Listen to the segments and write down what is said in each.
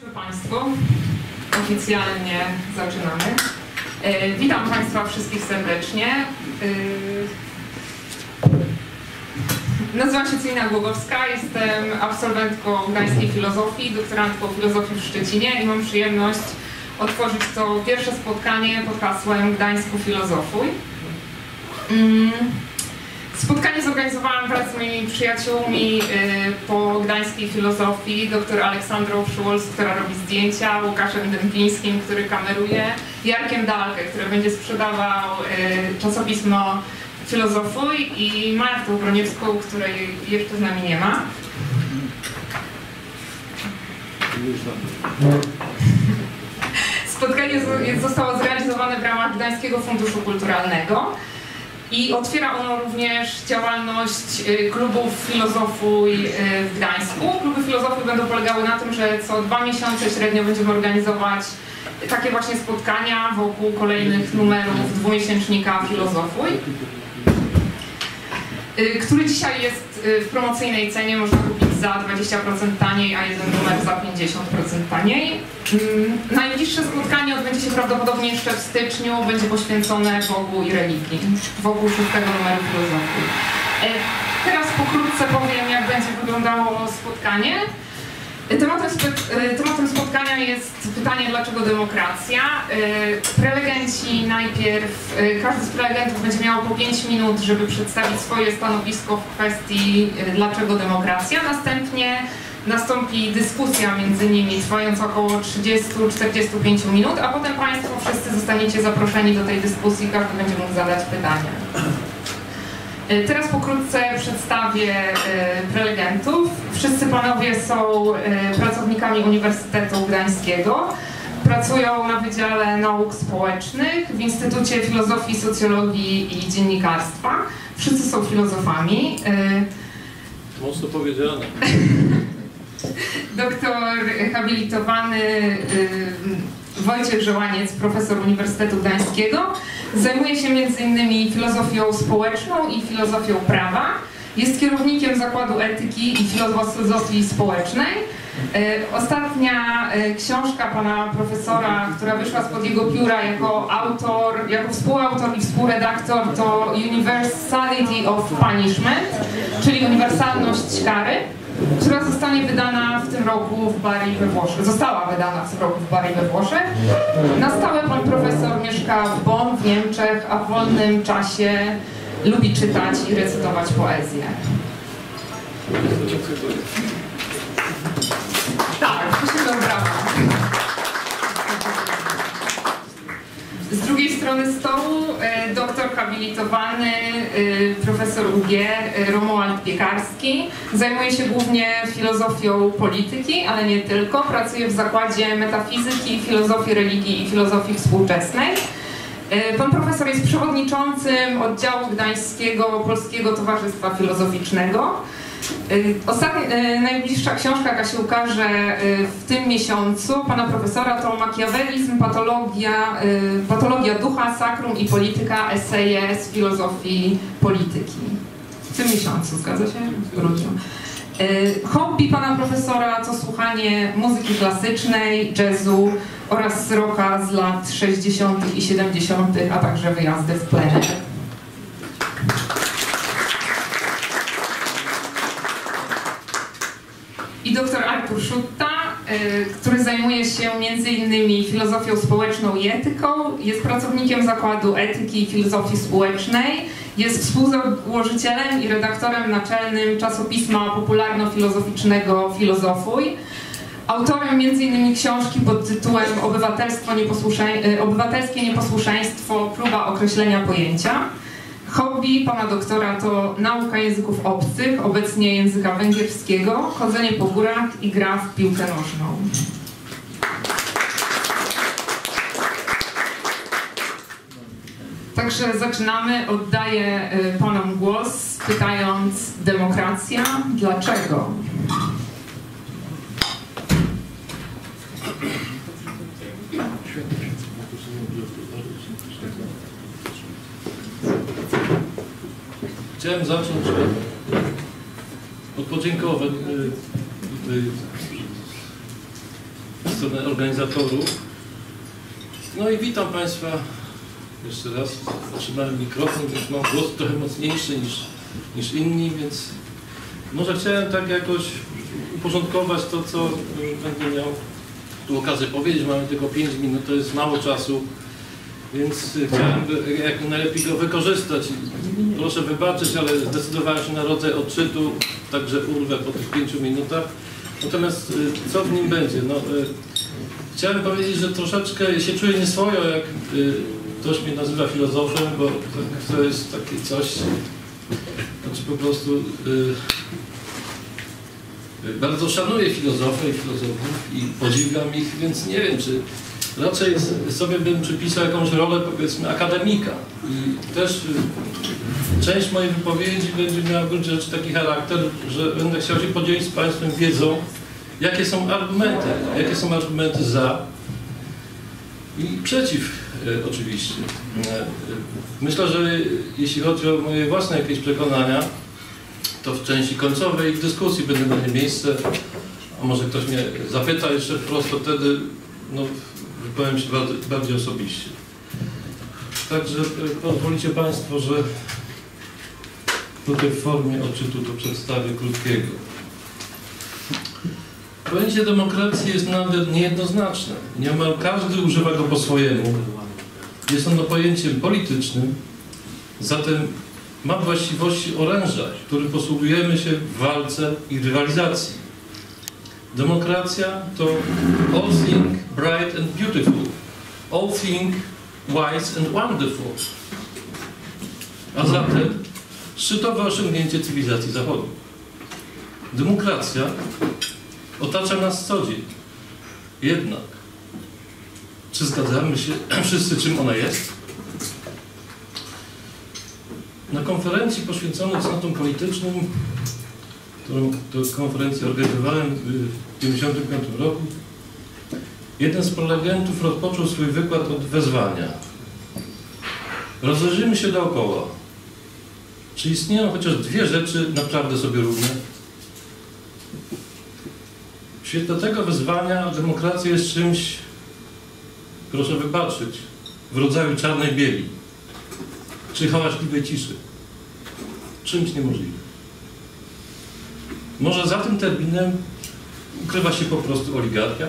Proszę Państwu, oficjalnie zaczynamy. Witam Państwa wszystkich serdecznie. Nazywam się Celina Głogowska, jestem absolwentką Gdańskiej Filozofii, doktorantką filozofii w Szczecinie i mam przyjemność otworzyć to pierwsze spotkanie pod hasłem Gdańsku Filozofuj. Spotkanie zorganizowałam wraz z moimi przyjaciółmi po Gdańskiej Filozofii, dr Aleksandrą Przyłols, która robi zdjęcia, Łukaszem Dębińskim, który kameruje, Jarkiem Dalkę, który będzie sprzedawał czasopismo Filozofuj i Martą Broniewską, której jeszcze z nami nie ma. Spotkanie zostało zrealizowane w ramach Gdańskiego Funduszu Kulturalnego i otwiera ono również działalność klubów Filozofuj w Gdańsku. Kluby Filozofuj będą polegały na tym, że co 2 miesiące średnio będziemy organizować takie właśnie spotkania wokół kolejnych numerów dwumiesięcznika Filozofuj, który dzisiaj jest w promocyjnej cenie, można kupić za 20% taniej, a jeden numer za 50% taniej. Najbliższe spotkanie odbędzie się prawdopodobnie jeszcze w styczniu, będzie poświęcone Bogu i religii, wokół 6. numeru Filozofii. Teraz pokrótce powiem, jak będzie wyglądało spotkanie. Tematem spotkania jest pytanie, dlaczego demokracja. Prelegenci najpierw, każdy z prelegentów będzie miał po 5 minut, żeby przedstawić swoje stanowisko w kwestii dlaczego demokracja. Następnie nastąpi dyskusja między nimi trwająca około 30-45 minut, a potem Państwo wszyscy zostaniecie zaproszeni do tej dyskusji, każdy będzie mógł zadać pytanie. Teraz pokrótce przedstawię prelegentów. Wszyscy panowie są pracownikami Uniwersytetu Gdańskiego. Pracują na Wydziale Nauk Społecznych w Instytucie Filozofii, Socjologii i Dziennikarstwa. Wszyscy są filozofami. Mocno powiedziane. Doktor habilitowany Wojciech Żołaniec, profesor Uniwersytetu Gdańskiego, zajmuje się m.in. filozofią społeczną i filozofią prawa. Jest kierownikiem Zakładu Etyki i Filozofii Społecznej. Ostatnia książka pana profesora, która wyszła spod jego pióra jako autor, jako współautor i współredaktor, to Universality of Punishment, czyli uniwersalność kary, która zostanie wydana w tym roku w Bari we Włoszech. Została wydana w tym roku w Bari we Włoszech. Na stałe pan profesor mieszka w Bonn, w Niemczech, a w wolnym czasie lubi czytać i recytować poezję. Tak, prosimy o brawa. Z drugiej strony stołu doktor habilitowany, profesor UG Romuald Piekarski. Zajmuje się głównie filozofią polityki, ale nie tylko. Pracuje w Zakładzie Metafizyki, Filozofii Religii i Filozofii Współczesnej. Pan profesor jest przewodniczącym oddziału Gdańskiego Polskiego Towarzystwa Filozoficznego. Najbliższa książka, jaka się ukaże w tym miesiącu pana profesora, to Makiawelizm, patologia ducha, sakrum i polityka, eseje z filozofii polityki. W tym miesiącu, zgadza się? W grudniu. Hobby pana profesora to słuchanie muzyki klasycznej, jazzu oraz rocka z lat 60. i 70., a także wyjazdy w plener. I dr Artur Szutta, który zajmuje się m.in. filozofią społeczną i etyką, jest pracownikiem Zakładu Etyki i Filozofii Społecznej, jest współzałożycielem i redaktorem naczelnym czasopisma popularno-filozoficznego Filozofuj, autorem m.in. książki pod tytułem Obywatelskie nieposłuszeństwo, próba określenia pojęcia. Hobby pana doktora to nauka języków obcych, obecnie języka węgierskiego, chodzenie po górach i gra w piłkę nożną. Także zaczynamy. Oddaję panom głos, pytając: demokracja, dlaczego? Chciałem zacząć od podziękowań stronę organizatorów. No i witam Państwa jeszcze raz. Otrzymałem mikrofon, więc mam głos trochę mocniejszy niż inni, więc może chciałem tak jakoś uporządkować to, co będę miał tu okazję powiedzieć. Mamy tylko 5 minut, to jest mało czasu, więc chciałem jak najlepiej go wykorzystać. Proszę wybaczyć, ale zdecydowałem się na rodzaj odczytu, także urwę po tych 5 minutach. Natomiast co w nim będzie? No, chciałem powiedzieć, że troszeczkę się czuję nieswojo, jak ktoś mnie nazywa filozofem, bo to jest takie coś, znaczy po prostu bardzo szanuję filozofę i filozofów i podziwiam ich, więc nie wiem, czy raczej sobie bym przypisał jakąś rolę, powiedzmy, akademika. I też część mojej wypowiedzi będzie miała w gruncie rzeczy taki charakter, że będę chciał się podzielić z Państwem wiedzą, jakie są argumenty za i przeciw oczywiście. Myślę, że jeśli chodzi o moje własne jakieś przekonania, to w części końcowej dyskusji będzie na nie miejsce, a może ktoś mnie zapyta jeszcze wprost, to wtedy wypowiem się bardziej osobiście. Także pozwolicie Państwo, że tutaj w formie odczytu to przedstawię krótkiego. Pojęcie demokracji jest nader niejednoznaczne. Niemal każdy używa go po swojemu. Jest ono pojęciem politycznym, zatem ma właściwości oręża, którym posługujemy się w walce i rywalizacji. Demokracja to all thing bright and beautiful, all thing wise and wonderful. A zatem szczytowe osiągnięcie cywilizacji Zachodu. Demokracja otacza nas co dzień. Jednak, czy zgadzamy się wszyscy, czym ona jest? Na konferencji poświęconej cnotom politycznym, którą tę konferencję organizowałem w 1995 roku, jeden z prelegentów rozpoczął swój wykład od wezwania. Rozejrzyjmy się dookoła. Czy istnieją chociaż dwie rzeczy naprawdę sobie równe? W świetle tego wyzwania demokracja jest czymś, proszę wybaczyć, w rodzaju czarnej bieli, czy hałaśliwej ciszy. Czymś niemożliwym. Może za tym terminem ukrywa się po prostu oligarchia?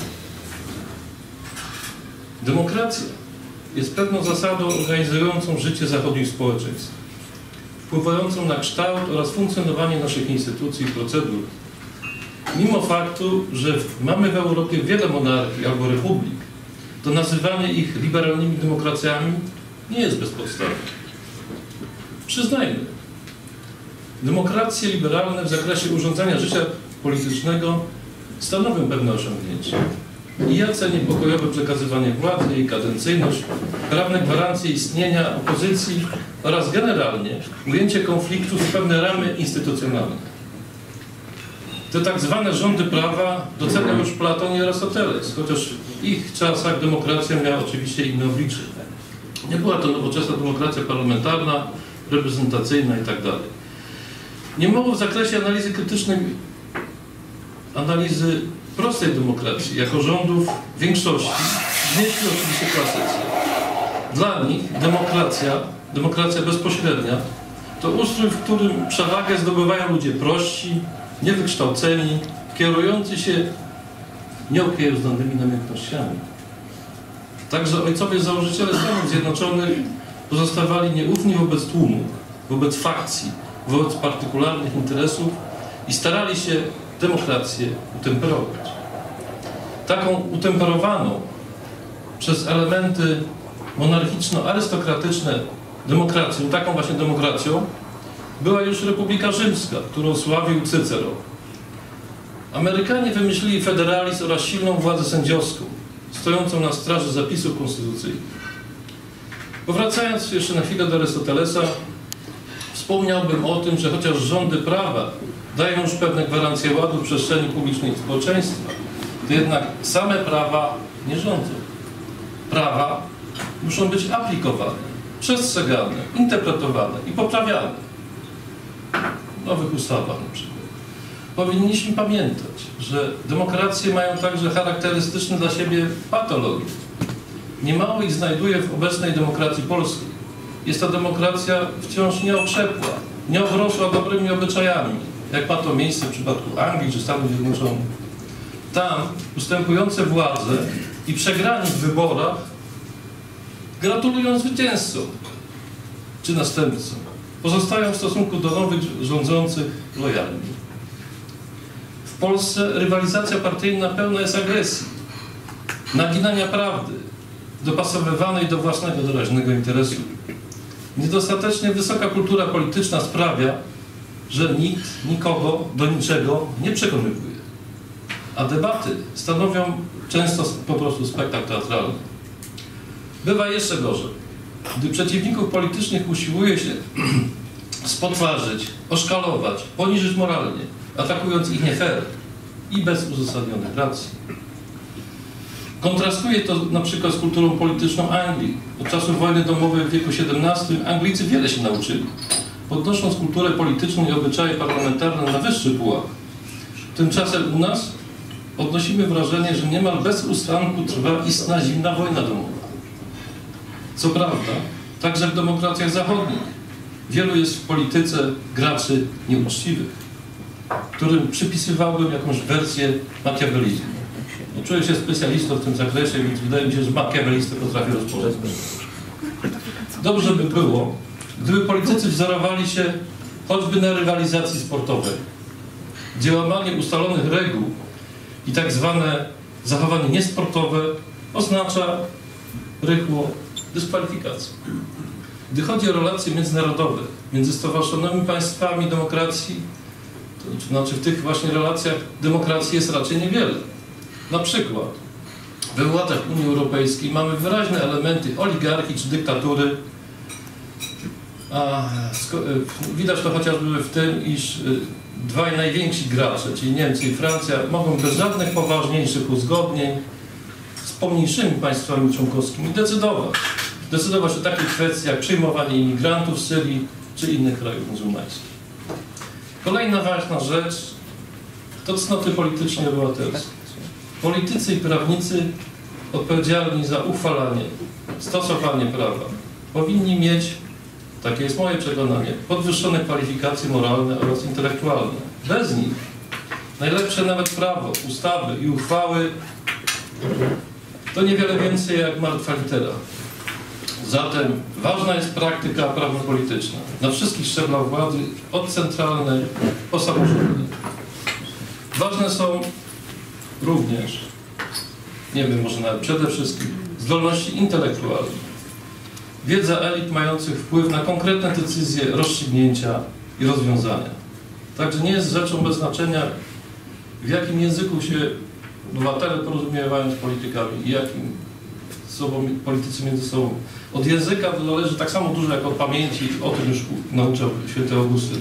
Demokracja jest pewną zasadą organizującą życie zachodnich społeczeństw, wpływającą na kształt oraz funkcjonowanie naszych instytucji i procedur. Mimo faktu, że mamy w Europie wiele monarchii albo republik, to nazywanie ich liberalnymi demokracjami nie jest bezpodstawne. Przyznajmy, demokracje liberalne w zakresie urządzania życia politycznego stanowią pewne osiągnięcie. I ja cenię pokojowe przekazywanie władzy, jej kadencyjność, prawne gwarancje istnienia opozycji oraz generalnie ujęcie konfliktu w pewne ramy instytucjonalne. Te tak zwane rządy prawa doceniał już Platon i Arystoteles, chociaż w ich czasach demokracja miała oczywiście inne oblicze. Nie była to nowoczesna demokracja parlamentarna, reprezentacyjna itd. Nie mogło w zakresie analizy krytycznej, analizy prostej demokracji, jako rządów większości, znieśli oczywiście klasycy. Dla nich demokracja bezpośrednia, to ustrój, w którym przewagę zdobywają ludzie prości, niewykształceni, kierujący się nieokiełznanymi namiętnościami. Także ojcowie założyciele Stanów Zjednoczonych pozostawali nieufni wobec tłumu, wobec fakcji, wobec partykularnych interesów i starali się demokrację utemperować. Taką utemperowaną przez elementy monarchiczno-arystokratyczne demokracją, taką właśnie demokracją była już Republika Rzymska, którą sławił Cycero. Amerykanie wymyślili federalizm oraz silną władzę sędziowską, stojącą na straży zapisów konstytucyjnych. Powracając jeszcze na chwilę do Arystotelesa, wspomniałbym o tym, że chociaż rządy prawa dają już pewne gwarancje ładu w przestrzeni publicznej i społeczeństwa, to jednak same prawa nie rządzą. Prawa muszą być aplikowane, przestrzegane, interpretowane i poprawiane. W nowych ustawach na przykład. powinniśmy pamiętać, że demokracje mają także charakterystyczne dla siebie patologie. Niemało ich znajduje w obecnej demokracji polskiej. Jest to demokracja wciąż nieokrzepła, nieobrosła dobrymi obyczajami, jak ma to miejsce w przypadku Anglii czy Stanów Zjednoczonych. Tam ustępujące władze i przegrani w wyborach gratulują zwycięzcom czy następcom. Pozostają w stosunku do nowych rządzących lojalni. W Polsce rywalizacja partyjna pełna jest agresji, naginania prawdy, dopasowywanej do własnego doraźnego interesu. Niedostatecznie wysoka kultura polityczna sprawia, że nikt nikogo do niczego nie przekonywuje. A debaty stanowią często po prostu spektakl teatralny. Bywa jeszcze gorzej. Gdy przeciwników politycznych usiłuje się spotwarzyć, oszkalować, poniżyć moralnie, atakując ich nie fair i bez uzasadnionych racji. Kontrastuje to na przykład z kulturą polityczną Anglii. Od czasów wojny domowej w wieku XVII Anglicy wiele się nauczyli, podnosząc kulturę polityczną i obyczaje parlamentarne na wyższy pułap. Tymczasem u nas odnosimy wrażenie, że niemal bez ustanku trwa istna zimna wojna domowa. Co prawda, także w demokracjach zachodnich wielu jest w polityce graczy nieuczciwych, którym przypisywałbym jakąś wersję makiawelizmu. Nie czuję się specjalistą w tym zakresie, więc wydaje mi się, że makiawelistę potrafię rozpoznać. Dobrze by było, gdyby politycy wzorowali się choćby na rywalizacji sportowej, gdzie łamanie ustalonych reguł i tak zwane zachowanie niesportowe oznacza rychło dyskwalifikację. Gdy chodzi o relacje międzynarodowe między stowarzyszonymi państwami demokracji, to znaczy w tych właśnie relacjach demokracji jest raczej niewiele. Na przykład we władzach Unii Europejskiej mamy wyraźne elementy oligarchii czy dyktatury. Widać to chociażby w tym, iż dwaj najwięksi gracze, czyli Niemcy i Francja, mogą bez żadnych poważniejszych uzgodnień z pomniejszymi państwami członkowskimi decydować o takich kwestiach jak przyjmowanie imigrantów z Syrii czy innych krajów muzułmańskich. Kolejna ważna rzecz to cnoty polityczne i obywatelskie. Politycy i prawnicy odpowiedzialni za uchwalanie, stosowanie prawa powinni mieć, takie jest moje przekonanie, podwyższone kwalifikacje moralne oraz intelektualne. Bez nich najlepsze nawet prawo, ustawy i uchwały to niewiele więcej jak martwa litera. Zatem ważna jest praktyka prawno-polityczna na wszystkich szczeblach władzy, od centralnej po samorządne. Ważne są również, nie wiem, może nawet przede wszystkim, zdolności intelektualne. Wiedza elit mających wpływ na konkretne decyzje, rozstrzygnięcia i rozwiązania. Także nie jest rzeczą bez znaczenia, w jakim języku się obywatele porozumiewają z politykami i jakim politycy między sobą. Od języka to zależy tak samo dużo jak od pamięci, o tym już nauczał święty Augustyn.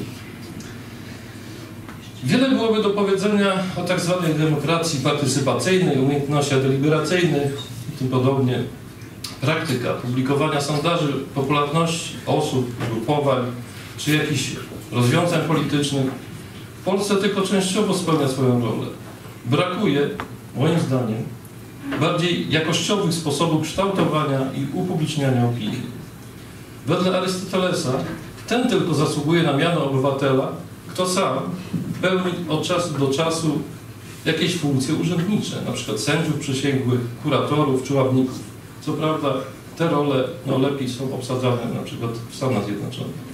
Wiele byłoby do powiedzenia o tak zwanej demokracji partycypacyjnej, umiejętnościach deliberacyjnych i tym podobnie. Praktyka publikowania sondaży popularności osób, ugrupowań czy jakichś rozwiązań politycznych w Polsce tylko częściowo spełnia swoją rolę. Brakuje, moim zdaniem, bardziej jakościowych sposobów kształtowania i upubliczniania opinii. Wedle Arystotelesa ten tylko zasługuje na miano obywatela, kto sam pełni od czasu do czasu jakieś funkcje urzędnicze, na przykład sędziów przysięgłych, kuratorów czy ławników. Co prawda te role lepiej są obsadzane na przykład w Stanach Zjednoczonych.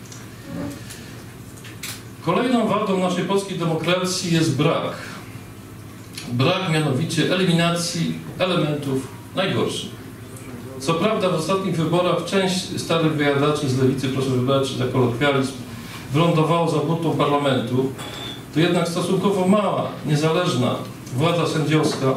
Kolejną wadą naszej polskiej demokracji jest brak mianowicie eliminacji elementów najgorszych. Co prawda w ostatnich wyborach część starych wyjadaczy z lewicy, proszę wybaczyć za kolokwializm, wylądowało za burtą parlamentu, to jednak stosunkowo mała, niezależna władza sędziowska,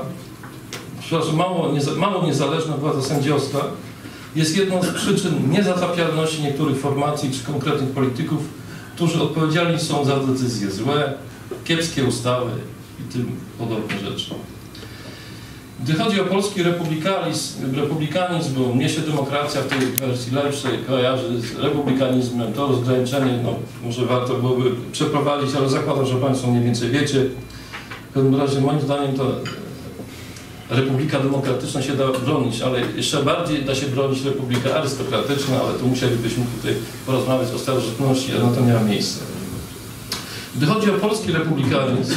mało niezależna władza sędziowska jest jedną z przyczyn niezatapialności niektórych formacji czy konkretnych polityków, którzy odpowiedzialni są za decyzje złe, kiepskie ustawy i tym podobne rzeczy. Gdy chodzi o polski republikanizm, bo mnie się demokracja w tej wersji lepszej kojarzy z republikanizmem, to rozgraniczenie, no, może warto byłoby przeprowadzić, ale zakładam, że Państwo mniej więcej wiecie. W każdym razie moim zdaniem to republika demokratyczna się da bronić, ale jeszcze bardziej da się bronić republika arystokratyczna, ale tu musielibyśmy tutaj porozmawiać o starożytności, a na to nie ma miejsca. Gdy chodzi o polski republikanizm,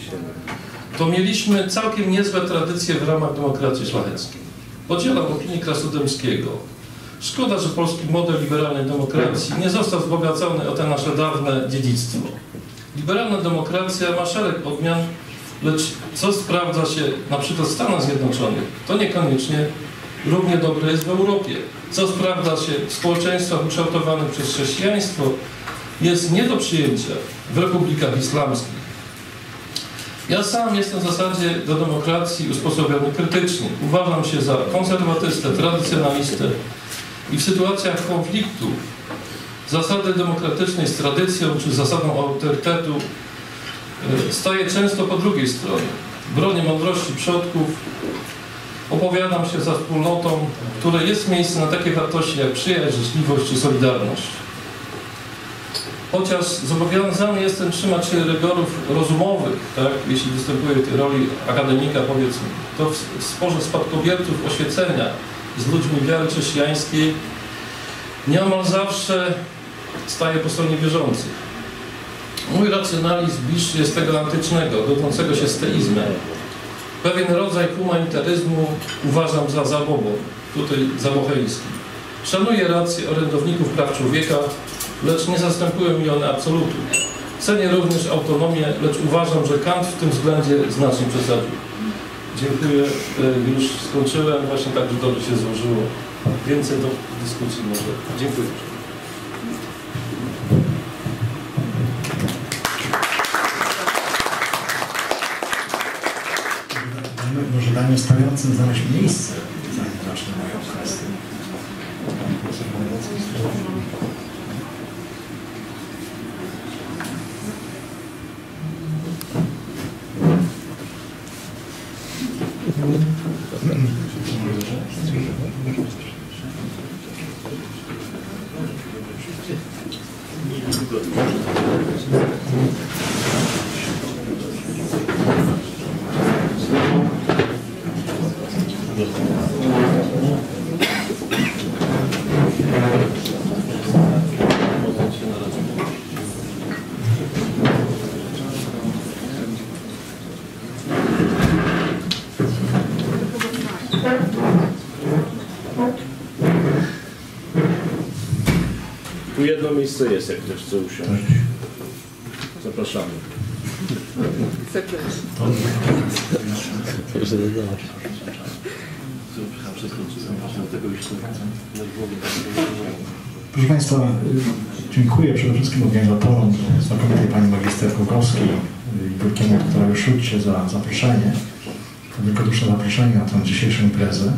to mieliśmy całkiem niezłe tradycje w ramach demokracji szlacheckiej. Podzielam opinię Krasnodębskiego. Szkoda, że polski model liberalnej demokracji nie został wzbogacony o te nasze dawne dziedzictwo. Liberalna demokracja ma szereg odmian, lecz co sprawdza się na przykład w Stanach Zjednoczonych, to niekoniecznie równie dobre jest w Europie. Co sprawdza się w społeczeństwach ukształtowanych przez chrześcijaństwo, jest nie do przyjęcia w republikach islamskich. Ja sam jestem w zasadzie do demokracji usposobiony krytycznie. Uważam się za konserwatystę, tradycjonalistę i w sytuacjach konfliktu zasady demokratycznej z tradycją czy zasadą autorytetu staję często po drugiej stronie. Bronię mądrości przodków, opowiadam się za wspólnotą, w której jest miejsce na takie wartości jak przyjaźń, życzliwość czy solidarność. Chociaż zobowiązany jestem trzymać się rygorów rozumowych, tak, jeśli występuję w tej roli akademika, powiedzmy, to w sporze spadkobierców oświecenia z ludźmi wiary chrześcijańskiej nieomal zawsze staję po stronie wierzących. Mój racjonalizm bliższy jest tego antycznego, godzącego się z teizmem. Pewien rodzaj humanitaryzmu uważam za zabobon, tutaj zabocheński. Szanuję rację orędowników praw człowieka, lecz nie zastępują mi one absolutu. Cenię również autonomię, lecz uważam, że Kant w tym względzie znacznie przesadził. Dziękuję, już skończyłem, właśnie tak, że dobrze się złożyło. Więcej do dyskusji może. Dziękuję. Może danie stawiającym znaleźć miejsce, zanim zacznę moją kwestię. Tu jedno miejsce jest, jak ktoś chce usiąść. Zapraszamy. Proszę Państwa, dziękuję przede wszystkim organizatorom, znakomitej pani magister Kogowskiej i wielkiemu doktorowi Szulcie za zaproszenie, wielkoduszne zaproszenie na tę dzisiejszą imprezę.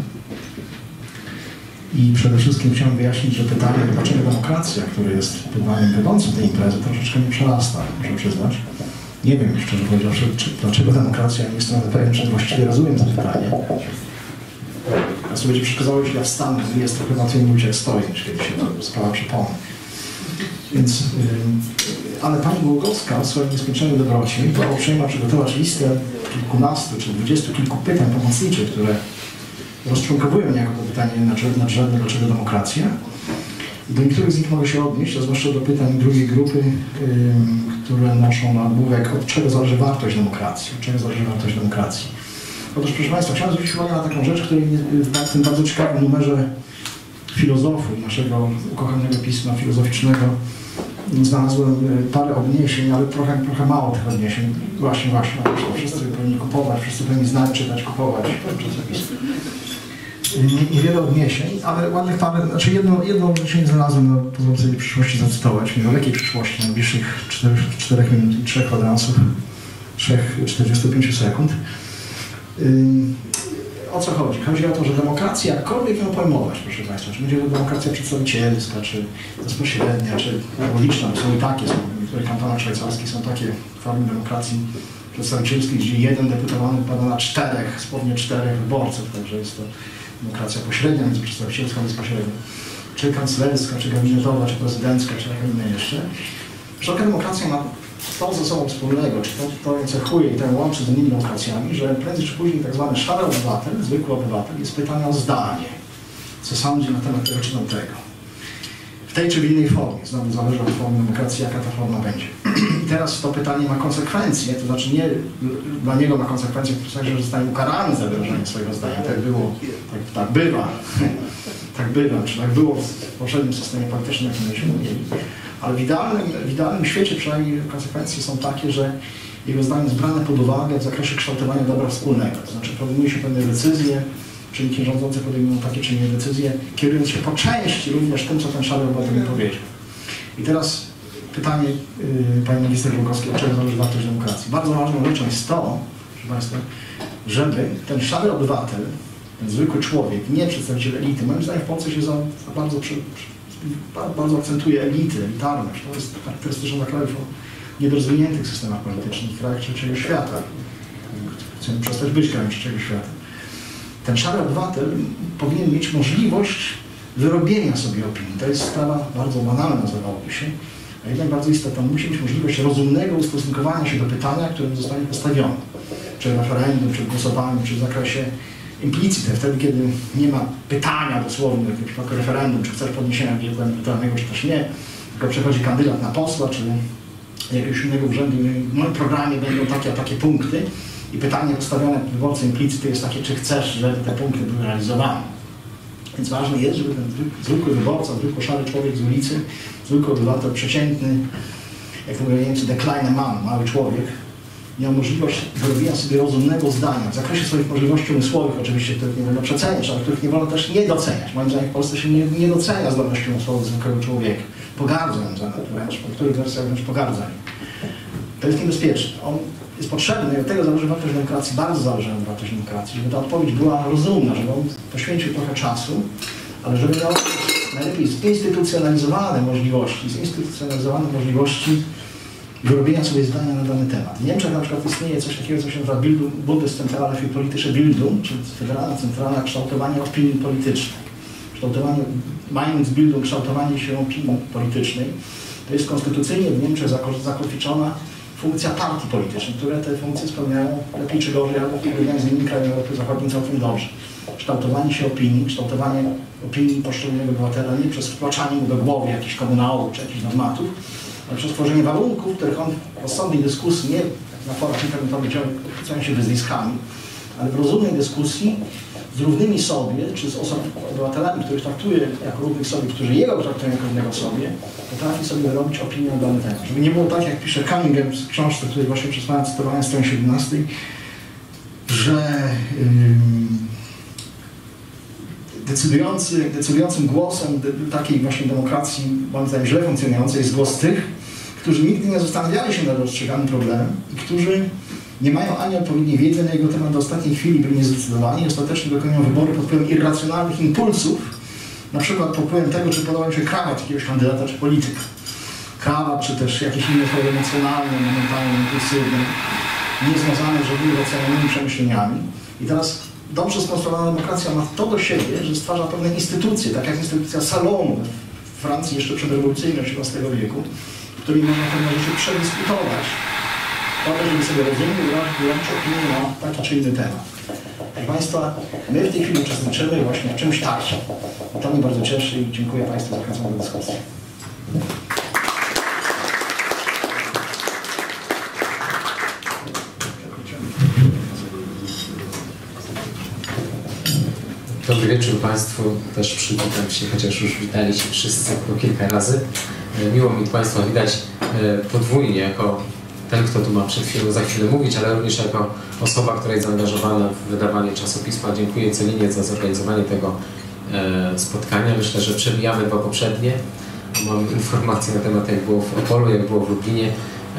I przede wszystkim chciałem wyjaśnić, że pytanie, dlaczego demokracja, które jest pytaniem wiodącym tej imprezy, troszeczkę mnie przerasta, muszę przyznać. Nie wiem, szczerze powiedziawszy, dlaczego demokracja, nie jestem pewien, czy właściwie rozumiem to pytanie. Ja sobie będzie przeszkadzało, jeśli ja wstanę, jest trochę łatwiej mówić jak stoję, niż kiedy się to sprawa przypomni. Więc, ale pani Głogowska w swoim nieskończonej dobroci była uprzejma przygotować listę kilkunastu czy 20 kilku pytań pomocniczych, które rozczłonkowują niejako to pytanie nadrzędne, dlaczego demokracja. Do niektórych z nich mogę się odnieść, a zwłaszcza do pytań drugiej grupy, które noszą nagłówek, od czego zależy wartość demokracji. Od czego zależy wartość demokracji. Otóż, proszę Państwa, chciałem zwrócić uwagę na taką rzecz, której w tym bardzo ciekawym numerze filozofów, naszego ukochanego pisma filozoficznego, znalazłem parę odniesień, ale trochę mało tych odniesień. Właśnie, wszyscy powinni kupować, wszyscy powinni znać, czytać, kupować czasopism. Niewiele odniesień, ale ładnych parę, znaczy jedno odniesienie znalazłem, no, pozwolę sobie w przyszłości zacytować, w niedalekiej przyszłości, najbliższych 4 minut i 3 kwadransów, 45 sekund. o co chodzi? Chodzi o to, że demokracja, jakkolwiek ją pojmować, proszę Państwa, czy będzie to demokracja przedstawicielska, czy bezpośrednia, czy uliczna, są i takie, są w niektórych kantonach szwajcarskich są takie formy demokracji przedstawicielskiej, gdzie jeden deputowany wypada na 4 wyborców, także jest to demokracja pośrednia, między przedstawicielską a bezpośrednią, czy kanclerska, czy gabinetowa, czy prezydencka, czy jaka inna jeszcze. Wszelka demokracja ma to ze sobą wspólnego, czy to cechuje i to łączy z innymi demokracjami, że prędzej czy później tak zwany szary obywatel, zwykły obywatel jest pytany o zdanie, co sądzi na temat tego czy tamtego. W tej czy w innej formie, znowu zależy od formy demokracji, jaka ta forma będzie. I teraz to pytanie ma konsekwencje, to znaczy nie dla niego ma konsekwencje w sensie, że zostanie ukarany za wyrażenie swojego zdania. Tak było, tak bywa. Tak bywa, czy tak było w poprzednim systemie politycznym, jakim myśmy mieli. Ale w idealnym świecie przynajmniej konsekwencje są takie, że jego zdanie jest brane pod uwagę w zakresie kształtowania dobra wspólnego. To znaczy podejmuje się pewne decyzje, czynniki rządzące podejmują takie czy inne decyzje, kierując się po części również tym, co ten szary obywatel mi powiedział. I teraz pytanie pani minister Głogowskiej, od czego zależy wartość demokracji. Bardzo ważną rzeczą jest to, proszę Państwa, żeby ten szary obywatel, ten zwykły człowiek, nie przedstawiciel elity, moim zdaniem w Polsce się bardzo akcentuje elity, elitarność. To jest charakterystyczne dla krajów o niedorozwiniętych systemach politycznych, krajach trzeciego świata. Chcemy przestać być krajem trzeciego świata. Ten szary obywatel powinien mieć możliwość wyrobienia sobie opinii. To jest sprawa bardzo banalna, nazywałoby się, a jednak bardzo istotna. Musi mieć możliwość rozumnego ustosunkowania się do pytania, które zostanie postawione. Czy referendum, czy głosowanie, czy w zakresie implicite, wtedy kiedy nie ma pytania dosłownie, jak w przypadku referendum, czy chcesz podniesienia wieku emerytalnego, czy też nie, tylko przychodzi kandydat na posła, czy jakiegoś innego urzędu, w moim programie będą takie a takie punkty i pytanie postawione wyborcy implicite jest takie, czy chcesz, żeby te punkty były realizowane. Więc ważne jest, żeby ten zwykły wyborca, zwykły szary człowiek z ulicy, zwykły obywatel, przeciętny, jak mówią Niemcy, der kleine Mann, mały człowiek, miał możliwość wyrobienia sobie rozumnego zdania w zakresie swoich możliwości umysłowych, oczywiście, których nie wolno przeceniać, ale których nie wolno też nie doceniać. Moim zdaniem w Polsce się nie docenia zdolności umysłowych zwykłego człowieka. Pogardza nim wręcz, w niektórych wersjach wręcz pogardza nim. To jest niebezpieczne. On jest potrzebny i od tego zależy wartość demokracji, bardzo zależy od wartości demokracji, żeby ta odpowiedź była rozumna, żeby on poświęcił trochę czasu, ale żeby miał najlepiej zinstytucjonalizowane możliwości wyrobienia sobie zdania na dany temat. W Niemczech na przykład istnieje coś takiego, co się nazywa Bundeszentrale für politische Bildung, czyli Federalna Centralna Kształtowania Opinii Politycznej. Meinungsbildung, kształtowanie się opinii politycznej. To jest konstytucyjnie w Niemczech zakotwiczona funkcja partii politycznych, które te funkcje spełniają lepiej czy gorzej, albo w porównaniu z innymi krajami Europy Zachodniej całkiem dobrze. Kształtowanie się opinii, kształtowanie opinii poszczególnego obywatela nie przez wtłaczanie mu do głowy jakichś komunałów czy jakichś dogmatów, ale przez tworzenie warunków, w których on w rozsądnej dyskusji, nie na forach internetowych, gdzie chwycają się wyzwiskami, ale w rozumnej dyskusji z równymi sobie, czy z obywatelami, których traktuje jako równych sobie, którzy jego traktują jako równego sobie, potrafi sobie wyrobić opinię na dany temat. Żeby nie było tak, jak pisze Cunningham w książce, której właśnie przesłałem cytowania na stronie 17, że decydującym głosem takiej właśnie demokracji, moim zdaniem źle funkcjonującej, jest głos tych, którzy nigdy nie zastanawiali się nad rozstrzyganym problemem i którzy nie mają ani odpowiedniej wiedzy na jego temat do ostatniej chwili, byli niezdecydowani i ostatecznie dokonują wybory pod wpływem irracjonalnych impulsów, na przykład pod wpływem tego, czy podoba mi się krawat jakiegoś kandydata czy polityka. Krawat, czy też jakieś inne formy emocjonalne, momentalne, impulsywne, niezwiązane z żadnymi racjonalnymi przemyśleniami. I teraz dobrze skonstruowana demokracja ma to do siebie, że stwarza pewne instytucje, tak jak instytucja salonu w Francji jeszcze przedrewolucyjnej XVIII wieku, w której można pewne rzeczy przedyskutować, po to, żeby sobie rozumnie wyrazić opinię na taki czy inny temat. Proszę Państwa, my w tej chwili uczestniczymy właśnie w czymś takim. To mnie bardzo cieszy i dziękuję Państwu za zachęcam do dyskusji. Dobry wieczór Państwu. Też przywitam się, chociaż już witali się wszyscy po kilka razy. Miło mi Państwa widać podwójnie jako ten, kto tu ma za chwilę mówić, ale również jako osoba, która jest zaangażowana w wydawanie czasopisma. Dziękuję Celinie za zorganizowanie tego spotkania. Myślę, że przebijamy dwa poprzednie. Mam informacje na temat, jak było w Opolu, jak było w Lublinie.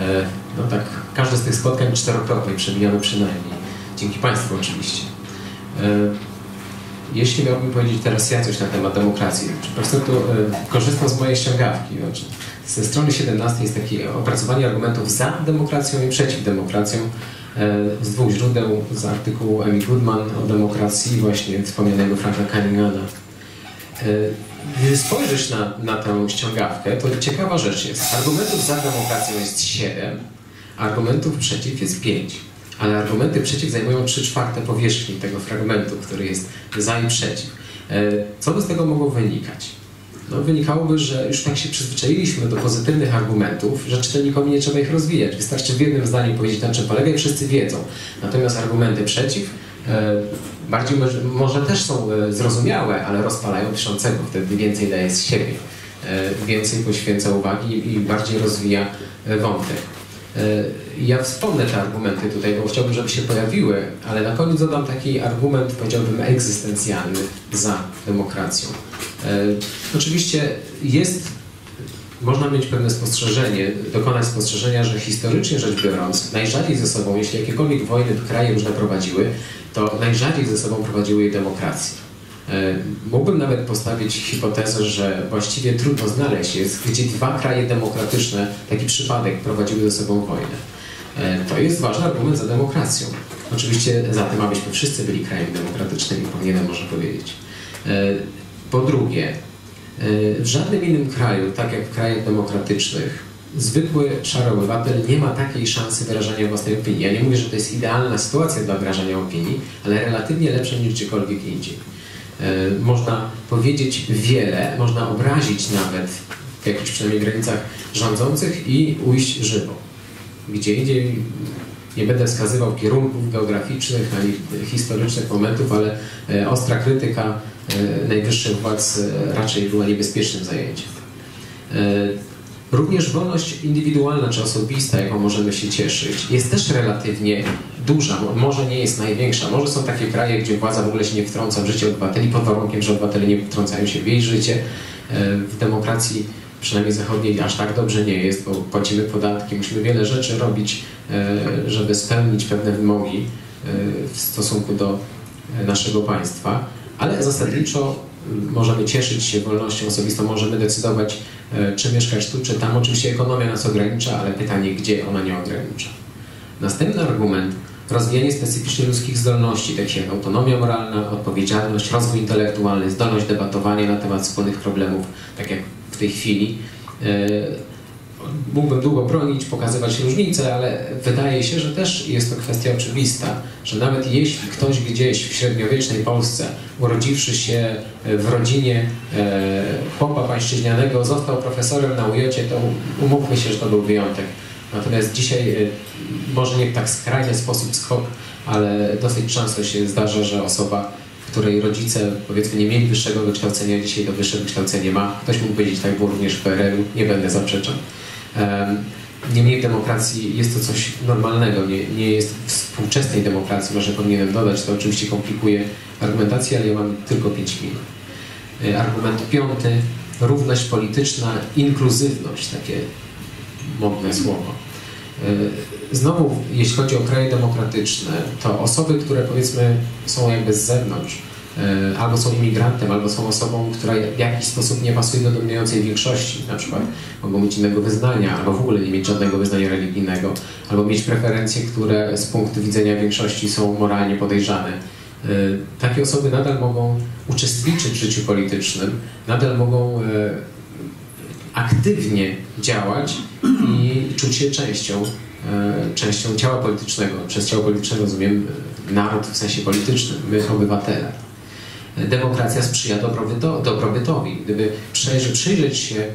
No tak, każde z tych spotkań czterokrotnie przebijamy przynajmniej. Dzięki Państwu oczywiście. Jeśli miałbym powiedzieć teraz ja coś na temat demokracji, profesor tu korzystał z mojej ściągawki. Ze strony 17 jest takie opracowanie argumentów za demokracją i przeciw demokracją z dwóch źródeł, z artykułu Amy Goodman o demokracji i właśnie wspomnianego Franka Cunningham'a. Gdy spojrzysz na tę ściągawkę, to ciekawa rzecz jest. Argumentów za demokracją jest 7, argumentów przeciw jest 5. Ale argumenty przeciw zajmują 3/4 powierzchni tego fragmentu, który jest za i przeciw. Co by z tego mogło wynikać? No, wynikałoby, że już tak się przyzwyczailiśmy do pozytywnych argumentów, że czytelnikowi nie trzeba ich rozwijać. Wystarczy w jednym zdaniu powiedzieć, na czym polega i wszyscy wiedzą. Natomiast argumenty przeciw bardziej może też są zrozumiałe, ale rozpalają piszącego. Wtedy więcej daje z siebie, więcej poświęca uwagi i bardziej rozwija wątek. Ja wspomnę te argumenty tutaj, bo chciałbym, żeby się pojawiły, ale na koniec dodam taki argument, powiedziałbym, egzystencjalny za demokracją. Oczywiście można mieć pewne spostrzeżenie, dokonać spostrzeżenia, że historycznie rzecz biorąc, najrzadziej ze sobą, jeśli jakiekolwiek wojny kraje różne prowadziły, to najrzadziej ze sobą prowadziły je demokracje. Mógłbym nawet postawić hipotezę, że właściwie trudno znaleźć jest, gdzie dwa kraje demokratyczne, taki przypadek, prowadziły ze sobą wojnę. To jest ważny argument za demokracją. Oczywiście za tym, abyśmy wszyscy byli krajami demokratycznymi, powinienem może powiedzieć. Po drugie, w żadnym innym kraju, tak jak w krajach demokratycznych, zwykły szary obywatel nie ma takiej szansy wyrażania własnej opinii. Ja nie mówię, że to jest idealna sytuacja dla wyrażania opinii, ale relatywnie lepsza niż gdziekolwiek indziej. Można powiedzieć wiele, można obrazić nawet w jakichś przynajmniej granicach rządzących i ujść żywo. Gdzie indziej nie będę wskazywał kierunków geograficznych ani historycznych momentów, ale ostra krytyka najwyższych władz raczej była niebezpiecznym zajęciem. Również wolność indywidualna czy osobista, jaką możemy się cieszyć, jest też relatywnie duża, może nie jest największa. Może są takie kraje, gdzie władza w ogóle się nie wtrąca w życie obywateli pod warunkiem, że obywatele nie wtrącają się w jej życie. W demokracji, przynajmniej zachodniej, aż tak dobrze nie jest, bo płacimy podatki, musimy wiele rzeczy robić, żeby spełnić pewne wymogi w stosunku do naszego państwa, ale zasadniczo możemy cieszyć się wolnością osobistą, możemy decydować, czy mieszkać tu, czy tam. Oczywiście ekonomia nas ogranicza, ale pytanie, gdzie ona nie ogranicza. Następny argument, rozwijanie specyficznie ludzkich zdolności, takich jak autonomia moralna, odpowiedzialność, rozwój intelektualny, zdolność debatowania na temat wspólnych problemów, tak jak w tej chwili. Mógłbym długo bronić, pokazywać różnice, ale wydaje się, że też jest to kwestia oczywista, że nawet jeśli ktoś gdzieś w średniowiecznej Polsce, urodziwszy się w rodzinie popa pańszczyźnianego, został profesorem na UJ-cie, to umówmy się, że to był wyjątek. Natomiast dzisiaj, może nie w tak skrajny sposób skok, ale dosyć często się zdarza, że osoba, której rodzice, powiedzmy, nie mieli wyższego wykształcenia, dzisiaj to wyższe wykształcenie ma. Ktoś mógł powiedzieć, tak było również w PRL-u, nie będę zaprzeczał. Niemniej w demokracji jest to coś normalnego, nie jest w współczesnej demokracji, może powinienem dodać, to oczywiście komplikuje argumentację, ale ja mam tylko 5 minut. Argument 5, równość polityczna, inkluzywność, takie modne słowo. Znowu, jeśli chodzi o kraje demokratyczne, to osoby, które powiedzmy są jakby z zewnątrz, albo są imigrantem, albo są osobą, która w jakiś sposób nie pasuje do dominującej większości, na przykład mogą mieć innego wyznania, albo w ogóle nie mieć żadnego wyznania religijnego, albo mieć preferencje, które z punktu widzenia większości są moralnie podejrzane. Takie osoby nadal mogą uczestniczyć w życiu politycznym, nadal mogą aktywnie działać i czuć się częścią ciała politycznego. Przez ciało polityczne rozumiem naród w sensie politycznym, my obywatele. Demokracja sprzyja dobrobytowi. Gdyby przyjrzeć się,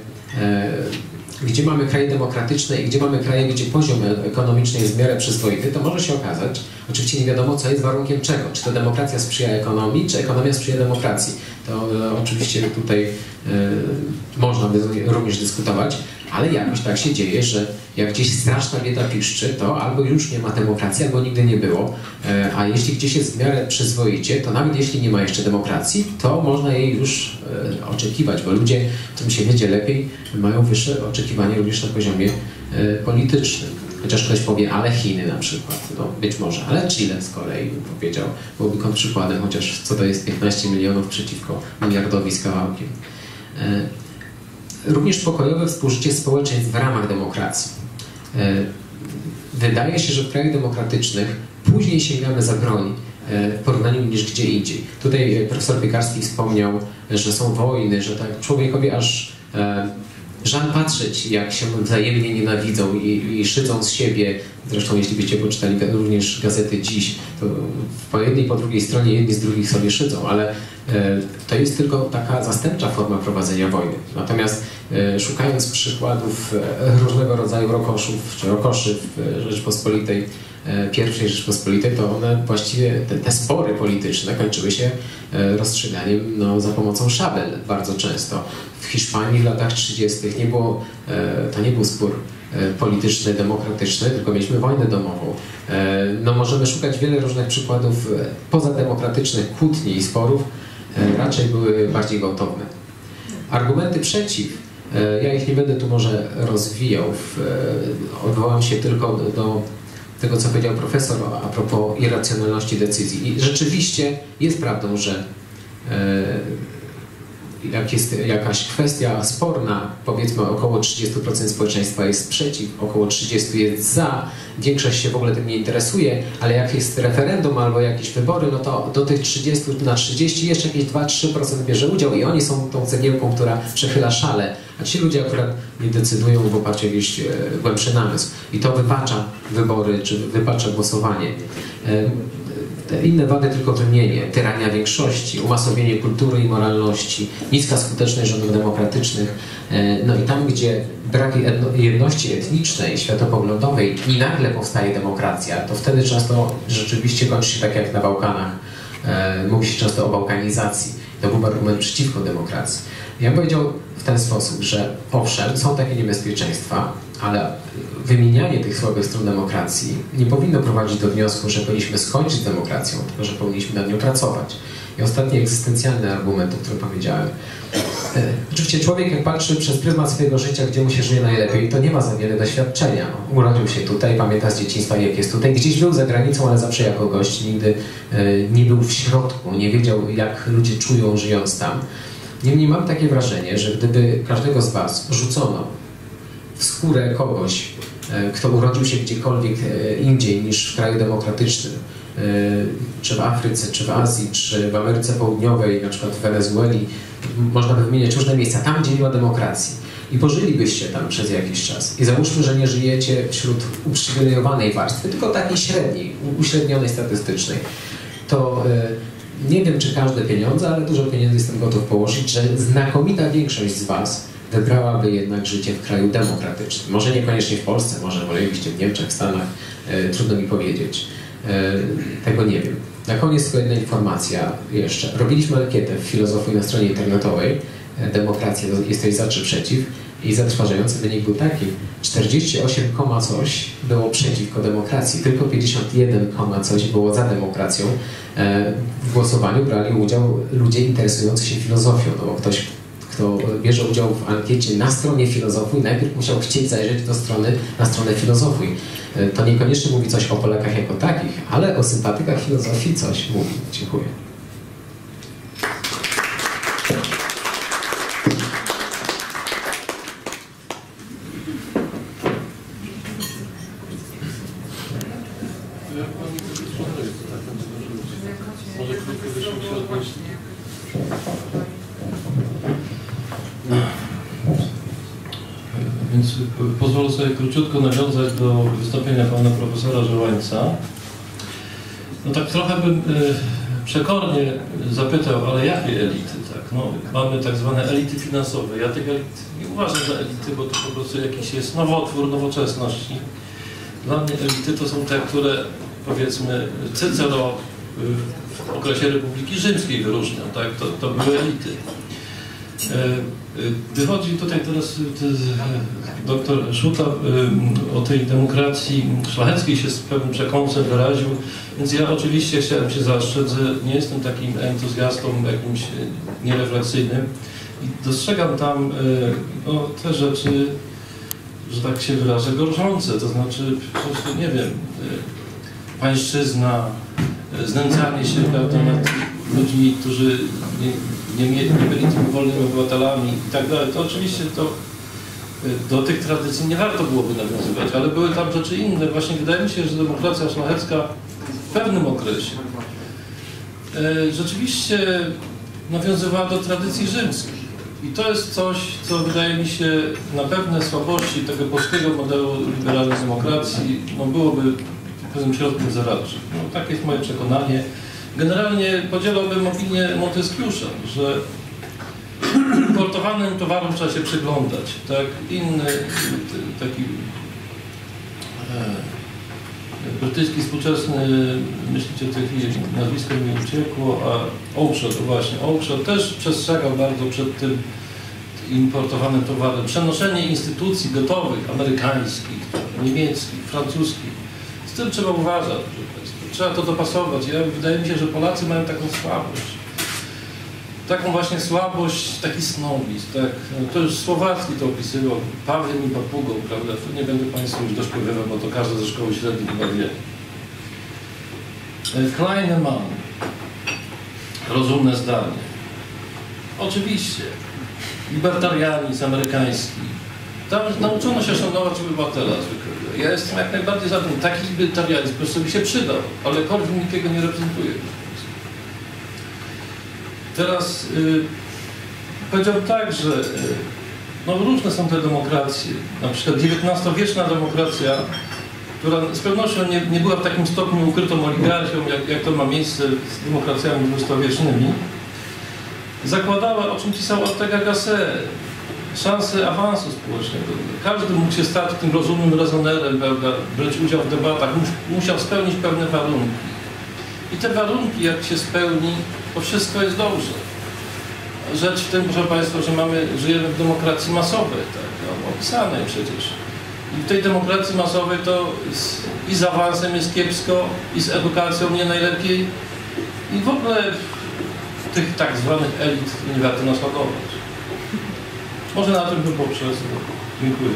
gdzie mamy kraje demokratyczne i gdzie mamy kraje, gdzie poziom ekonomiczny jest w miarę przyzwoity, to może się okazać, oczywiście nie wiadomo, co jest warunkiem czego. Czy to demokracja sprzyja ekonomii, czy ekonomia sprzyja demokracji. To oczywiście tutaj można by również dyskutować, ale jakoś tak się dzieje, że jak gdzieś straszna bieda piszczy, to albo już nie ma demokracji, albo nigdy nie było, a jeśli gdzieś jest w miarę przyzwoicie, to nawet jeśli nie ma jeszcze demokracji, to można jej już oczekiwać, bo ludzie, którym się wiedzie lepiej, mają wyższe oczekiwania również na poziomie politycznym. Chociaż ktoś powie, ale Chiny na przykład, no być może, ale Chile z kolei powiedział, byłby kontrprzykładem, chociaż co to jest 15 milionów przeciwko miliardowi z kawałkiem. Również pokojowe współżycie społeczeństw w ramach demokracji. Wydaje się, że w krajach demokratycznych później sięgamy za broń w porównaniu niż gdzie indziej. Tutaj profesor Piekarski wspomniał, że są wojny, że tak człowiekowi aż żal patrzeć, jak się wzajemnie nienawidzą i szydzą z siebie. Zresztą jeśli byście poczytali również gazety Dziś, to po jednej i po drugiej stronie jedni z drugich sobie szydzą, ale to jest tylko taka zastępcza forma prowadzenia wojny. Natomiast szukając przykładów różnego rodzaju rokoszów czy rokoszy w Rzeczypospolitej, pierwszej Rzeczypospolitej, to one właściwie, te spory polityczne kończyły się rozstrzyganiem za pomocą szabel bardzo często. W Hiszpanii w latach 30. to nie był spór polityczny, demokratyczny, tylko mieliśmy wojnę domową. Możemy szukać wiele różnych przykładów pozademokratycznych kłótni i sporów, raczej były bardziej gwałtowne. Argumenty przeciw, ja ich nie będę tu może rozwijał, odwołam się tylko do tego, co powiedział profesor a propos irracjonalności decyzji. I rzeczywiście jest prawdą, że jak jest jakaś kwestia sporna, powiedzmy około 30% społeczeństwa jest przeciw, około 30% jest za, większość się w ogóle tym nie interesuje, ale jak jest referendum albo jakieś wybory, no to do tych 30/30 jeszcze jakieś 2-3% bierze udział i oni są tą cegiełką, która przechyla szale, a ci ludzie akurat nie decydują w oparciu o jakiś głębszy namysł. I to wypacza wybory, czy wypacza głosowanie. Inne wady tylko wymienię. Tyrania większości, umasowienie kultury i moralności, niska skuteczność rządów demokratycznych. No i tam, gdzie brak jedności etnicznej, światopoglądowej i nagle powstaje demokracja, to wtedy często rzeczywiście kończy się tak jak na Bałkanach. Mówi się często o bałkanizacji. To był argument przeciwko demokracji. Ja bym powiedział w ten sposób, że owszem, są takie niebezpieczeństwa, ale wymienianie tych słabych stron demokracji nie powinno prowadzić do wniosku, że powinniśmy skończyć z demokracją, tylko że powinniśmy nad nią pracować. I ostatni egzystencjalny argument, o którym powiedziałem. Oczywiście człowiek, jak patrzy przez pryzmat swojego życia, gdzie mu się żyje najlepiej, to nie ma za wiele doświadczenia. Urodził się tutaj, pamięta z dzieciństwa, jak jest tutaj. Gdzieś był za granicą, ale zawsze jako gość. Nigdy nie był w środku, nie wiedział, jak ludzie czują, żyjąc tam. Niemniej mam takie wrażenie, że gdyby każdego z was rzucono w skórę kogoś, kto urodził się gdziekolwiek indziej niż w kraju demokratycznym, czy w Afryce, czy w Azji, czy w Ameryce Południowej, na przykład w Wenezueli, można by wymieniać różne miejsca, tam gdzie nie ma demokracji. I pożylibyście tam przez jakiś czas. I załóżmy, że nie żyjecie wśród uprzywilejowanej warstwy, tylko takiej średniej, uśrednionej, statystycznej. To nie wiem, czy każde pieniądze, ale dużo pieniędzy jestem gotów położyć, że znakomita większość z was wybrałaby jednak życie w kraju demokratycznym. Może niekoniecznie w Polsce, może wolelibyście w Niemczech, w Stanach, trudno mi powiedzieć. Tego nie wiem. Na koniec tylko jedna informacja jeszcze. Robiliśmy ankietę w filozofii na stronie internetowej. Demokracja, jesteś za czy przeciw? I zatrważający wynik był taki. 48, coś było przeciwko demokracji. Tylko 51, coś było za demokracją. W głosowaniu brali udział ludzie interesujący się filozofią. No bo ktoś, kto bierze udział w ankiecie na stronie filozofii, najpierw musiał chcieć zajrzeć na stronę filozofii. To niekoniecznie mówi coś o Polakach jako takich, ale o sympatykach filozofii coś mówi. Dziękuję. Więc pozwolę sobie króciutko nawiązać do wystąpienia pana profesora Żołańca. No tak trochę bym przekornie zapytał, ale jakie elity? Tak? No, mamy tak zwane elity finansowe. Ja tych elit nie uważam za elity, bo to po prostu jakiś jest nowotwór nowoczesności. Dla mnie elity to są te, które powiedzmy Cycero w okresie Republiki Rzymskiej wyróżniał. Tak? To były elity. Gdy chodzi tutaj teraz doktor Szuta o tej demokracji szlacheckiej się z pewnym przekąsem wyraził, więc ja oczywiście chciałem się zastrzec, że nie jestem takim entuzjastą jakimś nierefleksyjnym i dostrzegam tam te rzeczy, że tak się wyrażę, gorszące, to znaczy po prostu, nie wiem, pańszczyzna, znęcanie się, prawda, nad ludźmi, którzy nie byli tymi wolnymi obywatelami i tak dalej, to oczywiście do tych tradycji nie warto byłoby nawiązywać, ale były tam rzeczy inne. Właśnie wydaje mi się, że demokracja szlachecka w pewnym okresie rzeczywiście nawiązywała do tradycji rzymskich. I to jest coś, co wydaje mi się na pewne słabości tego polskiego modelu liberalnej demokracji byłoby pewnym środkiem zaradczym. Takie jest moje przekonanie. Generalnie podzielałbym opinię Monteskiusza, że importowanym towarom trzeba się przyglądać. Tak? Inny taki brytyjski współczesny myśliciel tej chwili, nazwisko mi uciekło, a Oakeshott, właśnie, Oakeshott też przestrzegał bardzo przed tym importowanym towarem. Przenoszenie instytucji gotowych, amerykańskich, niemieckich, francuskich, z tym trzeba uważać. Trzeba to dopasować. Wydaje mi się, że Polacy mają taką słabość. Taką właśnie słabość, taki snobizm. Tak? To już Słowacki to opisywał, Pawłem i papugą, prawda? Nie będę Państwu już doszkowywał, bo to każdy ze szkoły średniej chyba wie. Kleinemann. Rozumne zdanie. Oczywiście. Libertarianizm amerykański. Tam nauczono się szanować obywatela zwykłego. Ja jestem jak najbardziej za tym. Taki libertarianizm po prostu by się przydał, ale Korwin-Mikkego nie reprezentuje. Teraz powiedziałbym tak, że różne są te demokracje. Na przykład XIX-wieczna demokracja, która z pewnością nie była w takim stopniu ukrytą oligarchią, jak to ma miejsce z demokracjami XX-wiecznymi, zakładała, o czym pisał Ortega Gasset, szansę awansu społecznego. Każdy mógł się stać tym rozumnym rezonerem, prawda, brać udział w debatach, musiał spełnić pewne warunki. I te warunki, jak się spełni, to wszystko jest dobrze. Rzecz w tym, proszę Państwa, że żyjemy w demokracji masowej, tak, opisanej przecież. I w tej demokracji masowej to i z awansem jest kiepsko, i z edukacją nie najlepiej, i w ogóle tych tak zwanych elit nie warto naśladować. Może na tym bym poprzez. Dziękuję.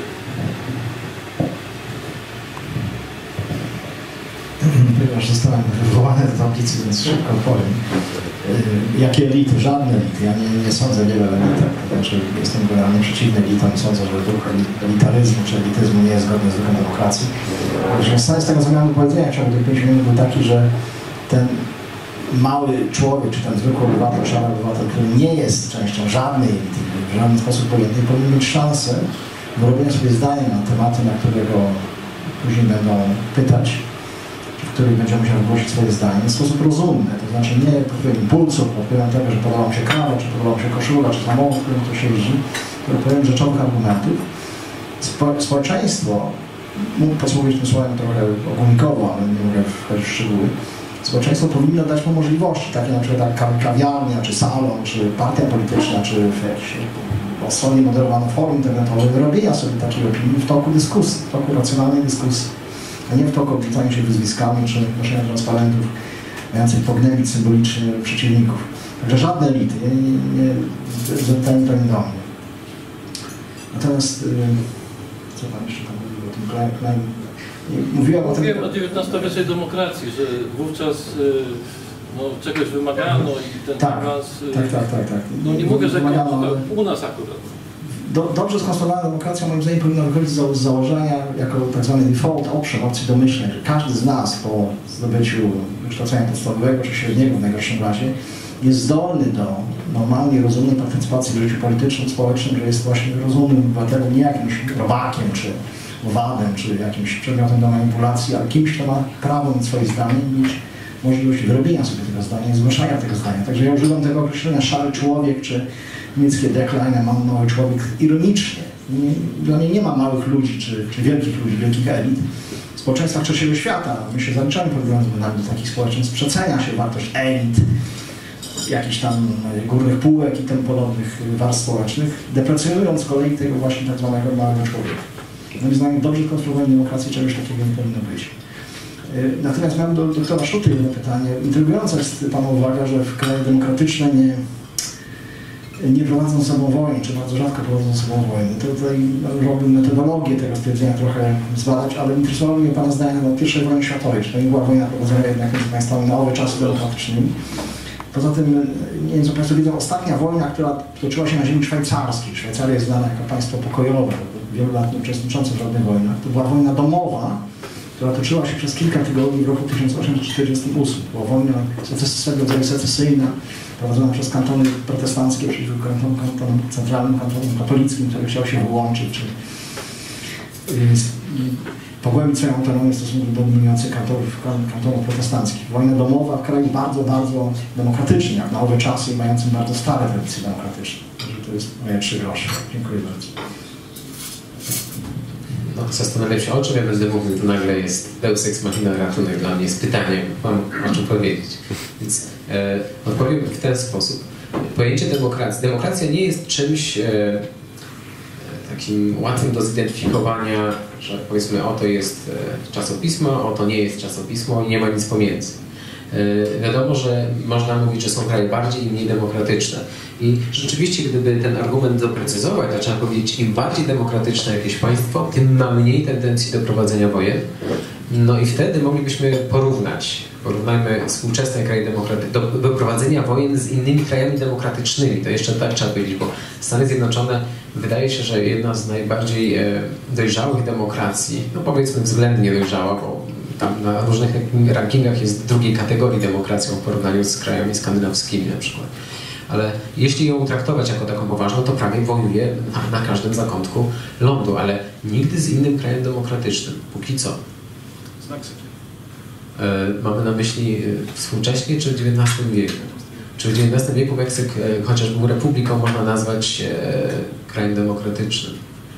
Ponieważ zostałem wywołany do tablicy, więc szybko powiem. Jakie elity? Żadne elity. Ja nie sądzę wiele o elitach. Znaczy, jestem generalnie przeciwny elitom. Sądzę, że duch elitaryzmu czy elityzmu nie jest zgodny z duchem demokracji. Związany z tego, co miałem do powiedzenia w ciągu tych 5 minut, był taki, że ten mały człowiek, czy ten zwykły obywatel, szary obywatel, który nie jest częścią żadnej elity, w żaden sposób pojęty, powinien mieć szansę wyrobienia sobie zdania na tematy, na którego później będą pytać, w których będzie musiał wygłosić swoje zdanie w sposób rozumny, to znaczy nie pod wpływem impulsów, pod wpływem tego, że podoba mi się kawa, czy podoba mi się koszula, czy samochód, w którym ktoś jeździ, pod wpływem rzeczowych argumentów. Społeczeństwo, mógł posługiwać tym słowem trochę ogólnikowo, ale nie mogę wchodzić w szczegóły, społeczeństwo powinno dać mu możliwości, takie na przykład jak kawiarnia, czy salon, czy partia polityczna, czy jakieś osobnie moderowane forum internetowe, wyrobienia sobie takiej opinii w toku dyskusji, w toku racjonalnej dyskusji, a nie w toku obrzucania się wyzwiskami, czy noszenia transparentów mających pognębić symbolicznie przeciwników. Także żadne elity, to nie do mnie. Natomiast, co Pan jeszcze tam mówił o tym Mówiłem o XIX-wiecznej demokracji, że wówczas czegoś wymagano i ten awans... Tak. Nie mogę rzekać, u nas akurat. Dobrze skonstruowana demokracja moim zdaniem powinna wychodzić z założenia jako tak zwany default option, opcji domyślnej, że każdy z nas po zdobyciu wykształcenia podstawowego czy średniego w najgorszym razie jest zdolny do normalnej, rozumnej partycypacji w życiu politycznym, społecznym, że jest właśnie rozumnym obywatelem, nie jakimś robakiem czy owadem, czy jakimś przedmiotem do manipulacji, ale kimś, kto ma prawo mieć swoje zdanie i mieć możliwość wyrobienia sobie tego zdania i zgłaszania tego zdania. Także ja używam tego określenia szary człowiek, czy niemieckie dekline, mam mały człowiek ironicznie. Dla mnie nie ma małych ludzi, czy wielkich ludzi, wielkich elit. W społeczeństwach trzeciego świata, my się zaliczamy pod wieloma względami do takich społeczeństw, przecenia się wartość elit, jakichś tam górnych półek i tym podobnych warstw społecznych, deprecjonując z kolei tego właśnie tak zwanego małego człowieka. Moim zdaniem dobrze skonstruowanej demokracji czegoś takiego nie powinno być. Natomiast mam do doktora Szuty jedno pytanie. Intrygująca jest Pana uwaga, że w krajach demokratyczne nie prowadzą ze sobą wojny, czy bardzo rzadko prowadzą ze sobą wojny. To tutaj należałoby metodologię tego stwierdzenia trochę zbadać, ale interesowało mnie Pana zdanie na I wojnie światowej, czy to nie była wojna prowadzona jednak między państwami na owe czasy demokratycznymi. Poza tym, nie wiem co Państwo widzą, ostatnia wojna, która toczyła się na ziemi szwajcarskiej. Szwajcaria jest znana jako państwo pokojowe, wielu lat nie uczestniczące w żadnych wojnach. To była wojna domowa, która toczyła się przez kilka tygodni w roku 1848. Była wojna swego rodzaju secesyjna, prowadzona przez kantony protestanckie przeciwko kantonom centralnym, kantonom katolickim, który chciał się wyłączyć, czy pogłębić swoją autonomię w stosunku do dominujących kantonów protestanckich. Wojna domowa w kraju bardzo, bardzo demokratycznym, jak na owe czasy i mającym bardzo stare tradycje demokratyczne. To jest moje 3 grosze. Dziękuję bardzo. No, zastanawiam się, o czym ja będę mówił, to nagle jest deus ex machina ratunek dla mnie z pytaniem, mam o czym powiedzieć. Więc odpowiem w ten sposób. Pojęcie demokracji. Demokracja nie jest czymś takim łatwym do zidentyfikowania, że powiedzmy oto jest czasopismo, oto nie jest czasopismo i nie ma nic pomiędzy. Wiadomo, że można mówić, że są kraje bardziej i mniej demokratyczne. I rzeczywiście, gdyby ten argument doprecyzować, to trzeba powiedzieć, im bardziej demokratyczne jakieś państwo, tym ma mniej tendencji do prowadzenia wojen. No i wtedy moglibyśmy porównajmy współczesne kraje demokratyczne, do prowadzenia wojen z innymi krajami demokratycznymi. To jeszcze tak trzeba powiedzieć, bo Stany Zjednoczone wydaje się, że jedna z najbardziej dojrzałych demokracji, no powiedzmy względnie dojrzała, bo tam na różnych rankingach jest drugiej kategorii demokracją w porównaniu z krajami skandynawskimi na przykład. Ale jeśli ją traktować jako taką poważną, to prawie wojuje na każdym zakątku lądu, ale nigdy z innym krajem demokratycznym. Póki co. Mamy na myśli współcześnie czy w XIX wieku? Czy w XIX wieku Meksyk, chociaż był republiką, można nazwać krajem demokratycznym?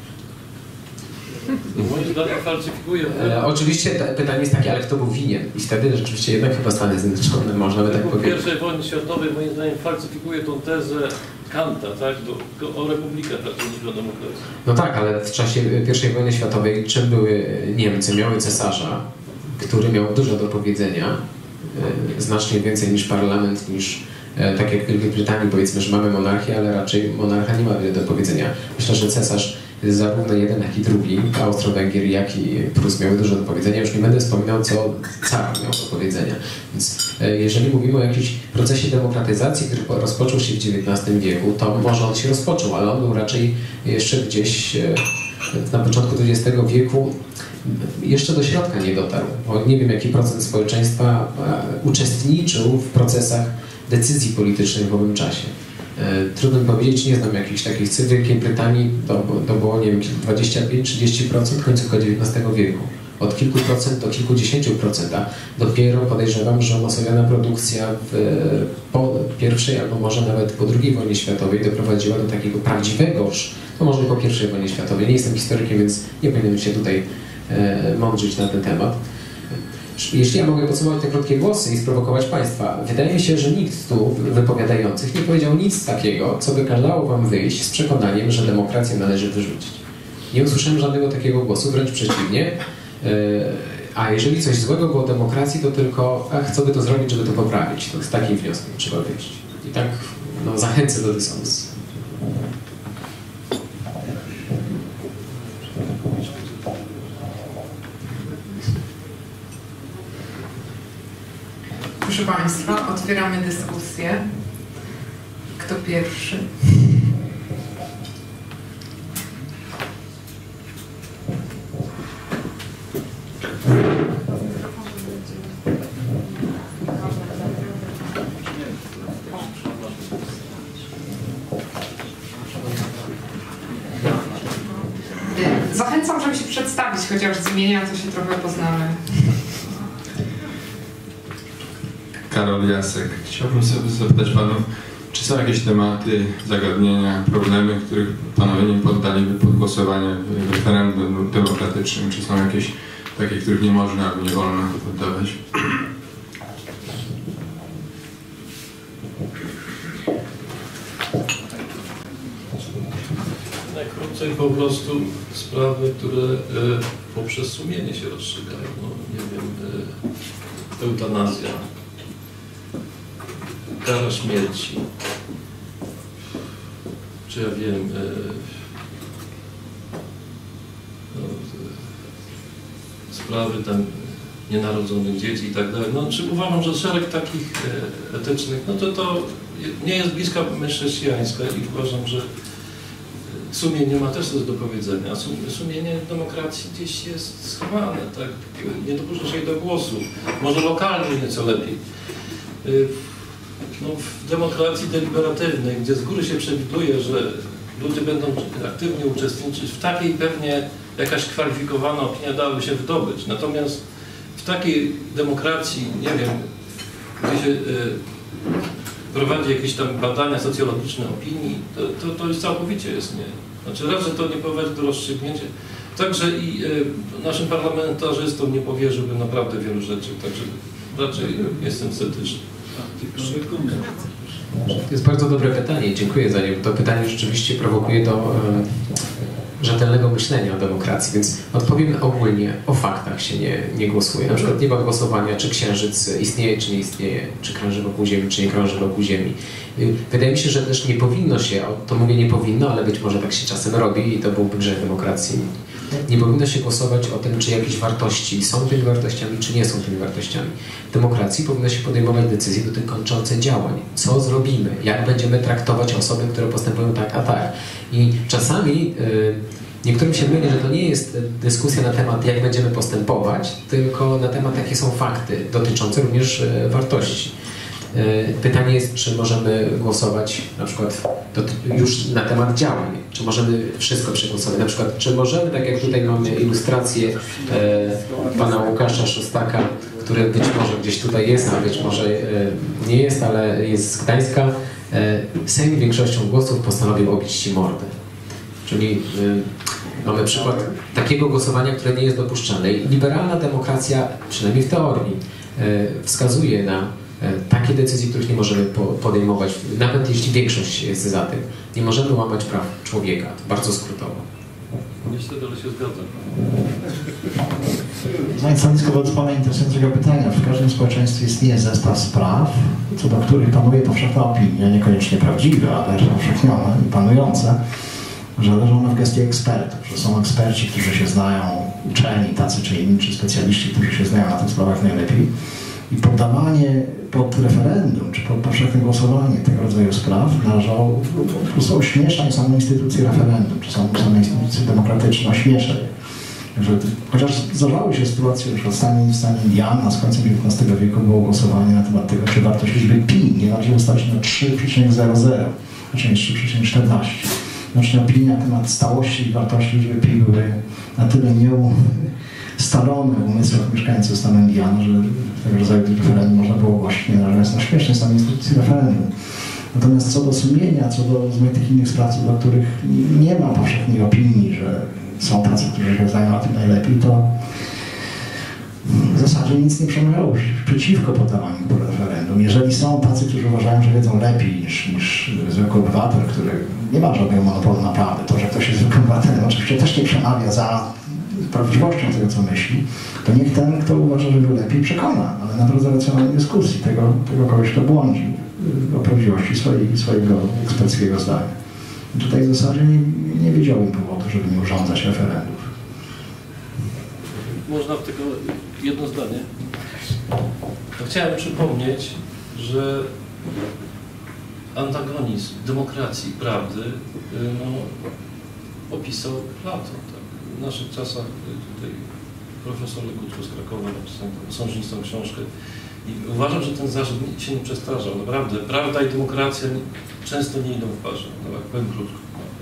Moim zdaniem falsyfikuje. Oczywiście pytanie jest takie, ale kto był winien? I wtedy rzeczywiście jednak chyba Stany Zjednoczone, można by tak powiedzieć. Po I wojnie światowej moim zdaniem falsyfikuje tą tezę Kanta, tak? O republikę niż o demokracji. No tak, ale w czasie I wojny światowej czym były Niemcy? Miały cesarza, który miał dużo do powiedzenia, znacznie więcej niż parlament, niż tak jak w Wielkiej Brytanii powiedzmy, że mamy monarchię, ale raczej monarcha nie ma wiele do powiedzenia. Myślę, że cesarz zarówno jeden, jak i drugi, Austro-Węgier, jak i Prus miały dużo do powiedzenia. Już nie będę wspominał, co car miał do powiedzenia. Więc jeżeli mówimy o jakimś procesie demokratyzacji, który rozpoczął się w XIX wieku, to może on się rozpoczął, ale on był raczej jeszcze gdzieś na początku XX wieku, jeszcze do środka nie dotarł, bo nie wiem, jaki procent społeczeństwa uczestniczył w procesach decyzji politycznych w owym czasie. Trudno mi powiedzieć, nie znam jakichś takich cyfr. W Wielkiej Brytanii to było, nie wiem, 25-30% końcówka XIX wieku. Od kilku procent do kilkudziesięciu procent, a dopiero podejrzewam, że omasowiona produkcja po I albo może nawet po II wojnie światowej doprowadziła do takiego prawdziwego, to może po I wojnie światowej. Nie jestem historykiem, więc nie powinienem się tutaj mądrzyć na ten temat. Jeśli ja mogę podsumować te krótkie głosy i sprowokować Państwa, wydaje mi się, że nikt tu wypowiadających nie powiedział nic takiego, co by kazało Wam wyjść z przekonaniem, że demokrację należy wyrzucić. Nie usłyszałem żadnego takiego głosu, wręcz przeciwnie. A jeżeli coś złego było demokracji, to tylko co by to zrobić, żeby to poprawić. To z takim wnioskiem trzeba wyjść. I tak zachęcę do dyskusji. Proszę Państwa, otwieramy dyskusję. Kto pierwszy? Zachęcam, żeby się przedstawić, chociaż z imienia to się trochę poznamy. Karol Jasek. Chciałbym sobie zapytać Panów, czy są jakieś tematy, zagadnienia, problemy, których Panowie nie poddaliby pod głosowanie w referendum demokratycznym? Czy są jakieś takie, których nie można albo nie wolno poddawać? Najkrócej po prostu sprawy, które poprzez sumienie się rozstrzygają. No, nie wiem, eutanazja, kara śmierci, czy ja wiem, sprawy tam nienarodzonych dzieci i tak dalej. No, czy uważam, że szereg takich etycznych, no to nie jest bliska myśl chrześcijańska i uważam, że sumienie ma też coś do powiedzenia, a sumienie w demokracji gdzieś jest schowane, tak? Nie dopuszcza się do głosu, może lokalnie nieco lepiej. No, w demokracji deliberatywnej, gdzie z góry się przewiduje, że ludzie będą aktywnie uczestniczyć, w takiej pewnie jakaś kwalifikowana opinia dałaby się wydobyć. Natomiast w takiej demokracji, nie wiem, gdzie się prowadzi jakieś tam badania socjologiczne opinii, to już całkowicie jest nie. Znaczy raczej to nie prowadzi do rozstrzygnięcia. Także i naszym parlamentarzystom nie powierzyłbym naprawdę wielu rzeczy, także raczej jestem sceptyczny. To jest bardzo dobre pytanie, dziękuję za nie. To pytanie rzeczywiście prowokuje do rzetelnego myślenia o demokracji, więc odpowiem ogólnie, o faktach się nie głosuje. Na przykład nie ma głosowania, czy Księżyc istnieje, czy nie istnieje, czy krąży wokół Ziemi, czy nie krąży wokół Ziemi. Wydaje mi się, że też nie powinno się, to mówię nie powinno, ale być może tak się czasem robi i to byłby grzech demokracji. Nie powinno się głosować o tym, czy jakieś wartości są tymi wartościami, czy nie są tymi wartościami. W demokracji powinno się podejmować decyzje dotyczące działań. Co zrobimy? Jak będziemy traktować osoby, które postępują tak, a tak. I czasami niektórym się myli, że to nie jest dyskusja na temat, jak będziemy postępować, tylko na temat, jakie są fakty dotyczące również wartości. Pytanie jest, czy możemy głosować na przykład już na temat działań, czy możemy wszystko przegłosować, na przykład czy możemy, tak jak tutaj mamy ilustrację pana Łukasza Szostaka, który być może gdzieś tutaj jest, a być może nie jest, ale jest z Gdańska, Sejm większością głosów postanowił obić ci mordę. Czyli mamy przykład takiego głosowania, które nie jest dopuszczalne. I liberalna demokracja, przynajmniej w teorii, wskazuje na takie decyzje, których nie możemy podejmować, nawet jeśli większość jest za tym. Nie możemy łamać praw człowieka, to bardzo skrótowo. Niestety, ale się zgadzam. Znając stanowisko wobec pana interesującego pytania, w każdym społeczeństwie istnieje zestaw spraw, co do których panuje powszechna opinia, niekoniecznie prawdziwa, ale rozpowszechniona i panująca, że leżą one w gestii ekspertów, że są eksperci, którzy się znają, uczeni, tacy czy inni, czy specjaliści, którzy się znają na tych sprawach najlepiej. I poddawanie pod referendum, czy pod powszechne głosowanie tego rodzaju spraw należało po prostu ośmieszać samą instytucję referendum, czy samą instytucję demokratyczną, ośmieszać. Chociaż zdarzały się sytuacje, że w stanie Indiana z końcem XIX wieku było głosowanie na temat tego, czy wartość liczby pi nie należy ustawić na 3,00, znaczy 3,14. Znaczy opinie na temat stałości i wartości liczby pi były na tyle ustalone w umysłach mieszkańców stanu Indiana, że tego rodzaju referendum można było ogłosić, nie należąc na śmiesznej samej instytucji referendum. Natomiast co do sumienia, co do tych innych spraw, dla których nie ma powszechnej opinii, że są tacy, którzy się znają na tym najlepiej, to w zasadzie nic nie przemawiało przeciwko poddawaniu pod referendum. Jeżeli są tacy, którzy uważają, że wiedzą lepiej niż zwykły obywatel, który nie ma żadnego monopolu na prawdę, to, że ktoś jest zwykłym obywatelem, oczywiście też nie przemawia za prawdziwością tego, co myśli, to niech ten, kto uważa, że wie lepiej, przekona, ale na drodze racjonalnej dyskusji tego kogoś, kto błądzi o prawdziwości swojego eksperckiego zdania. I tutaj w zasadzie nie wiedziałbym powodu, żeby nie urządzać referendów. Można tylko jedno zdanie. Chciałem przypomnieć, że antagonizm demokracji, prawdy opisał Platon. Tak? W naszych czasach tutaj profesor Legutko z Krakowa napisał sążnistą książkę i uważam, że ten zarzut się nie przestarzał. Naprawdę, prawda i demokracja często nie idą w parze. No, powiem krótko.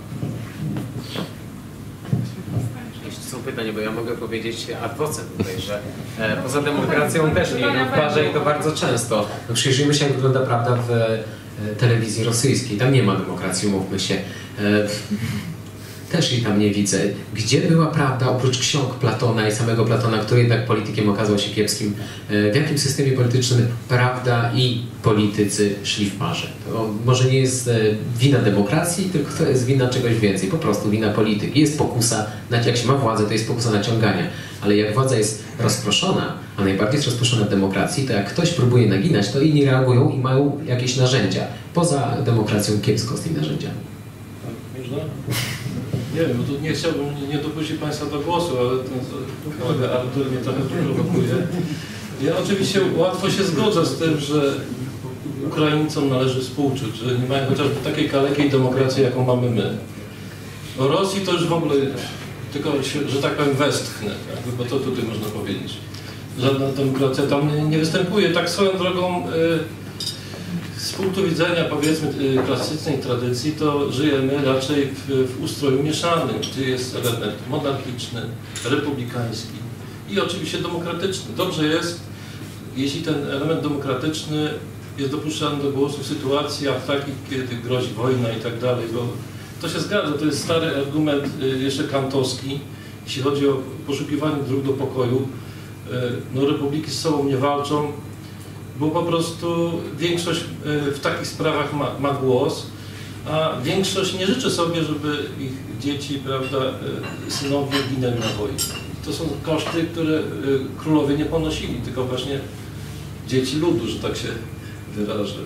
Jeśli są pytania, bo ja mogę powiedzieć ad vocem tutaj, że poza demokracją też nie idą w parze i to bardzo często. No, przyjrzyjmy się, jak wygląda prawda w telewizji rosyjskiej. Tam nie ma demokracji, umówmy się. Też jej tam nie widzę. Gdzie była prawda, oprócz ksiąg Platona i samego Platona, który jednak politykiem okazał się kiepskim, w jakim systemie politycznym prawda i politycy szli w parze? To może nie jest wina demokracji, tylko to jest wina czegoś więcej, po prostu wina polityki. Jest pokusa, jak się ma władzę, to jest pokusa naciągania, ale jak władza jest rozproszona, a najbardziej jest rozproszona w demokracji, to jak ktoś próbuje naginać, to inni reagują i mają jakieś narzędzia. Poza demokracją kiepsko z tymi narzędziami. Można? Nie wiem, bo tu nie chciałbym nie dopuścić Państwa do głosu, ale ten kolega Artur mnie trochę prowokuje. Ja oczywiście łatwo się zgodzę z tym, że Ukraińcom należy współczuć, że nie mają chociażby takiej kalekiej demokracji, jaką mamy my. O Rosji to już w ogóle, tylko że tak powiem, westchnę, bo to tutaj można powiedzieć. Żadna demokracja tam nie występuje. Tak swoją drogą, z punktu widzenia, powiedzmy, klasycznej tradycji, to żyjemy raczej w ustroju mieszanym, gdzie jest element monarchiczny, republikański i oczywiście demokratyczny. Dobrze jest, jeśli ten element demokratyczny jest dopuszczany do głosu w sytuacjach takich, kiedy grozi wojna i tak dalej, bo to się zgadza, to jest stary argument jeszcze kantowski, jeśli chodzi o poszukiwanie dróg do pokoju. No, republiki z sobą nie walczą, bo po prostu większość w takich sprawach ma głos, a większość nie życzy sobie, żeby ich dzieci, prawda, synowie ginęli na wojnie. To są koszty, które królowie nie ponosili, tylko właśnie dzieci ludu, że tak się wyrażę.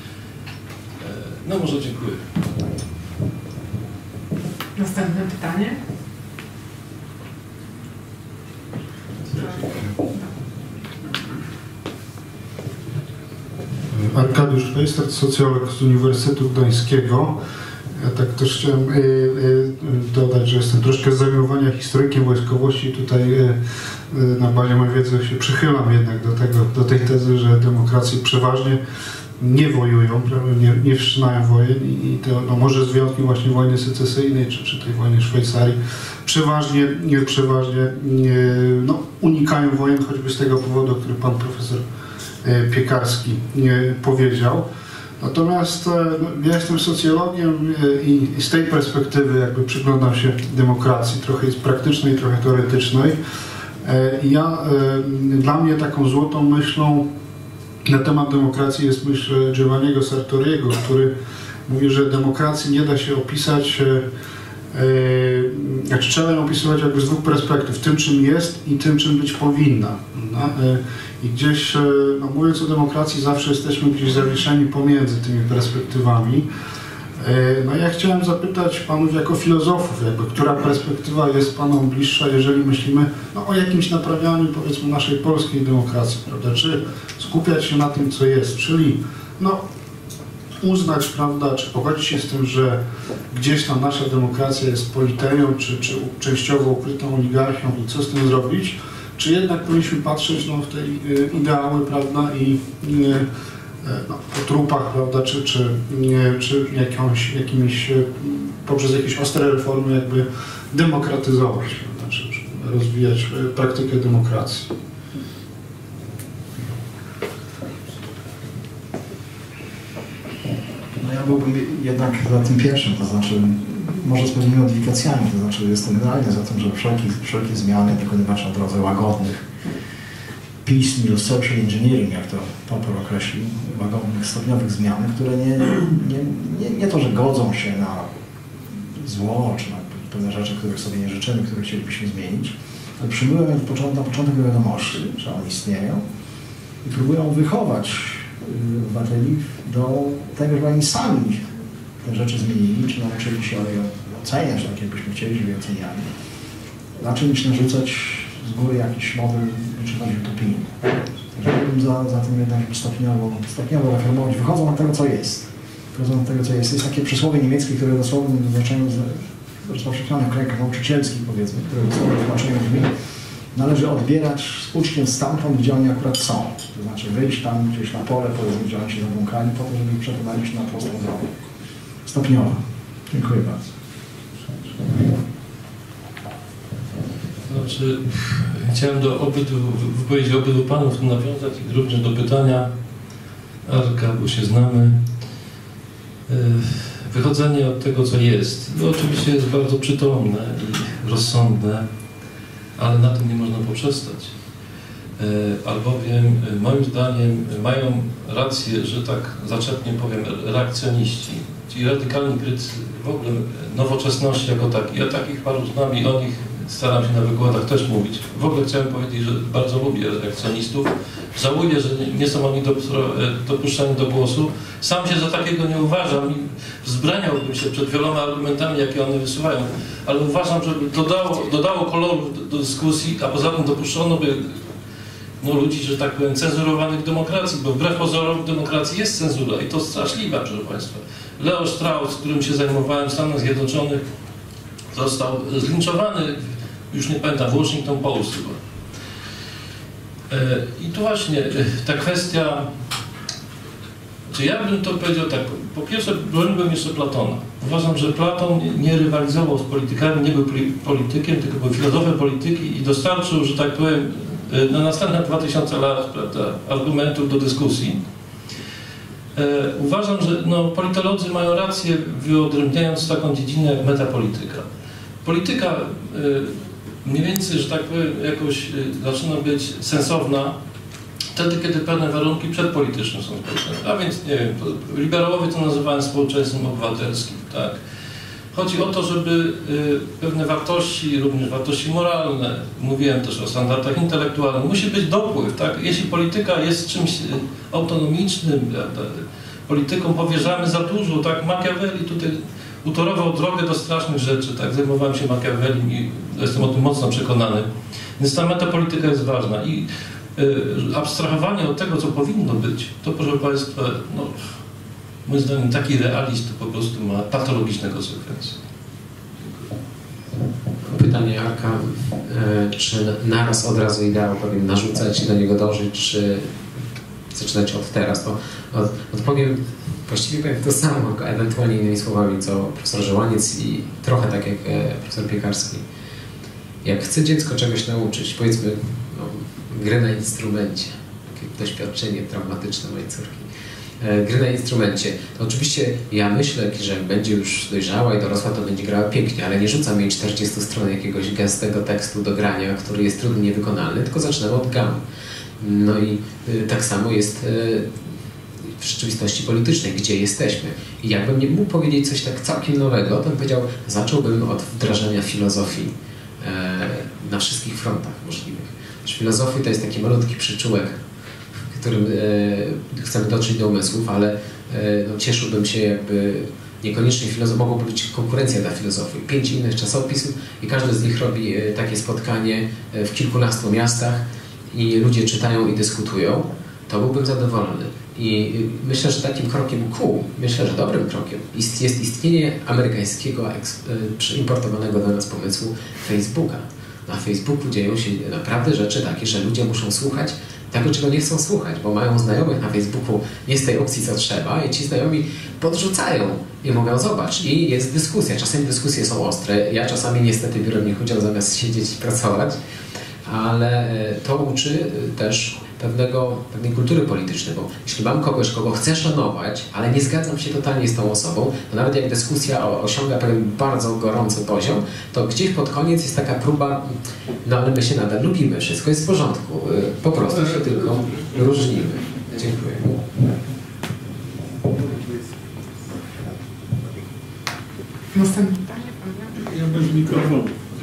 No może dziękuję. Następne pytanie. Arkadiusz Fejstert, socjolog z Uniwersytetu Gdańskiego. Ja tak też chciałem dodać, że jestem troszkę z zamiłowania historykiem wojskowości. Tutaj na bazie mojej wiedzy się przychylam jednak do tej tezy, że demokracje przeważnie nie wojują, nie wszczynają wojen i to no może z wyjątkiem właśnie wojny secesyjnej czy tej wojny Szwajcarii przeważnie no, unikają wojen, choćby z tego powodu, o którym pan profesor Piekarski powiedział. Natomiast ja jestem socjologiem i z tej perspektywy jakby przyglądam się demokracji, trochę jest praktycznej, trochę teoretycznej. Dla mnie taką złotą myślą na temat demokracji jest myśl Giovanniego Sartoriego, który mówi, że demokracji nie da się opisać, znaczy trzeba ją opisywać jakby z dwóch perspektyw, tym czym jest i tym czym być powinna. I gdzieś, no mówiąc o demokracji, zawsze jesteśmy gdzieś zawieszeni pomiędzy tymi perspektywami. No ja chciałem zapytać panów jako filozofów, jakby, która perspektywa jest panom bliższa, jeżeli myślimy no, o jakimś naprawianiu, powiedzmy, naszej polskiej demokracji, prawda? Czy skupiać się na tym, co jest, czyli no, uznać, prawda, czy pogodzić się z tym, że gdzieś tam nasza demokracja jest politerią, czy częściowo ukrytą oligarchią i co z tym zrobić, czy jednak powinniśmy patrzeć no, w te ideały, prawda, i no, po trupach, prawda, czy jakimiś, poprzez jakieś ostre reformy jakby demokratyzować, prawda, czy rozwijać praktykę demokracji. No ja byłbym jednak za tym pierwszym, to znaczy może z pewnymi modyfikacjami, to znaczy jestem generalnie za tym, żeby wszelkie zmiany dokonywać na drodze łagodnych, piecemeal social engineering, jak to Popper określił, łagodnych, stopniowych zmian, które nie to, że godzą się na zło, czy na pewne rzeczy, których sobie nie życzymy, które chcielibyśmy zmienić, ale przyjmują na początek wiadomości, że one istnieją i próbują wychować obywateli do tego, żeby oni sami te rzeczy zmienili, czy nauczyli się je oceniać, tak jakbyśmy chcieli, żeby je oceniali. Raczej niż narzucać z góry jakiś model liczebności utopijny. Także bym za tym jednak stopniowo reformować, wychodzą od tego, co jest. Jest takie przysłowie niemieckie, które dosłownie w znaczeniu rozpowszechnione w krajach nauczycielskich, powiedzmy, które dosłownie w znaczeniu brzmi, należy odbierać z uczniów stamtąd, gdzie oni akurat są. To znaczy wyjść tam gdzieś na pole, powiedzmy, gdzie oni się zabłąkali, po to, żeby ich przekonali się na prostą drogę. Stopniowo. Dziękuję bardzo. Znaczy, chciałem do wypowiedzi obydwu panów nawiązać i również do pytania Arka, bo się znamy. Wychodzenie od tego, co jest, no oczywiście jest bardzo przytomne i rozsądne, ale na tym nie można poprzestać. Albowiem moim zdaniem mają rację, że tak zaczepnie powiem, reakcjoniści, ci radykalni krytycy w ogóle nowoczesności jako takiej. Ja takich paru znam i o nich staram się na wykładach też mówić. W ogóle chciałem powiedzieć, że bardzo lubię redakcjonistów. Żałuję, że nie są oni dopuszczani do głosu. Sam się za takiego nie uważam i wzbraniałbym się przed wieloma argumentami, jakie one wysuwają, ale uważam, że dodało koloru do dyskusji, a poza tym dopuszczono by ludzi, że tak powiem, cenzurowanych w demokracji, bo wbrew pozorom w demokracji jest cenzura i to straszliwa, proszę Państwa. Leo Strauss, którym się zajmowałem w Stanach Zjednoczonych, został zlinczowany, już nie pamiętam, w Washington Post chyba. I tu właśnie ta kwestia, czy ja bym to powiedział tak, po pierwsze broniłbym jeszcze Platona. Uważam, że Platon nie rywalizował z politykami, nie był politykiem, tylko był filozofem polityki i dostarczył, że tak powiem, na następne 2000 lat, prawda, argumentów do dyskusji. Uważam, że politolodzy mają rację, wyodrębniając taką dziedzinę jak metapolityka. Polityka mniej więcej, że tak powiem, jakoś zaczyna być sensowna wtedy, kiedy pewne warunki przedpolityczne są spełnione. A więc, nie wiem, liberałowie to nazywałem społeczeństwem obywatelskim, tak? Chodzi o to, żeby pewne wartości, również wartości moralne, mówiłem też o standardach intelektualnych, musi być dopływ, tak? Jeśli polityka jest czymś autonomicznym, prawda, politykom powierzamy za dużo, tak? Machiavelli tutaj utorował drogę do strasznych rzeczy, tak? Zajmowałem się Machiavellim i jestem o tym mocno przekonany. Więc ta metapolityka jest ważna i abstrahowanie od tego, co powinno być, to proszę Państwa, moim zdaniem taki realizm po prostu ma patologiczne konsekwencje. Pytanie Arka, czy naraz od razu ideał powinien narzucać i do niego dążyć, czy zaczynać od teraz? To odpowiem, właściwie powiem to samo, ewentualnie innymi słowami, co profesor Żołaniec i trochę tak jak profesor Piekarski. Jak chce dziecko czegoś nauczyć, powiedzmy gry na instrumencie, takie doświadczenie traumatyczne mojej córki, gry na instrumencie, to oczywiście ja myślę, że jak będzie już dojrzała i dorosła, to będzie grała pięknie, ale nie rzucam jej 40 stron jakiegoś gęstego tekstu do grania, który jest trudno niewykonalny, tylko zaczynamy od gam. No i tak samo jest w rzeczywistości politycznej, gdzie jesteśmy. I jakbym nie mógł powiedzieć coś tak całkiem nowego, to bym powiedział, zacząłbym od wdrażania filozofii na wszystkich frontach możliwych. Filozofii to jest taki malutki przyczółek, którym chcemy dotrzeć do umysłów, ale cieszyłbym się, jakby niekoniecznie mogłoby być konkurencja dla filozofii. 5 innych czasopism i każdy z nich robi takie spotkanie w kilkunastu miastach i ludzie czytają i dyskutują, to byłbym zadowolony. I myślę, że takim krokiem myślę, że dobrym krokiem jest istnienie amerykańskiego importowanego do nas pomysłu Facebooka. Na Facebooku dzieją się naprawdę rzeczy takie, że ludzie muszą słuchać tego, czego nie chcą słuchać, bo mają znajomych na Facebooku nie z tej opcji, co trzeba i ci znajomi podrzucają i mówią, zobacz, i jest dyskusja. Czasami dyskusje są ostre. Ja czasami niestety biorę w nich udział zamiast siedzieć i pracować, ale to uczy też pewnej kultury politycznej, bo jeśli mam kogoś, kogo chcę szanować, ale nie zgadzam się totalnie z tą osobą, to nawet jak dyskusja osiąga pewien bardzo gorący poziom, to gdzieś pod koniec jest taka próba, ale my się nadal lubimy, wszystko jest w porządku, po prostu się tylko różnimy. Dziękuję. Następne pytanie. Ja bez mikrofonu.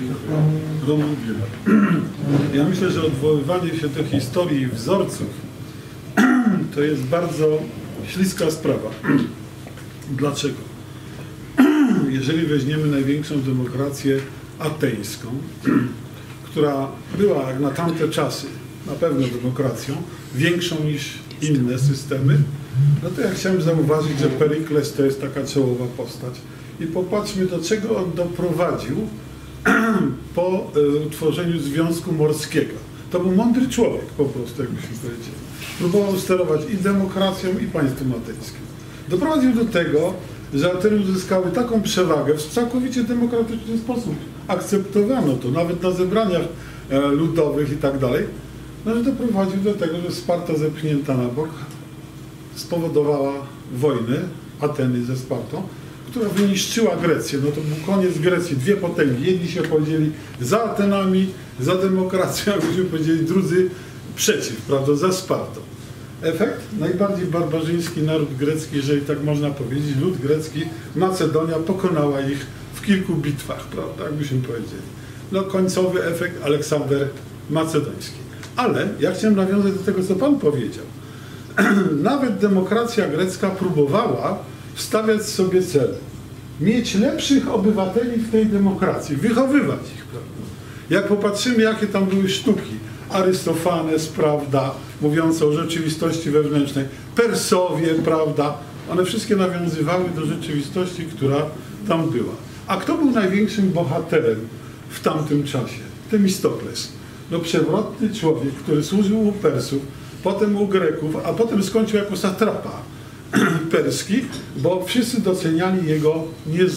Ja myślę, że odwoływanie się do historii i wzorców to jest bardzo śliska sprawa. Dlaczego? Jeżeli weźmiemy największą demokrację ateńską, która była jak na tamte czasy na pewno demokracją, większą niż inne systemy, no to ja chciałem zauważyć, że Perykles to jest taka czołowa postać. I popatrzmy, do czego on doprowadził po utworzeniu Związku Morskiego. To był mądry człowiek po prostu, jakbyśmy powiedzieli. Próbował sterować i demokracją, i państwem ateńskim. Doprowadził do tego, że Ateny uzyskały taką przewagę w całkowicie demokratyczny sposób. Akceptowano to, nawet na zebraniach ludowych i tak dalej, no, że doprowadził do tego, że Sparta zepchnięta na bok spowodowała wojnę Ateny ze Spartą, która wyniszczyła Grecję. No to był koniec Grecji, dwie potęgi. Jedni się powiedzieli za Atenami, za demokracją, a myśmy powiedzieli drudzy przeciw, prawda, za Spartą. Efekt? Najbardziej barbarzyński naród grecki, jeżeli tak można powiedzieć, lud grecki, Macedonia pokonała ich w kilku bitwach, prawda, jakbyśmy powiedzieli. no końcowy efekt Aleksander Macedoński. Ale ja chciałem nawiązać do tego, co Pan powiedział. Nawet demokracja grecka próbowała stawiać sobie cel. Mieć lepszych obywateli w tej demokracji, wychowywać ich, prawda? Jak popatrzymy, jakie tam były sztuki, Arystofanes, prawda, mówiące o rzeczywistości wewnętrznej, Persowie, prawda, one wszystkie nawiązywały do rzeczywistości, która tam była. A kto był największym bohaterem w tamtym czasie? Temistokles. No przewrotny człowiek, który służył u Persów, potem u Greków, a potem skończył jako satrapa perski, bo wszyscy doceniali jego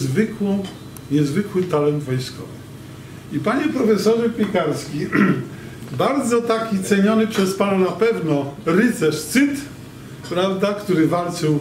niezwykły talent wojskowy. I panie profesorze Piekarski, bardzo taki ceniony przez pana na pewno rycerz Scyt, prawda, który walczył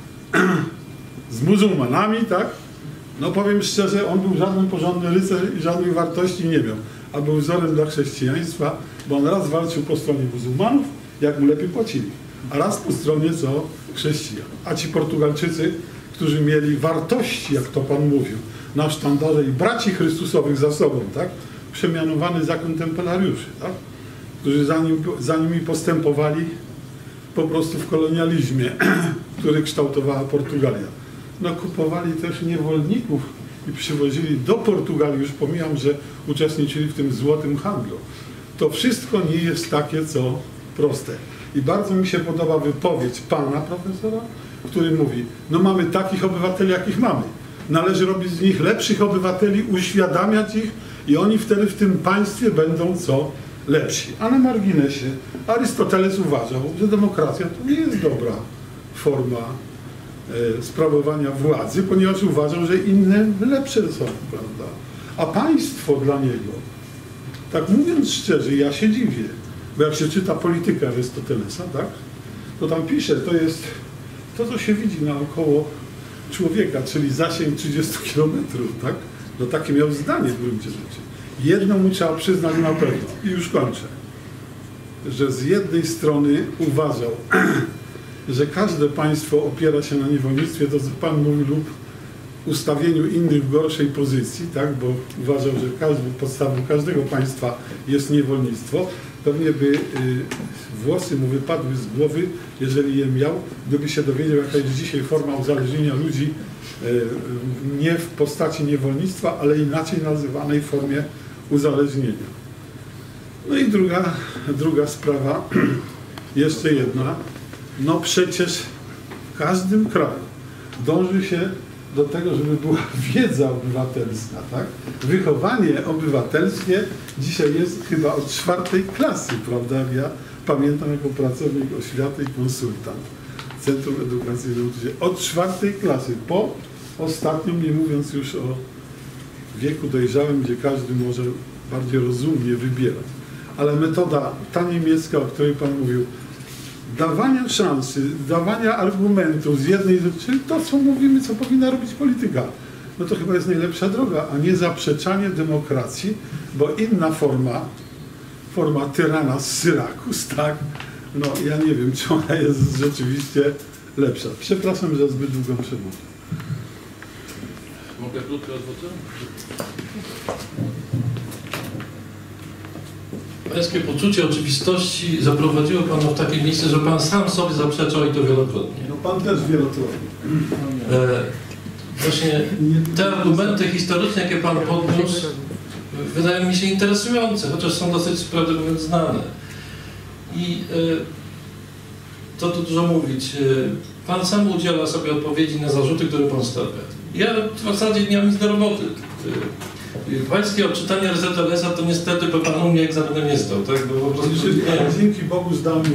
z muzułmanami, tak? No powiem szczerze, on był żaden porządny rycerz i żadnej wartości nie miał, a był wzorem dla chrześcijaństwa, bo on raz walczył po stronie muzułmanów, jak mu lepiej płacili, a raz po stronie co chrześcijan. A ci Portugalczycy, którzy mieli wartości, jak to pan mówił, na sztandarze i braci Chrystusowych za sobą, tak? Przemianowany zakon templariuszy, tak? Którzy za nimi postępowali po prostu w kolonializmie, który kształtowała Portugalia. No kupowali też niewolników i przywozili do Portugalii, już pomijam, że uczestniczyli w tym złotym handlu. To wszystko nie jest takie, co proste. I bardzo mi się podoba wypowiedź pana profesora, który mówi, no mamy takich obywateli, jakich mamy. Należy robić z nich lepszych obywateli, uświadamiać ich i oni wtedy w tym państwie będą co lepsi. A na marginesie Arystoteles uważał, że demokracja to nie jest dobra forma sprawowania władzy, ponieważ uważał, że inne lepsze są, prawda? A państwo dla niego, tak mówiąc szczerze, ja się dziwię, bo jak się czyta politykę Arystotelesa, tak, to tam pisze, to jest to, co się widzi naokoło człowieka, czyli zasięg 30 kilometrów, tak? No takie miał zdanie w gruncie rzeczy. Jedno mu trzeba przyznać na pewno, i już kończę, że z jednej strony uważał, że każde państwo opiera się na niewolnictwie, to co pan mówi, lub ustawieniu innych w gorszej pozycji, tak? Bo uważał, że podstawą każdego państwa jest niewolnictwo. Pewnie by włosy mu wypadły z głowy, jeżeli je miał, gdyby się dowiedział, jaka jest dzisiaj forma uzależnienia ludzi nie w postaci niewolnictwa, ale inaczej nazywanej formie uzależnienia. No i druga sprawa, jeszcze jedna. No przecież w każdym kraju dąży się do tego, żeby była wiedza obywatelska, tak? Wychowanie obywatelskie dzisiaj jest chyba od 4. klasy, prawda? Ja pamiętam jako pracownik oświaty i konsultant Centrum Edukacji i Nauki. Od 4. klasy, po ostatnim, nie mówiąc już o wieku dojrzałym, gdzie każdy może bardziej rozumnie wybierać. Ale metoda ta niemiecka, o której pan mówił, dawania szansy, dawania argumentów z jednej rzeczy, czyli to, co mówimy, co powinna robić polityka, no to chyba jest najlepsza droga, a nie zaprzeczanie demokracji, bo inna forma tyrana z Syrakus, tak, no ja nie wiem, czy ona jest rzeczywiście lepsza. Przepraszam za zbyt długą przemowę. Mogę krótko odwrócić? Pańskie poczucie oczywistości zaprowadziło pana w takie miejsce, że pan sam sobie zaprzeczał i to wielokrotnie. No pan też wielokrotnie. Właśnie te argumenty historyczne, jakie pan podniósł, wydają mi się interesujące, chociaż są dosyć, prawdę mówiąc, znane. I co tu dużo mówić, pan sam udziela sobie odpowiedzi na zarzuty, które pan stawia. Ja w zasadzie nie mam nic do roboty. Pańskie odczytanie Arystotelesa to niestety by pan u mnie egzaminu nie zdał, tak? Bo po prostu dzięki Bogu zdalnie.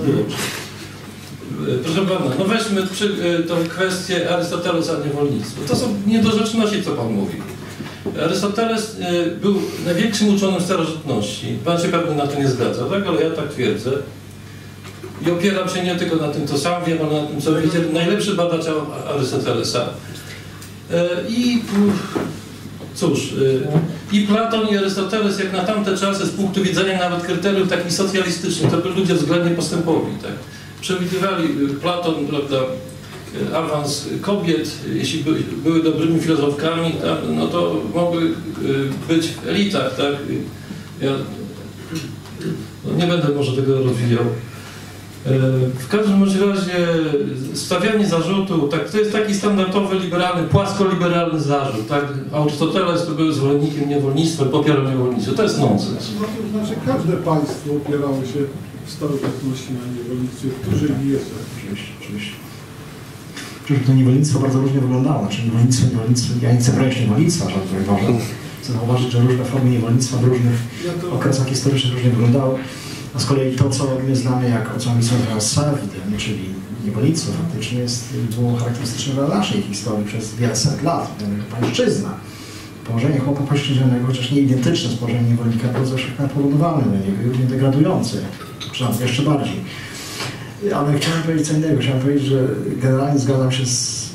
Proszę pana, no weźmy tą kwestię Arystotelesa niewolnictwa. To są niedorzeczności, co pan mówi. Arystoteles był największym uczonym starożytności. Pan się pewnie na to nie zgadza, tak? Ale ja tak twierdzę. I opieram się nie tylko na tym, co sam wiem, ale na tym, co widzę. Najlepszy badacz Arystotelesa. I cóż, i Platon, i Arystoteles, jak na tamte czasy, z punktu widzenia nawet kryteriów takich socjalistycznych, to byli ludzie względnie postępowi, tak? Przewidywali Platon, prawda, awans kobiet, jeśli były dobrymi filozofkami, no to mogły być w elitach, tak? Ja nie będę może tego rozwijał. W każdym razie stawianie zarzutu, tak, to jest taki standardowy liberalny, płasko-liberalny zarzut. Tak? Arystoteles to był zwolennikiem niewolnictwa, popierał niewolnictwo. To jest nonsens. To znaczy każde państwo opierało się w starożytności na niewolnictwie, którzy nie są. Oczywiście. To niewolnictwo bardzo różnie wyglądało. Znaczy niewolnictwo, ja nie chcę brać niewolnictwa, żeby Boże. Chcę zauważyć, że różne formy niewolnictwa w różnych okresach historycznych różnie wyglądały. A z kolei to, co my znamy jako serwidem, czyli niewolnictwo, faktycznie było charakterystyczne dla naszej historii przez wiele set lat. Pańszczyzna. Położenie chłopa pośrednionego, chociaż nie identyczne z położeniem niewolnika, było zawsze porównywane do niego, równie degradujące, przynajmniej jeszcze bardziej. Ale chciałem powiedzieć co innego. Chciałem powiedzieć, że generalnie zgadzam się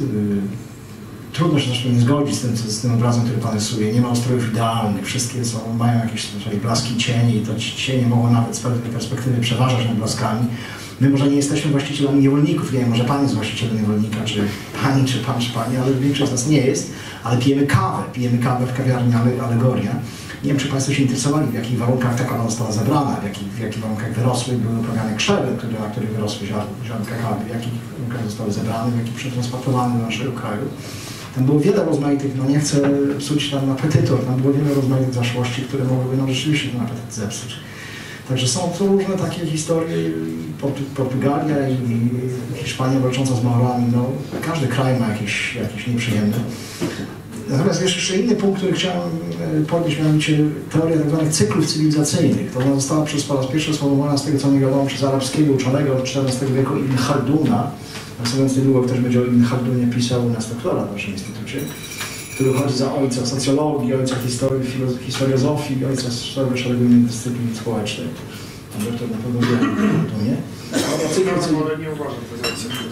trudno się zresztą nie zgodzić z tym obrazem, który Pan rysuje. Nie ma ustrojów idealnych, wszystkie mają jakieś blaski cieni i to cienie mogą nawet z pewnej perspektywy przeważać nad blaskami. My może nie jesteśmy właścicielami niewolników, nie wiem, może Pan jest właścicielem niewolnika, czy Pani, czy Pan, czy Pani, ale większość z nas nie jest, ale pijemy kawę w kawiarni Alegoria. Nie wiem, czy Państwo się interesowali, w jakich warunkach ta kawa została zebrana, w jakich warunkach były uprawiane krzewy, na których wyrosły ziarnka kawy, w jakich warunkach zostały zebrane, w jakich przetransportowane do naszego kraju. Tam było wiele rozmaitych, no nie chcę psuć nam apetytu, tam było wiele rozmaitych zaszłości, które mogłyby nam rzeczywiście ten apetyt zepsuć. Także są różne takie historie, Portugalia i Hiszpania walcząca z Maurami, no każdy kraj ma jakieś nieprzyjemne. Natomiast jeszcze inny punkt, który chciałem podnieść, mianowicie teoria tzw. cyklów cywilizacyjnych. To ona została po raz pierwszy sformułowana z tego, co mi wiadomo, przez arabskiego uczonego od XIV wieku Ibn Chalduna. Natomiast niedługo ktoś będzie o Ibn Chaldunie pisał na doktora w naszym instytucie, który uchodzi za ojca socjologii, ojca historiozofii, ojca szeregu innych dyscyplin społecznych. Pan doktor na pewno wie o Ibn Chaldunie. Ale nie uważam, że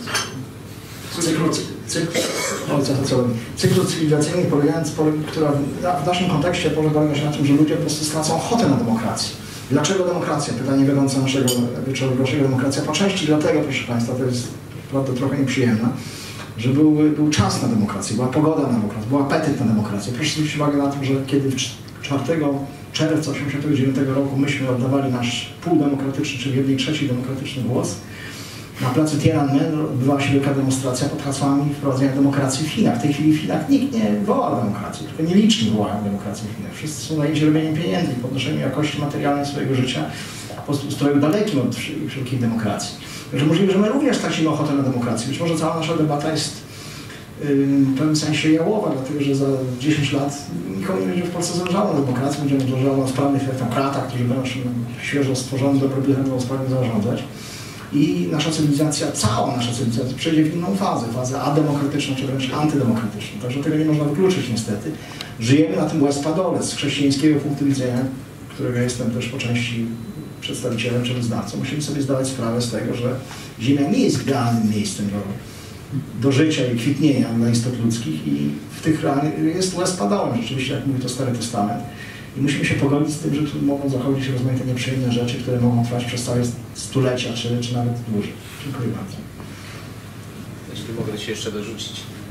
cyklu cywilizacyjnych która w naszym kontekście polega się na tym, że ludzie po prostu stracą ochotę na demokrację. Dlaczego demokracja? Pytanie wiodące naszego wieczoru. Dlaczego demokracja? Po części dlatego, proszę Państwa, to jest prawda trochę nieprzyjemna, że był czas na demokrację, była pogoda na demokrację, był apetyt na demokrację. Proszę zwrócić uwagę na to, że kiedy 4 czerwca 1989 roku myśmy oddawali nasz półdemokratyczny, czyli 1/3 demokratyczny głos, na placu Tiananmen odbywała się wielka demonstracja pod hasłami wprowadzenia demokracji w Chinach. W tej chwili w Chinach nikt nie woła demokracji, tylko nieliczni wołają demokrację w Chinach. Wszyscy są zajęci robieniem pieniędzy i podnoszeniem jakości materialnej swojego życia po ustroju dalekim od wszelkiej demokracji. Także możliwe, że my również tracimy ochotę na demokrację. Być może cała nasza debata jest w pewnym sensie jałowa, dlatego że za 10 lat nikomu nie będzie w Polsce zależało na demokracji, będzie zależało na sprawnych technokratach, którzy będą świeżo stworzony dobry będą sprawnie zarządzać. I nasza cywilizacja, cała nasza cywilizacja przejdzie w inną fazę ademokratyczną, czy wręcz antydemokratyczną. Także tego nie można wykluczyć niestety. Żyjemy na tym łez-padole z chrześcijańskiego punktu widzenia, którego jestem też po części przedstawicielem czy wyznawcą. Musimy sobie zdawać sprawę z tego, że Ziemia nie jest idealnym miejscem do życia i kwitnienia dla istot ludzkich i w tych realiach jest łez-padołem rzeczywiście, jak mówi to Stary Testament. I musimy się pogodzić z tym, że tu mogą zachodzić rozmaite nieprzyjemne rzeczy, które mogą trwać przez całe stulecia, czy nawet dłużej. Dziękuję bardzo. Jeśli mogę się jeszcze dorzucić.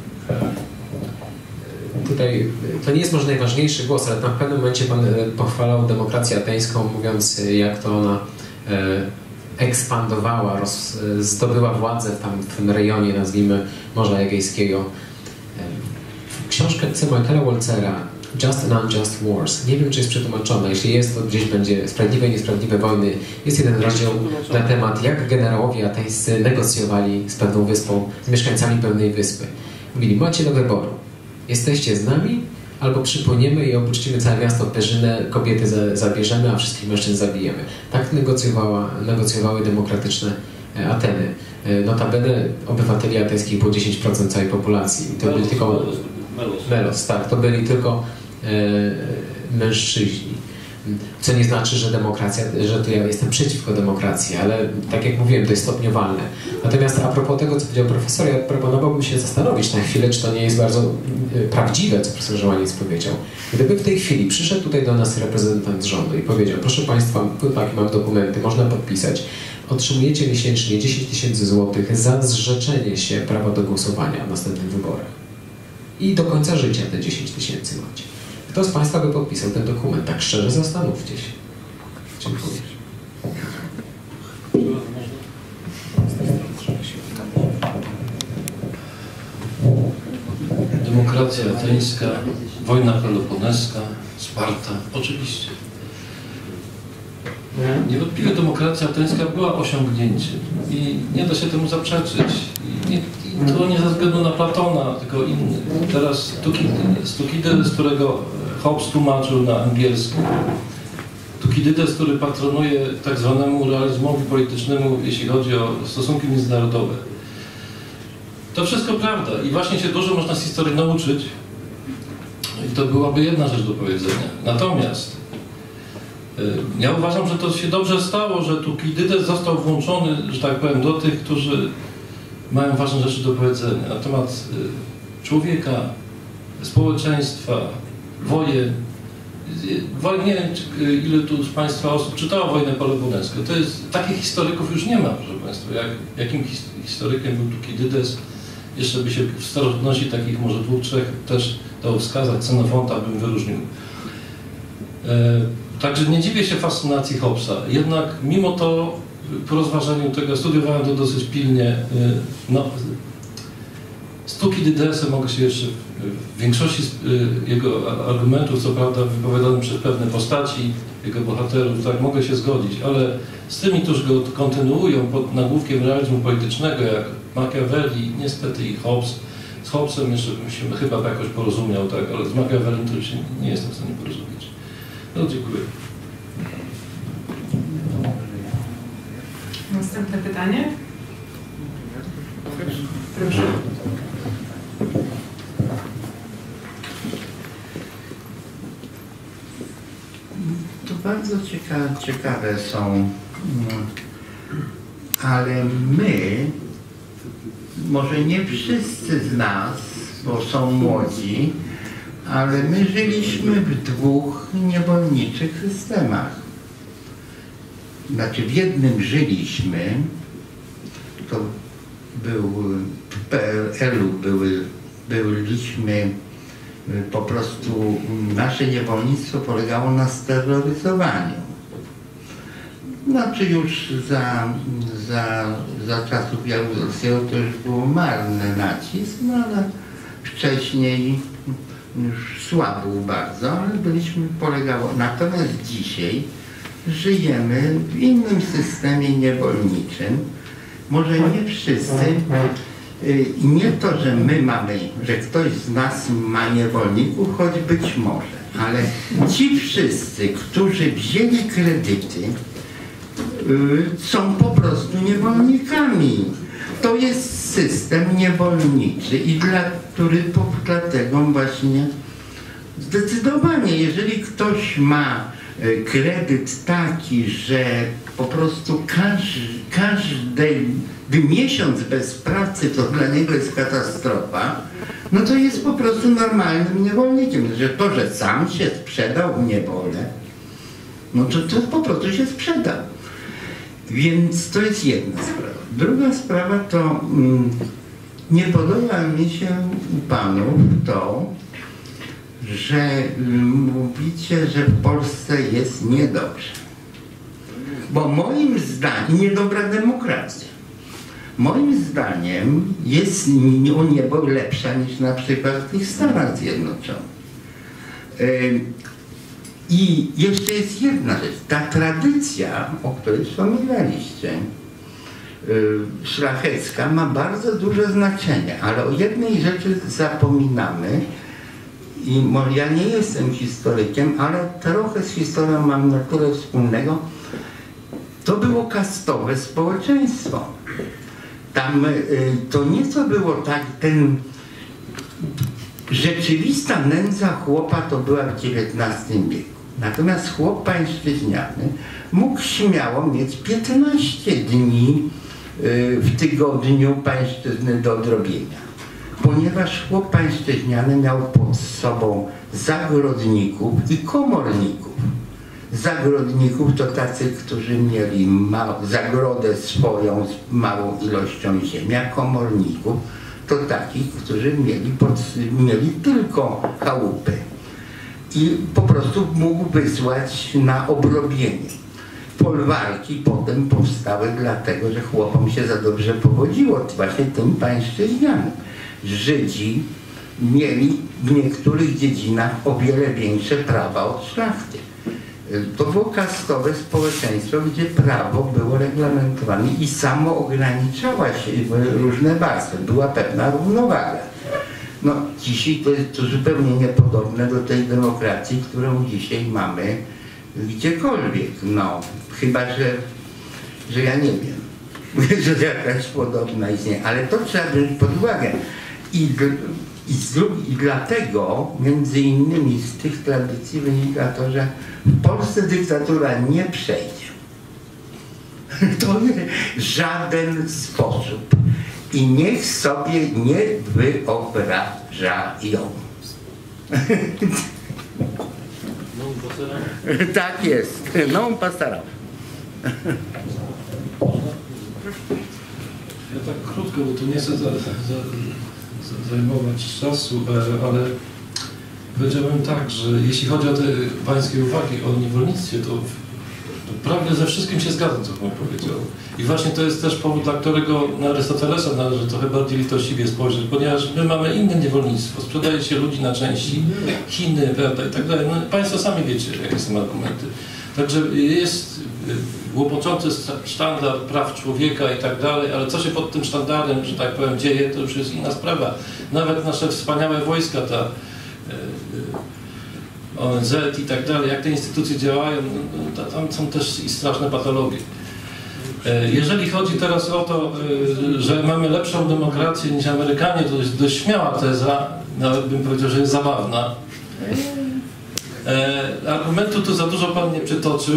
Tutaj to nie jest może najważniejszy głos, ale w pewnym momencie Pan pochwalał demokrację ateńską, mówiąc jak to ona ekspandowała, zdobyła władzę w tym rejonie, nazwijmy Morza Egejskiego. Książkę Michaela Walzera Just and Unjust Wars. Nie wiem, czy jest przetłumaczone. Jeśli jest, to gdzieś będzie Sprawiedliwe i Niesprawiedliwe Wojny. Jest jeden rozdział na temat, jak generałowie ateńscy negocjowali z pewną wyspą, z mieszkańcami pewnej wyspy. Mówili, macie do wyboru. Jesteście z nami, albo przypłyniemy i opuścimy całe miasto Perzynę, kobiety zabierzemy, a wszystkich mężczyzn zabijemy. Tak negocjowały demokratyczne Ateny. Notabene obywateli ateńskich było 10% całej populacji. To byli tylko Melos, tak, to byli tylko mężczyźni. Co nie znaczy, że demokracja, że to ja jestem przeciwko demokracji, ale tak jak mówiłem, to jest stopniowalne. Natomiast a propos tego, co powiedział profesor, ja proponowałbym się zastanowić na chwilę, czy to nie jest bardzo prawdziwe, co profesor Żołaniec powiedział. Gdyby w tej chwili przyszedł tutaj do nas reprezentant rządu i powiedział, proszę Państwa, takie mam dokumenty, można podpisać, otrzymujecie miesięcznie 10 000 złotych za zrzeczenie się prawa do głosowania w następnych wyborach. I do końca życia te 10 000 macie. Kto z Państwa by podpisał ten dokument? Tak szczerze zastanówcie się. Dziękuję. Demokracja ateńska, wojna peloponeska, Sparta, oczywiście. Niewątpliwie demokracja ateńska była osiągnięciem i nie da się temu zaprzeczyć. I to nie ze względu na Platona, tylko innych. Teraz Tukidydes, którego Hobbes tłumaczył na angielski. Tukidydes, który patronuje tak zwanemu realizmowi politycznemu, jeśli chodzi o stosunki międzynarodowe. To wszystko prawda i właśnie się dużo można z historii nauczyć i to byłaby jedna rzecz do powiedzenia. Natomiast ja uważam, że to się dobrze stało, że Tukidydes został włączony, że tak powiem, do tych, którzy mają ważne rzeczy do powiedzenia na temat człowieka, społeczeństwa, wojen. Nie wiem, ile tu z Państwa osób czytało wojnę peloponeską. To jest, takich historyków już nie ma, proszę Państwa. Jakim historykiem był Tukidydes? Jeszcze by się w starożytności takich może 2, 3 też dało wskazać. Xenofonta bym wyróżnił. Także nie dziwię się fascynacji Hobbesa. Jednak mimo to po rozważeniu tego, studiowałem to dosyć pilnie, no, z Tukidydesem mogę się jeszcze w większości jego argumentów, co prawda wypowiadanych przez pewne postaci, jego bohaterów, tak, mogę się zgodzić, ale z tymi, którzy go kontynuują pod nagłówkiem realizmu politycznego, jak Machiavelli, niestety i Hobbes, z Hobbesem jeszcze bym się chyba jakoś porozumiał, tak, ale z Machiavellem to się nie jestem w stanie porozumieć. No, dziękuję. Następne pytanie. Proszę. To bardzo ciekawe są, ale my, może nie wszyscy z nas, bo są młodzi, ale my żyliśmy w 2 niewolniczych systemach. Znaczy w jednym żyliśmy, to był w PRL-u byliśmy po prostu, nasze niewolnictwo polegało na steroryzowaniu. Znaczy już za czasów Jaruzelskiego to już było marny nacisk, no ale wcześniej już słabł bardzo, ale polegało. Natomiast dzisiaj żyjemy w innym systemie niewolniczym. Może nie wszyscy. Nie to, że my mamy, że ktoś z nas ma niewolników, choć być może, ale ci wszyscy, którzy wzięli kredyty, są po prostu niewolnikami. To jest system niewolniczy i dlatego właśnie zdecydowanie, jeżeli ktoś ma kredyt taki, że po prostu każdy miesiąc bez pracy to dla niego jest katastrofa, no to jest po prostu normalnym niewolnikiem. Że to, że sam się sprzedał w niewolę, no to po prostu się sprzedał. Więc to jest jedna sprawa. Druga sprawa to nie podoba mi się u panów to, że mówicie, że w Polsce jest niedobrze. Bo moim zdaniem, niedobra demokracja, moim zdaniem jest o niebo lepsza niż na przykład w tych Stanach Zjednoczonych. I jeszcze jest jedna rzecz, ta tradycja, o której wspominaliście, szlachecka ma bardzo duże znaczenie, ale o jednej rzeczy zapominamy. I może ja nie jestem historykiem, ale trochę z historią mam na tyle wspólnego. To było kastowe społeczeństwo. Tam to nieco było tak, rzeczywista nędza chłopa to była w XIX wieku. Natomiast chłop pańszczyźniany mógł śmiało mieć 15 dni w tygodniu pańszczyzny do odrobienia, ponieważ chłop pańszczyźniany miał pod sobą zagrodników i komorników. Zagrodników to tacy, którzy mieli zagrodę swoją z małą ilością ziemi, a komorników to takich, którzy mieli tylko chałupy i po prostu mógł wysłać na obrobienie. Folwarki potem powstały dlatego, że chłopom się za dobrze powodziło, właśnie tym pańszczyźnianym. Żydzi mieli w niektórych dziedzinach o wiele większe prawa od szlachty. To było kastowe społeczeństwo, gdzie prawo było reglamentowane i samo ograniczała się w różne warstwy. Była pewna równowaga. No, dzisiaj to jest to zupełnie niepodobne do tej demokracji, którą dzisiaj mamy gdziekolwiek. No, chyba, że ja nie wiem, że jakaś podobna istnieje, ale to trzeba wziąć pod uwagę. I dlatego, między innymi z tych tradycji wynika to, że w Polsce dyktatura nie przejdzie. To w żaden sposób. I niech sobie nie wyobrażają. Tak jest. Non passerà. Ja tak krótko, bo tu nie chcę zajmować czasu, ale powiedziałbym tak, że jeśli chodzi o te pańskie uwagi o niewolnictwie, to prawie ze wszystkim się zgadzam, co pan powiedział. I właśnie to jest też powód, dla którego na Arystotelesa należy trochę bardziej litościwie spojrzeć, ponieważ my mamy inne niewolnictwo, sprzedaje się ludzi na części, Chiny, prawda, i tak dalej. No, państwo sami wiecie, jakie są argumenty. Także jest łopoczący sztandar praw człowieka i tak dalej, ale co się pod tym sztandarem, że tak powiem, dzieje, to już jest inna sprawa. Nawet nasze wspaniałe wojska, ta ONZ i tak dalej, jak te instytucje działają, no, tam są też i straszne patologie. Jeżeli chodzi teraz o to, że mamy lepszą demokrację niż Amerykanie, to jest dość śmiała teza, nawet bym powiedział, że jest zabawna. Argumentu tu za dużo pan nie przytoczył,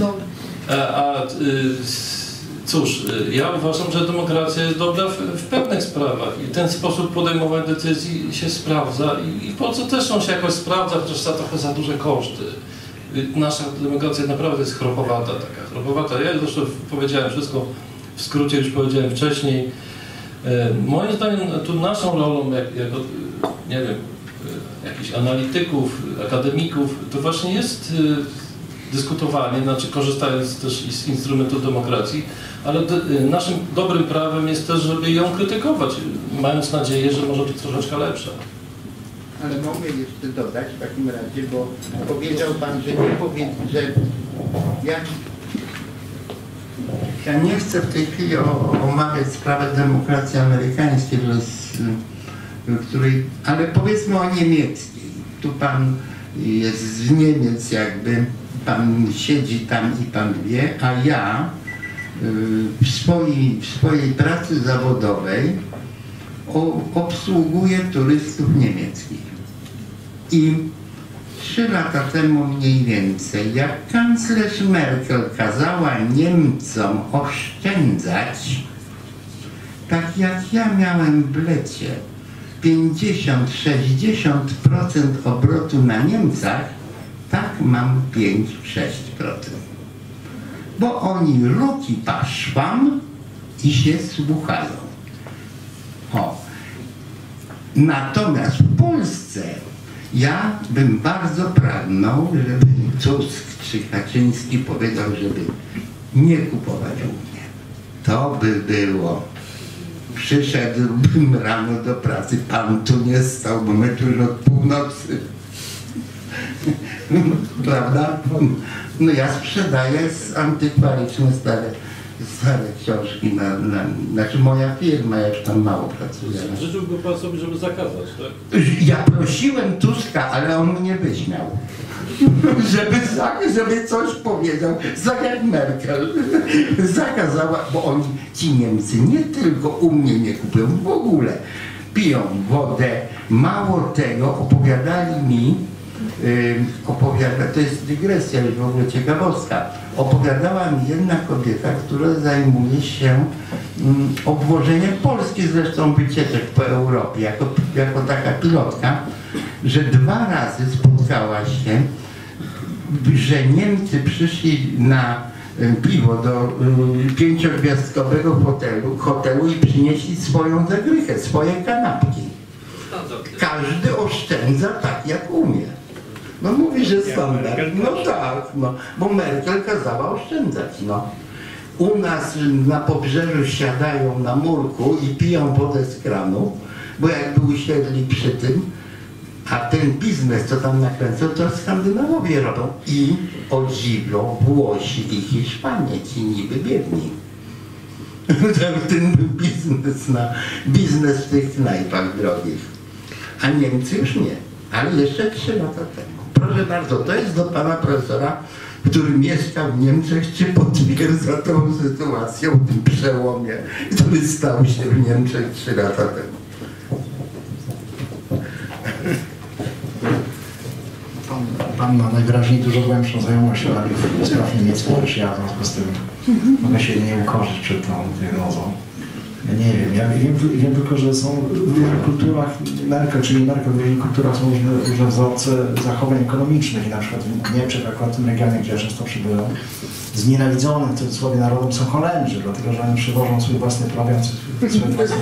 cóż, ja uważam, że demokracja jest dobra w pewnych sprawach i ten sposób podejmowania decyzji się sprawdza i w Polsce też on się jakoś sprawdza, chociaż za trochę za duże koszty. Nasza demokracja naprawdę jest chropowata, taka chropowata. Ja zresztą powiedziałem wszystko, w skrócie już powiedziałem wcześniej. Moim zdaniem tu naszą rolą, jako nie wiem, jakichś analityków, akademików, to właśnie jest dyskutowanie, znaczy korzystając też z instrumentów demokracji, ale naszym dobrym prawem jest też, żeby ją krytykować, mając nadzieję, że może być troszeczkę lepsza. Ale mogę jeszcze dodać w takim razie, bo powiedział pan, że nie powiedział, że ja nie chcę w tej chwili omawiać sprawę demokracji amerykańskiej, ale powiedzmy o niemieckiej. Tu pan jest z Niemiec jakby, pan siedzi tam i pan wie, a ja w swojej pracy zawodowej obsługuję turystów niemieckich. I 3 lata temu mniej więcej, jak kanclerz Merkel kazała Niemcom oszczędzać, tak jak ja miałem w lecie 50-60% obrotu na Niemcach, tak mam 5-6%. Bo oni ruki paszwam i się słuchają. Natomiast w Polsce ja bym bardzo pragnął, żeby Tusk czy Kaczyński powiedział, żeby nie kupować u mnie. To by było. Przyszedłbym rano do pracy, pan tu nie stał, bo my tu już od północy. Prawda? No ja sprzedaję antykwaryczne stare książki, znaczy moja firma, jak tam mało pracuje. Życzyłby pan sobie, żeby zakazać, tak? Ja prosiłem Tuska, ale on mnie wyśmiał. żeby coś powiedział, tak jak Merkel zakazała, bo oni, ci Niemcy, nie tylko u mnie nie kupują, w ogóle piją wodę. Mało tego, opowiadali mi, opowiada, to jest dygresja, już w ogóle ciekawostka, opowiadała mi jedna kobieta, która zajmuje się obwożeniem Polski, zresztą wycieczek po Europie, jako taka pilotka, że 2 razy spotkała się, że Niemcy przyszli na piwo do 5-gwiazdkowego hotelu i przynieśli swoją zagrychę, swoje kanapki. Każdy oszczędza tak, jak umie. No mówi, że standard. No tak, no, bo Merkel kazała oszczędzać. No. U nas na pobrzeżu siadają na murku i piją wodę z kranu, bo jakby usiedli przy tym, a ten biznes, co tam nakręcą, to Skandynawowie robią. I o dziwo Włosi i Hiszpanie, ci niby biedni. Ten był biznes w tych knajpach drogich. A Niemcy już nie. Ale jeszcze 3 lata temu. Proszę bardzo, to jest do pana profesora, który mieszka w Niemczech, czy potwierdza tą sytuację o tym przełomie, który stał się w Niemczech 3 lata temu. Pan ma najwyraźniej dużo głębszą znajomość spraw niemieckich niż ja, w związku z tym mogę się nie ukorzyć przed tą diagnozą. Ja nie wiem, ja wiem tylko, że są w różnych kulturach, Merkel czy nie Merkel, w różnych kulturach są różne wzorce zachowań ekonomicznych i na przykład w Niemczech, akurat w tym regionie, gdzie ja często przybywam, znienawidzonym w cudzysłowie narodem są Holendrzy, dlatego że oni przywożą swój własny prowiant, swój własny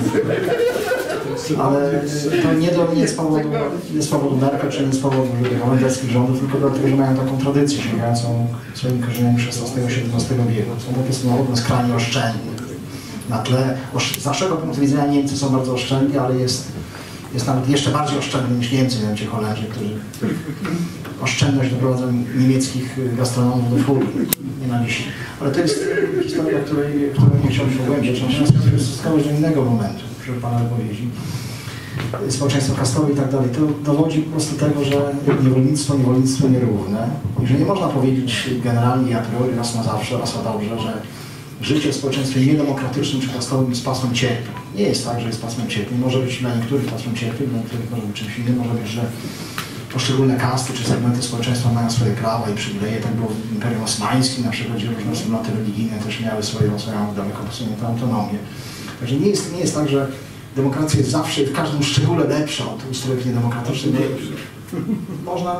ale to nie z powodu Merkel, czy nie z powodu holenderskich rządów, tylko dlatego, że mają taką tradycję sięgającą swoimi korzeniami XVI-XVII wieku. Są po prostu narodem skrajnie oszczędnym. Na tle, z naszego punktu widzenia Niemcy są bardzo oszczędni, ale jest nawet jeszcze bardziej oszczędny niż Niemcy, mianowicie Holendrzy, którzy oszczędność doprowadzą niemieckich gastronomów do furii, nienawiści. Ale to jest historia, której nie chciałbym pogłębiać. Natomiast jest z innego momentu, proszę pana wypowiedzi. Społeczeństwo kastowe i tak dalej. To dowodzi po prostu tego, że niewolnictwo nierówne i że nie można powiedzieć generalnie a priori raz na zawsze, raz na dobrze, że życie w społeczeństwie niedemokratycznym czy kastowym jest pasmem cierpień. Nie jest tak, że jest pasmem cierpień. Może być dla niektórych pasmem cierpień, dla niektórych może być czymś innym. Może być, że poszczególne kasty czy segmenty społeczeństwa mają swoje prawa i przywileje. Tak było w Imperium Osmańskim, na przykład, gdzie różne wspólnoty religijne też miały swoją daleko posuniętą autonomię. Także nie jest tak, że demokracja jest zawsze w każdym szczególe lepsza od ustrojów niedemokratycznych. Można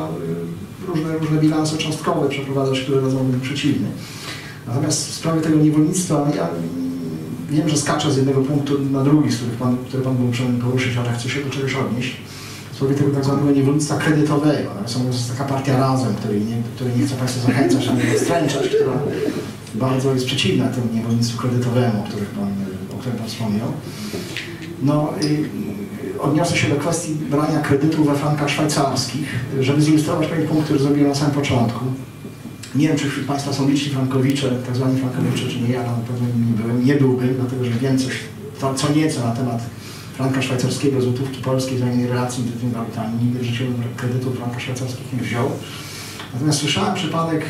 różne bilanse cząstkowe przeprowadzać, które rodzą być przeciwne. Natomiast w sprawie tego niewolnictwa, ja wiem, że skaczę z jednego punktu na drugi, który pan był uprzejmy poruszyć, ale chcę się do czegoś odnieść. W sprawie tego tak zwanego niewolnictwa kredytowego. Jest taka partia Razem, której nie chcę państwa zachęcać, a nie stręczać, która bardzo jest przeciwna temu niewolnictwu kredytowemu, o którym pan wspomniał. No, odniosę się do kwestii brania kredytu we frankach szwajcarskich, żeby zilustrować pewien punkt, który zrobiłem na samym początku. Nie wiem, czy wśród państwa są liczni frankowicze, tak zwani frankowicze, czy nie, ja na pewno nie byłbym, dlatego że wiem coś, co nieco na temat franka szwajcarskiego, złotówki polskiej, wzajemnej relacji między tymi walutami. Nigdy w życiu kredytu franka szwajcarskich nie wziął. Natomiast słyszałem przypadek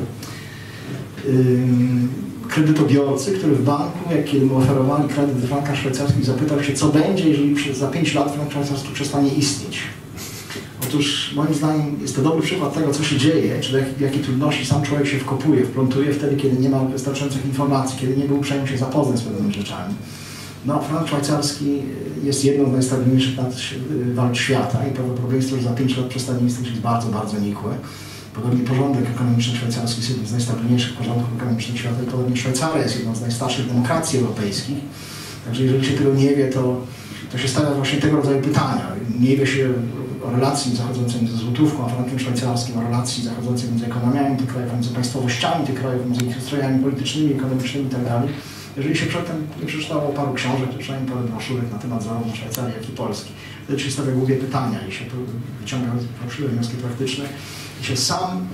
kredytobiorcy, który w banku, kiedy mu oferowali kredyt w frankach szwajcarskich, zapytał się, co będzie, jeżeli za 5 lat frank szwajcarski przestanie istnieć. Otóż moim zdaniem jest to dobry przykład tego, co się dzieje, czy w jakie trudności sam człowiek się wplątuje wtedy, kiedy nie ma wystarczających informacji, kiedy nie był uprzejmy się zapoznać z pewnymi rzeczami. No, frank szwajcarski jest jedną z najstabilniejszych walut świata i prawdopodobieństwo, że za 5 lat przestanie istnieć, jest bardzo, bardzo nikłe. Podobnie porządek ekonomiczny szwajcarski jest jednym z najstabilniejszych porządków ekonomicznych świata i podobnie Szwajcaria jest jedną z najstarszych demokracji europejskich. Także jeżeli się tego nie wie, to się stawia właśnie tego rodzaju pytania. Nie wie się o relacji zachodzącej między złotówką a frankiem szwajcarskim, o relacji zachodzącej między ekonomiami tych krajów, między państwowościami tych krajów, między ich ustrojami politycznymi, ekonomicznymi itd. Jeżeli się przedtem nie przeczytało paru książek, to przynajmniej parę broszurek na temat zarówno Szwajcarii, jak i Polski. Wtedy się stawia głupie pytania i się wyciąga fałszywe wnioski praktyczne i się sam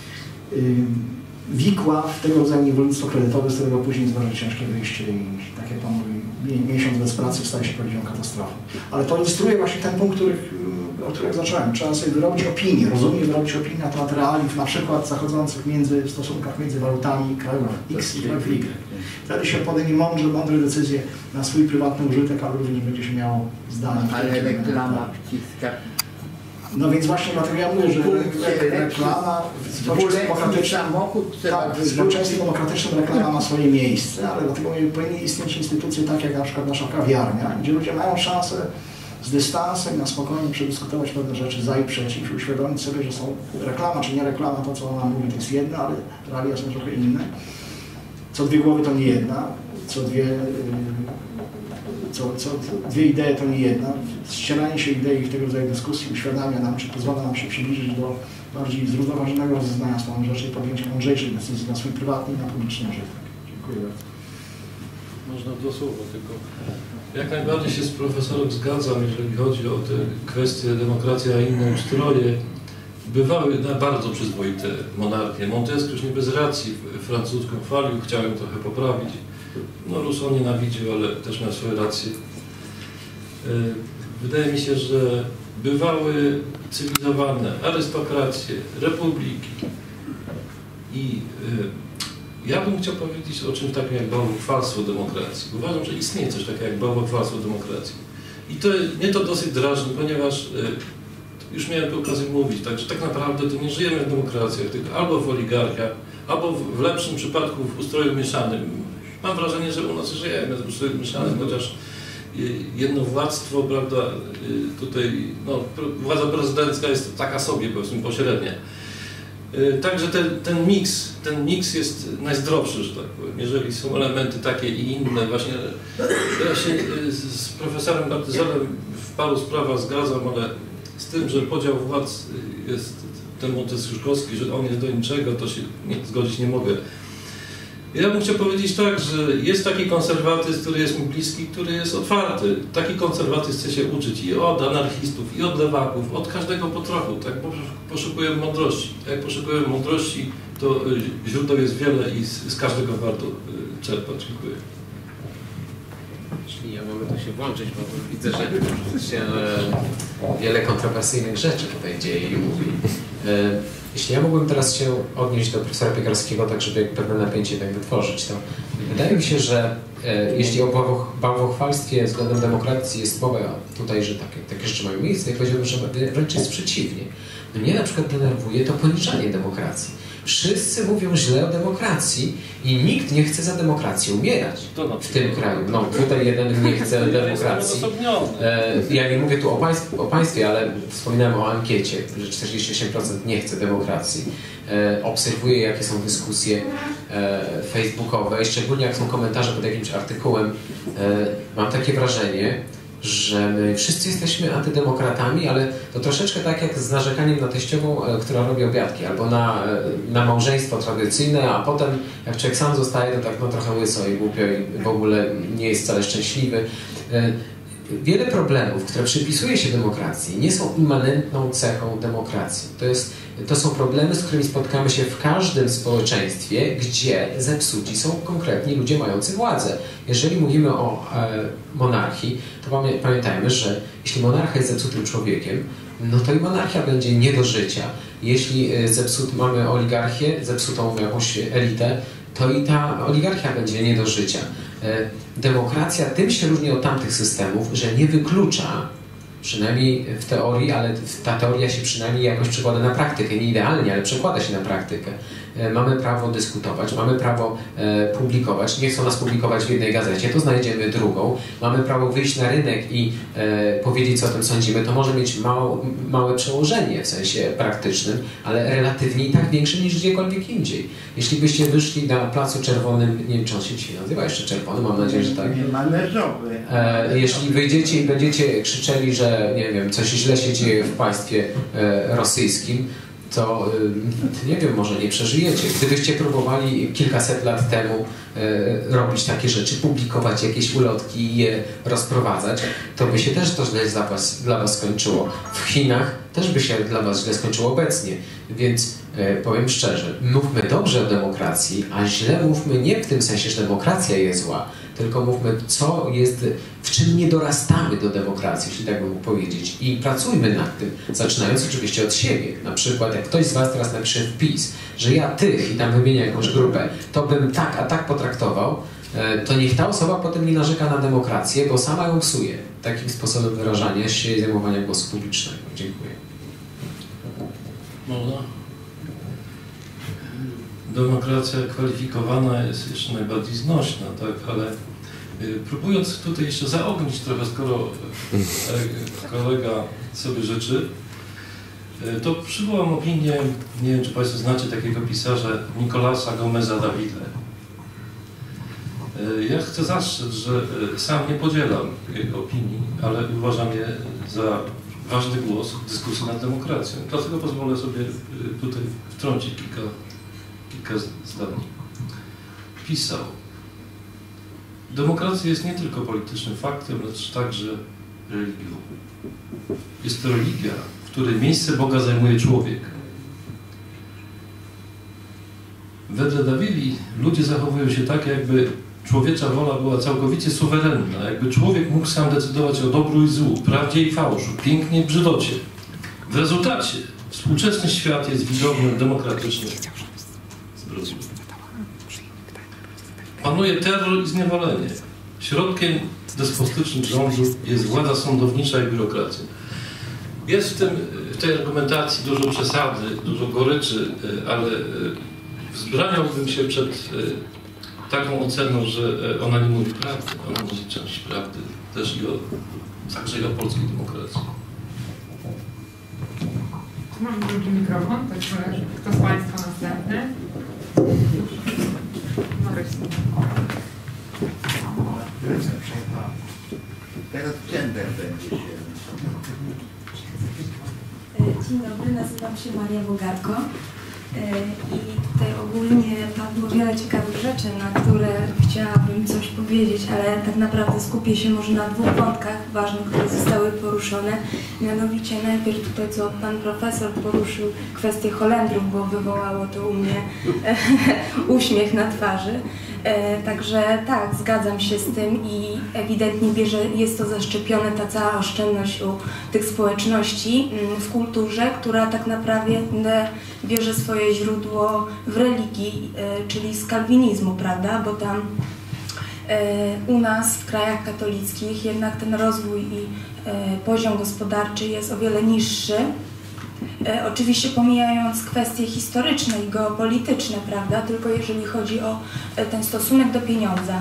wikła w tego rodzaju niewolnictwo kredytowe, z którego później zdarzy ciężkie wyjście i tak jak pan mówi, miesiąc bez pracy staje się prawdziwą katastrofą. Ale to ilustruje właśnie ten punkt, o którym zacząłem. Trzeba sobie wyrobić opinię, rozumnie wyrobić opinię na temat realiów, na przykład zachodzących w stosunkach między walutami krajów X i krajów Y. Wtedy się podejmie mądre decyzje na swój prywatny użytek, ale również będzie się miało zdanie. Ale reklama wciska. No więc właśnie dlatego ja mówię, że reklama w społeczeństwie demokratycznym reklama ma swoje miejsce, ale dlatego powinny istnieć instytucje takie jak na przykład nasza kawiarnia, gdzie ludzie mają szansę z dystansem na spokojnie przedyskutować pewne rzeczy za i przeciw i uświadomić sobie, że są reklama czy nie reklama, to co ona mówi to jest jedna, ale realia są trochę inne. Co dwie głowy to nie jedna, co dwie idee to nie jedna. Ścieranie się idei w tego rodzaju dyskusji uświadamia nam, czy pozwala nam się przybliżyć do bardziej zrównoważonego rozeznania stanu rzeczy i podjęcia mądrzejszych decyzji na swój prywatny i na publiczny użytek. Dziękuję bardzo. Można dosłownie, tylko jak najbardziej się z profesorem zgadzam, jeżeli chodzi o te kwestie demokracji, a inne ustroje. Bywały bardzo przyzwoite monarchie. Montesquieu już nie bez racji francuską chwalił, chciałem trochę poprawić. No Rousseau nienawidził, ale też miał swoje racje. Wydaje mi się, że bywały cywilizowane arystokracje, republiki i ja bym chciał powiedzieć o czymś takim jak bałwochwalstwo demokracji. Uważam, że istnieje coś takiego jak bałwochwalstwo demokracji. I to mnie to dosyć drażni, ponieważ już miałem tę okazję mówić, także tak naprawdę to nie żyjemy w demokracjach, tylko albo w oligarchiach, albo w lepszym przypadku w ustroju mieszanym. Mam wrażenie, że u nas żyjemy w ustroju mieszanym, chociaż jednowładztwo, prawda, tutaj no, władza prezydencka jest taka sobie, powiedzmy, pośrednia. Także ten miks jest najzdrowszy, że tak powiem. Jeżeli są elementy takie i inne, właśnie ja się z profesorem Bartyzelem w paru sprawach zgadzam, ale z tym, że podział władz jest ten montesquieuszkowski, że on jest do niczego, to się zgodzić nie mogę. Ja bym chciał powiedzieć tak, że jest taki konserwatyzm, który jest mi bliski, który jest otwarty. Taki konserwatyzm chce się uczyć i od anarchistów, i od lewaków, od każdego po trochu, tak? Bo poszukują mądrości. Jak poszukują mądrości, to źródeł jest wiele i z każdego warto czerpać. Dziękuję. Jeśli ja mogę tu się włączyć, bo widzę, że się wiele kontrowersyjnych rzeczy tutaj dzieje i mówi. Jeśli ja mógłbym teraz się odnieść do profesora Piekarskiego, tak żeby pewne napięcie tak wytworzyć, to wydaje mi się, że jeśli o bałwochwalstwie względem demokracji jest mowa tutaj, że takie rzeczy mają miejsce, ja powiedziałbym, że wręcz jest przeciwnie. Mnie na przykład denerwuje to poniżanie demokracji. Wszyscy mówią źle o demokracji i nikt nie chce za demokrację umierać w tym kraju. No tutaj jeden nie chce demokracji. Ja nie mówię tu o państwie, ale wspominałem o ankiecie, że 48% nie chce demokracji. Obserwuję, jakie są dyskusje facebookowe i szczególnie jak są komentarze pod jakimś artykułem. Mam takie wrażenie, że my wszyscy jesteśmy antydemokratami, ale to troszeczkę tak jak z narzekaniem na teściową, która robi obiadki, albo na małżeństwo tradycyjne, a potem jak człowiek sam zostaje, to tak no, trochę łyso i głupio i w ogóle nie jest wcale szczęśliwy. Wiele problemów, które przypisuje się demokracji, nie są immanentną cechą demokracji. To są problemy, z którymi spotkamy się w każdym społeczeństwie, gdzie zepsuci są konkretni ludzie mający władzę. Jeżeli mówimy o monarchii, to pamiętajmy, że jeśli monarcha jest zepsutym człowiekiem, no to i monarchia będzie nie do życia. Jeśli mamy oligarchię, zepsutą jakąś elitę, to i ta oligarchia będzie nie do życia. Demokracja tym się różni od tamtych systemów, że nie wyklucza, przynajmniej w teorii, ale ta teoria się przynajmniej jakoś przekłada na praktykę, nie idealnie, ale przekłada się na praktykę. Mamy prawo dyskutować, mamy prawo publikować, nie chcą nas publikować w jednej gazecie, to znajdziemy drugą. Mamy prawo wyjść na rynek i powiedzieć, co o tym sądzimy. To może mieć małe przełożenie w sensie praktycznym, ale relatywnie i tak większe niż gdziekolwiek indziej. Jeśli byście wyszli na Placu Czerwonym, nie wiem, czy on się dzisiaj nazywa jeszcze Czerwony, mam nadzieję, że tak. Jeśli wyjdziecie i będziecie krzyczeli, że nie wiem, coś źle się dzieje w państwie rosyjskim, to nie wiem, może nie przeżyjecie. Gdybyście próbowali kilkaset lat temu robić takie rzeczy, publikować jakieś ulotki i je rozprowadzać, to by się też to źle dla was skończyło. W Chinach też by się dla was źle skończyło obecnie. Więc powiem szczerze, mówmy dobrze o demokracji, a źle mówmy nie w tym sensie, że demokracja jest zła, tylko mówmy, co jest, w czym nie dorastamy do demokracji, jeśli tak bym mógł powiedzieć. I pracujmy nad tym, zaczynając oczywiście od siebie. Na przykład, jak ktoś z was teraz napisze wpis, że ja tych i tam wymienia jakąś grupę, to bym tak, a tak potraktował, to niech ta osoba potem nie narzeka na demokrację, bo sama ją psuje. Takim sposobem wyrażania się i zajmowania głosu publicznego. Dziękuję. Można? Demokracja kwalifikowana jest jeszcze najbardziej znośna, tak, ale próbując tutaj jeszcze zaognić trochę, skoro kolega sobie życzy, to przywołam opinię, nie wiem, czy Państwo znacie takiego pisarza Nicolasa Gomeza Davila. Ja chcę zastrzec, że sam nie podzielam jego opinii, ale uważam je za ważny głos w dyskusji nad demokracją. Dlatego pozwolę sobie tutaj wtrącić kilka zdań. Pisał: demokracja jest nie tylko politycznym faktem, lecz także religią. Jest to religia, w której miejsce Boga zajmuje człowiek. Wedle Davili ludzie zachowują się tak, jakby człowiecza wola była całkowicie suwerenna, jakby człowiek mógł sam decydować o dobru i złu, prawdzie i fałszu, pięknie i brzydocie. W rezultacie współczesny świat jest widownią demokratycznych zbrodni. Panuje terror i zniewolenie. Środkiem despotycznych rządów jest władza sądownicza i biurokracja. Jest w tej argumentacji dużo przesady, dużo goryczy, ale wzbraniałbym się przed taką oceną, że ona nie mówi prawdy. Ona mówi część prawdy też także i o polskiej demokracji. Mam drugi mikrofon, także kto z Państwa następny? Teraz gender będzie się. Dzień dobry, nazywam się Maria Bogarko i tutaj ogólnie padło wiele ciekawych rzeczy, na które chciałabym coś powiedzieć, ale tak naprawdę skupię się może na dwóch wątkach ważnych, które zostały poruszone. Mianowicie najpierw tutaj, co pan profesor poruszył kwestię Holendrów, bo wywołało to u mnie uśmiech na twarzy. Także tak, zgadzam się z tym i ewidentnie jest to zaszczepione, ta cała oszczędność u tych społeczności w kulturze, która tak naprawdę bierze swoje źródło w religii, czyli z kalwinizmu, prawda? Bo tam u nas w krajach katolickich jednak ten rozwój i poziom gospodarczy jest o wiele niższy. Oczywiście pomijając kwestie historyczne i geopolityczne, prawda, tylko jeżeli chodzi o ten stosunek do pieniądza,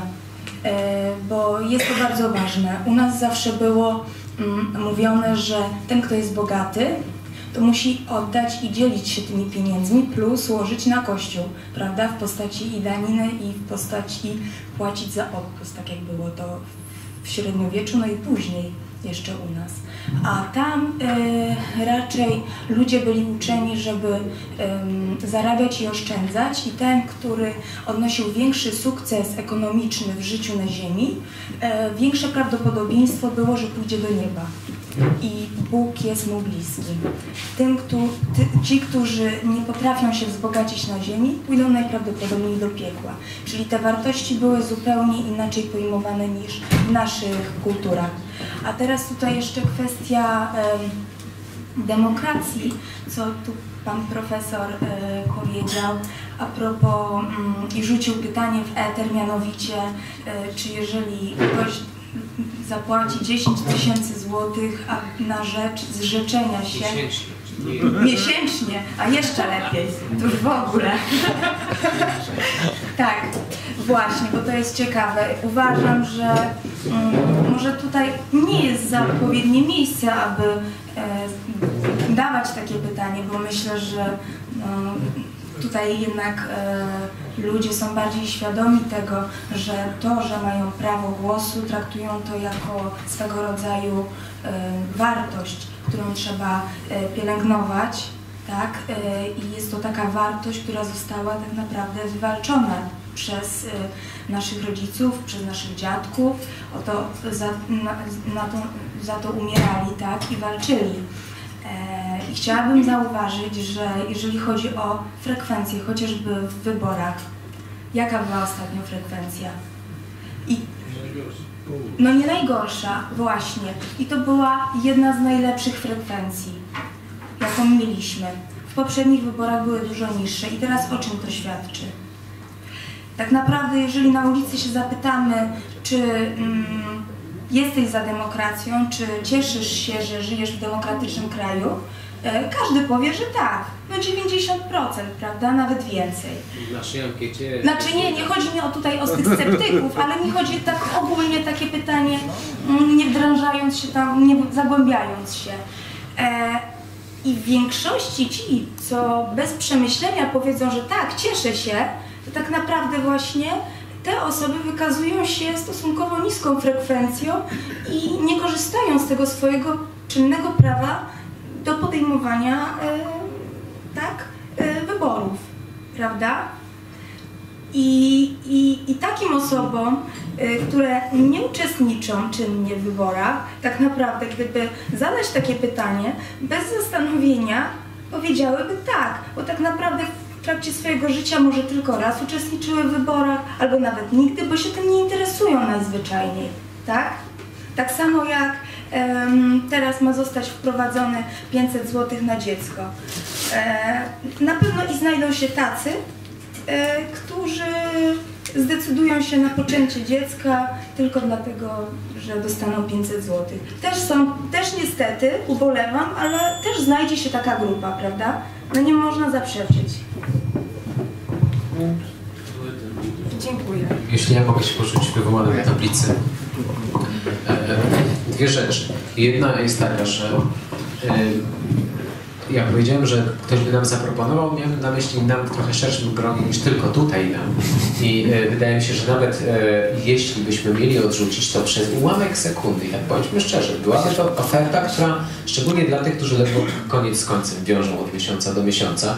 bo jest to bardzo ważne. U nas zawsze było mówione, że ten, kto jest bogaty, to musi oddać i dzielić się tymi pieniędzmi, plus łożyć na kościół, prawda, w postaci i daniny i w postaci płacić za odpust, tak jak było to w średniowieczu, no i później jeszcze u nas. A tam raczej ludzie byli uczeni, żeby zarabiać i oszczędzać i ten, który odnosił większy sukces ekonomiczny w życiu na ziemi, większe prawdopodobieństwo było, że pójdzie do nieba. I Bóg jest mu bliski. Ci, którzy nie potrafią się wzbogacić na ziemi, pójdą najprawdopodobniej do piekła. Czyli te wartości były zupełnie inaczej pojmowane niż w naszych kulturach. A teraz tutaj jeszcze kwestia demokracji, co tu pan profesor powiedział a propos i rzucił pytanie w eter, mianowicie czy jeżeli ktoś zapłaci 10 000 złotych na rzecz zrzeczenia się miesięcznie, a jeszcze lepiej, to już w ogóle. Tak, właśnie, bo to jest ciekawe. Uważam, że może tutaj nie jest za odpowiednie miejsce, aby dawać takie pytanie, bo myślę, że tutaj jednak ludzie są bardziej świadomi tego, że to, że mają prawo głosu, traktują to jako swego rodzaju wartość, którą trzeba pielęgnować, tak? I jest to taka wartość, która została tak naprawdę wywalczona przez naszych rodziców, przez naszych dziadków, za to umierali, tak? I walczyli. I chciałabym zauważyć, że jeżeli chodzi o frekwencję, chociażby w wyborach, jaka była ostatnio frekwencja? No nie najgorsza, właśnie. I to była jedna z najlepszych frekwencji, jaką mieliśmy. W poprzednich wyborach były dużo niższe i teraz o czym to świadczy? Tak naprawdę, jeżeli na ulicy się zapytamy, czy jesteś za demokracją, czy cieszysz się, że żyjesz w demokratycznym kraju, Każdy powie, że tak. No 90%, prawda? Nawet więcej. W naszej ankiecie... Znaczy nie chodzi mi tutaj o tych sceptyków, ale mi chodzi tak ogólnie takie pytanie, nie wdrażając się tam, nie zagłębiając się. I w większości ci, co bez przemyślenia powiedzą, że tak, cieszę się, to tak naprawdę właśnie te osoby wykazują się stosunkowo niską frekwencją i nie korzystają z tego swojego czynnego prawa do podejmowania wyborów, prawda? I takim osobom, które nie uczestniczą czynnie w wyborach, tak naprawdę gdyby zadać takie pytanie, bez zastanowienia powiedziałyby tak, bo tak naprawdę w trakcie swojego życia może tylko raz uczestniczyły w wyborach, albo nawet nigdy, bo się tym nie interesują najzwyczajniej, tak? Tak samo jak teraz ma zostać wprowadzony 500 zł na dziecko. Na pewno i znajdą się tacy, którzy zdecydują się na poczęcie dziecka tylko dlatego, że dostaną 500 zł. Też niestety, ubolewam, ale też znajdzie się taka grupa, prawda? No nie można zaprzeczyć. Dziękuję. Jeśli ja mogę się porzucić wywołaną tablicy. Dwie rzeczy. Jedna jest taka, że ja powiedziałem, że ktoś by nam zaproponował, miałem na myśli nam w trochę szerszym gronie niż tylko tutaj nam. I wydaje mi się, że nawet jeśli byśmy mieli odrzucić to przez ułamek sekundy, jak bądźmy szczerzy, byłaby to oferta, która szczególnie dla tych, którzy ledwo koniec z końcem wiążą od miesiąca do miesiąca,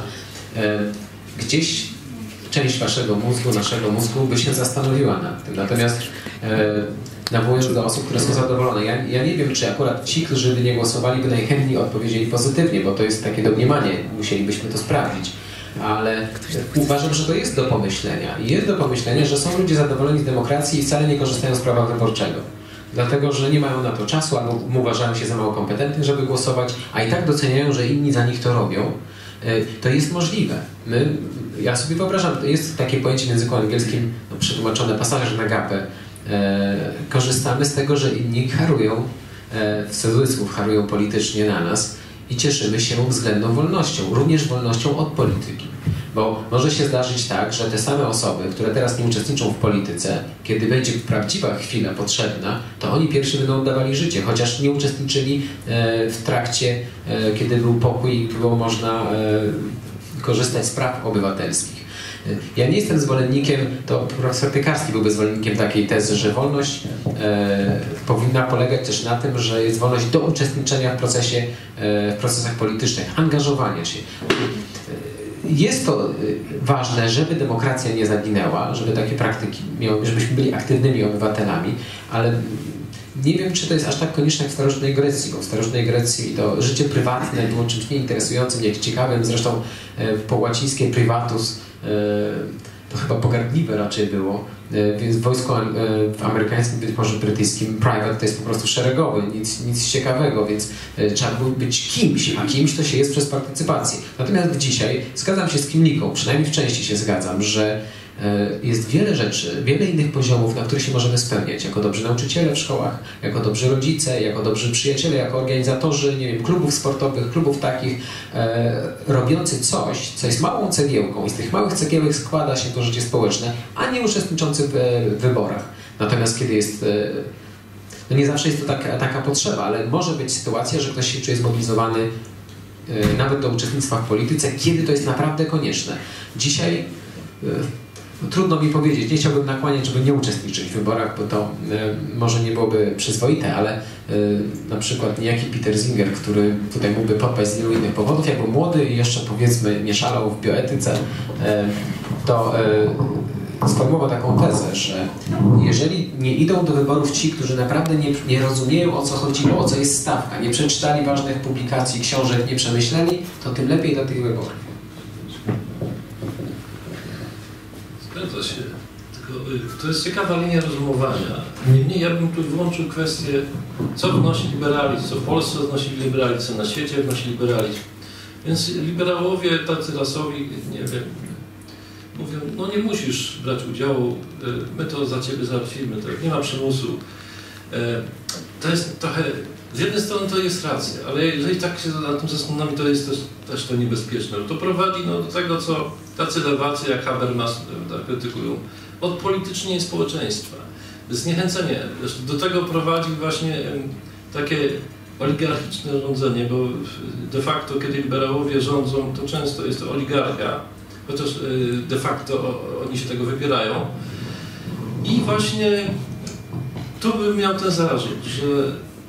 gdzieś część waszego mózgu, naszego mózgu by się zastanowiła nad tym. Natomiast nawołując do osób, które są zadowolone. Ja nie wiem, czy akurat ci, którzy by nie głosowali, by najchętniej odpowiedzieli pozytywnie, bo to jest takie domniemanie, musielibyśmy to sprawdzić. Ale uważam, że to jest do pomyślenia. I jest do pomyślenia, że są ludzie zadowoleni z demokracji i wcale nie korzystają z prawa wyborczego. Dlatego, że nie mają na to czasu albo uważają się za mało kompetentnych, żeby głosować, a i tak doceniają, że inni za nich to robią. To jest możliwe. Ja sobie wyobrażam, jest takie pojęcie w języku angielskim, przetłumaczone pasażer na gapę. Korzystamy z tego, że inni harują, w cudzysłów harują politycznie na nas i cieszymy się względną wolnością, również wolnością od polityki. Bo może się zdarzyć tak, że te same osoby, które teraz nie uczestniczą w polityce, kiedy będzie prawdziwa chwila potrzebna, to oni pierwsi będą oddawali życie, chociaż nie uczestniczyli w trakcie, kiedy był pokój i było można korzystać z praw obywatelskich. Ja nie jestem zwolennikiem, to profesor Piekarski byłby zwolennikiem takiej tezy, że wolność powinna polegać też na tym, że jest wolność do uczestniczenia w procesach politycznych, angażowania się. Jest to ważne, żeby demokracja nie zaginęła, żeby takie praktyki miały, żebyśmy byli aktywnymi obywatelami, ale nie wiem, czy to jest aż tak konieczne jak w starożytnej Grecji, bo w starożytnej Grecji to życie prywatne było czymś nieinteresującym, jak ciekawym, zresztą po łacińskie privatus to chyba pogardliwe raczej było, więc wojsko amerykańskim, być może brytyjskim, private to jest po prostu szeregowy, nic ciekawego, więc trzeba było być kimś, a kimś to się jest przez partycypację. Natomiast dzisiaj zgadzam się z Kimliką, przynajmniej w części się zgadzam, że jest wiele rzeczy, wiele innych poziomów, na których się możemy spełniać jako dobrzy nauczyciele w szkołach, jako dobrzy rodzice, jako dobrzy przyjaciele, jako organizatorzy, nie wiem, klubów sportowych, klubów takich, robiący coś, co jest małą cegiełką i z tych małych cegiełek składa się to życie społeczne, a nie uczestniczący w wyborach. Natomiast kiedy jest, no nie zawsze jest to taka potrzeba, ale może być sytuacja, że ktoś się czuje zmobilizowany nawet do uczestnictwa w polityce, kiedy to jest naprawdę konieczne. Dzisiaj trudno mi powiedzieć, nie chciałbym nakłaniać, żeby nie uczestniczyć w wyborach, bo to może nie byłoby przyzwoite, ale na przykład niejaki Peter Singer, który tutaj mógłby podpaść z wielu innych powodów, jak był młody i jeszcze powiedzmy nie szalał w bioetyce, to sformułował taką tezę, że jeżeli nie idą do wyborów ci, którzy naprawdę nie rozumieją, o co chodziło, o co jest stawka, nie przeczytali ważnych publikacji, książek, nie przemyśleli, to tym lepiej do tych wyborów. Zgadza się. Tylko to jest ciekawa linia rozumowania. Niemniej ja bym tu włączył kwestię, co wnosi liberalizm, co w Polsce wnosi liberalizm, co na świecie wnosi liberalizm. Więc liberałowie, tacy rasowi, nie wiem, mówią, no nie musisz brać udziału, my to za ciebie załatwimy, tak? Nie ma przymusu. to jest trochę, z jednej strony to jest racja, ale jeżeli tak się nad tym zastanawiamy, to jest też to niebezpieczne. To prowadzi do tego, co tacy lewacy jak Habermas krytykują, odpolitycznienie społeczeństwa, zniechęcenie. Do tego prowadzi właśnie takie oligarchiczne rządzenie, bo de facto, kiedy liberałowie rządzą, to często jest to oligarchia, chociaż de facto oni się tego wybierają. I właśnie tu bym miał ten zarzut, że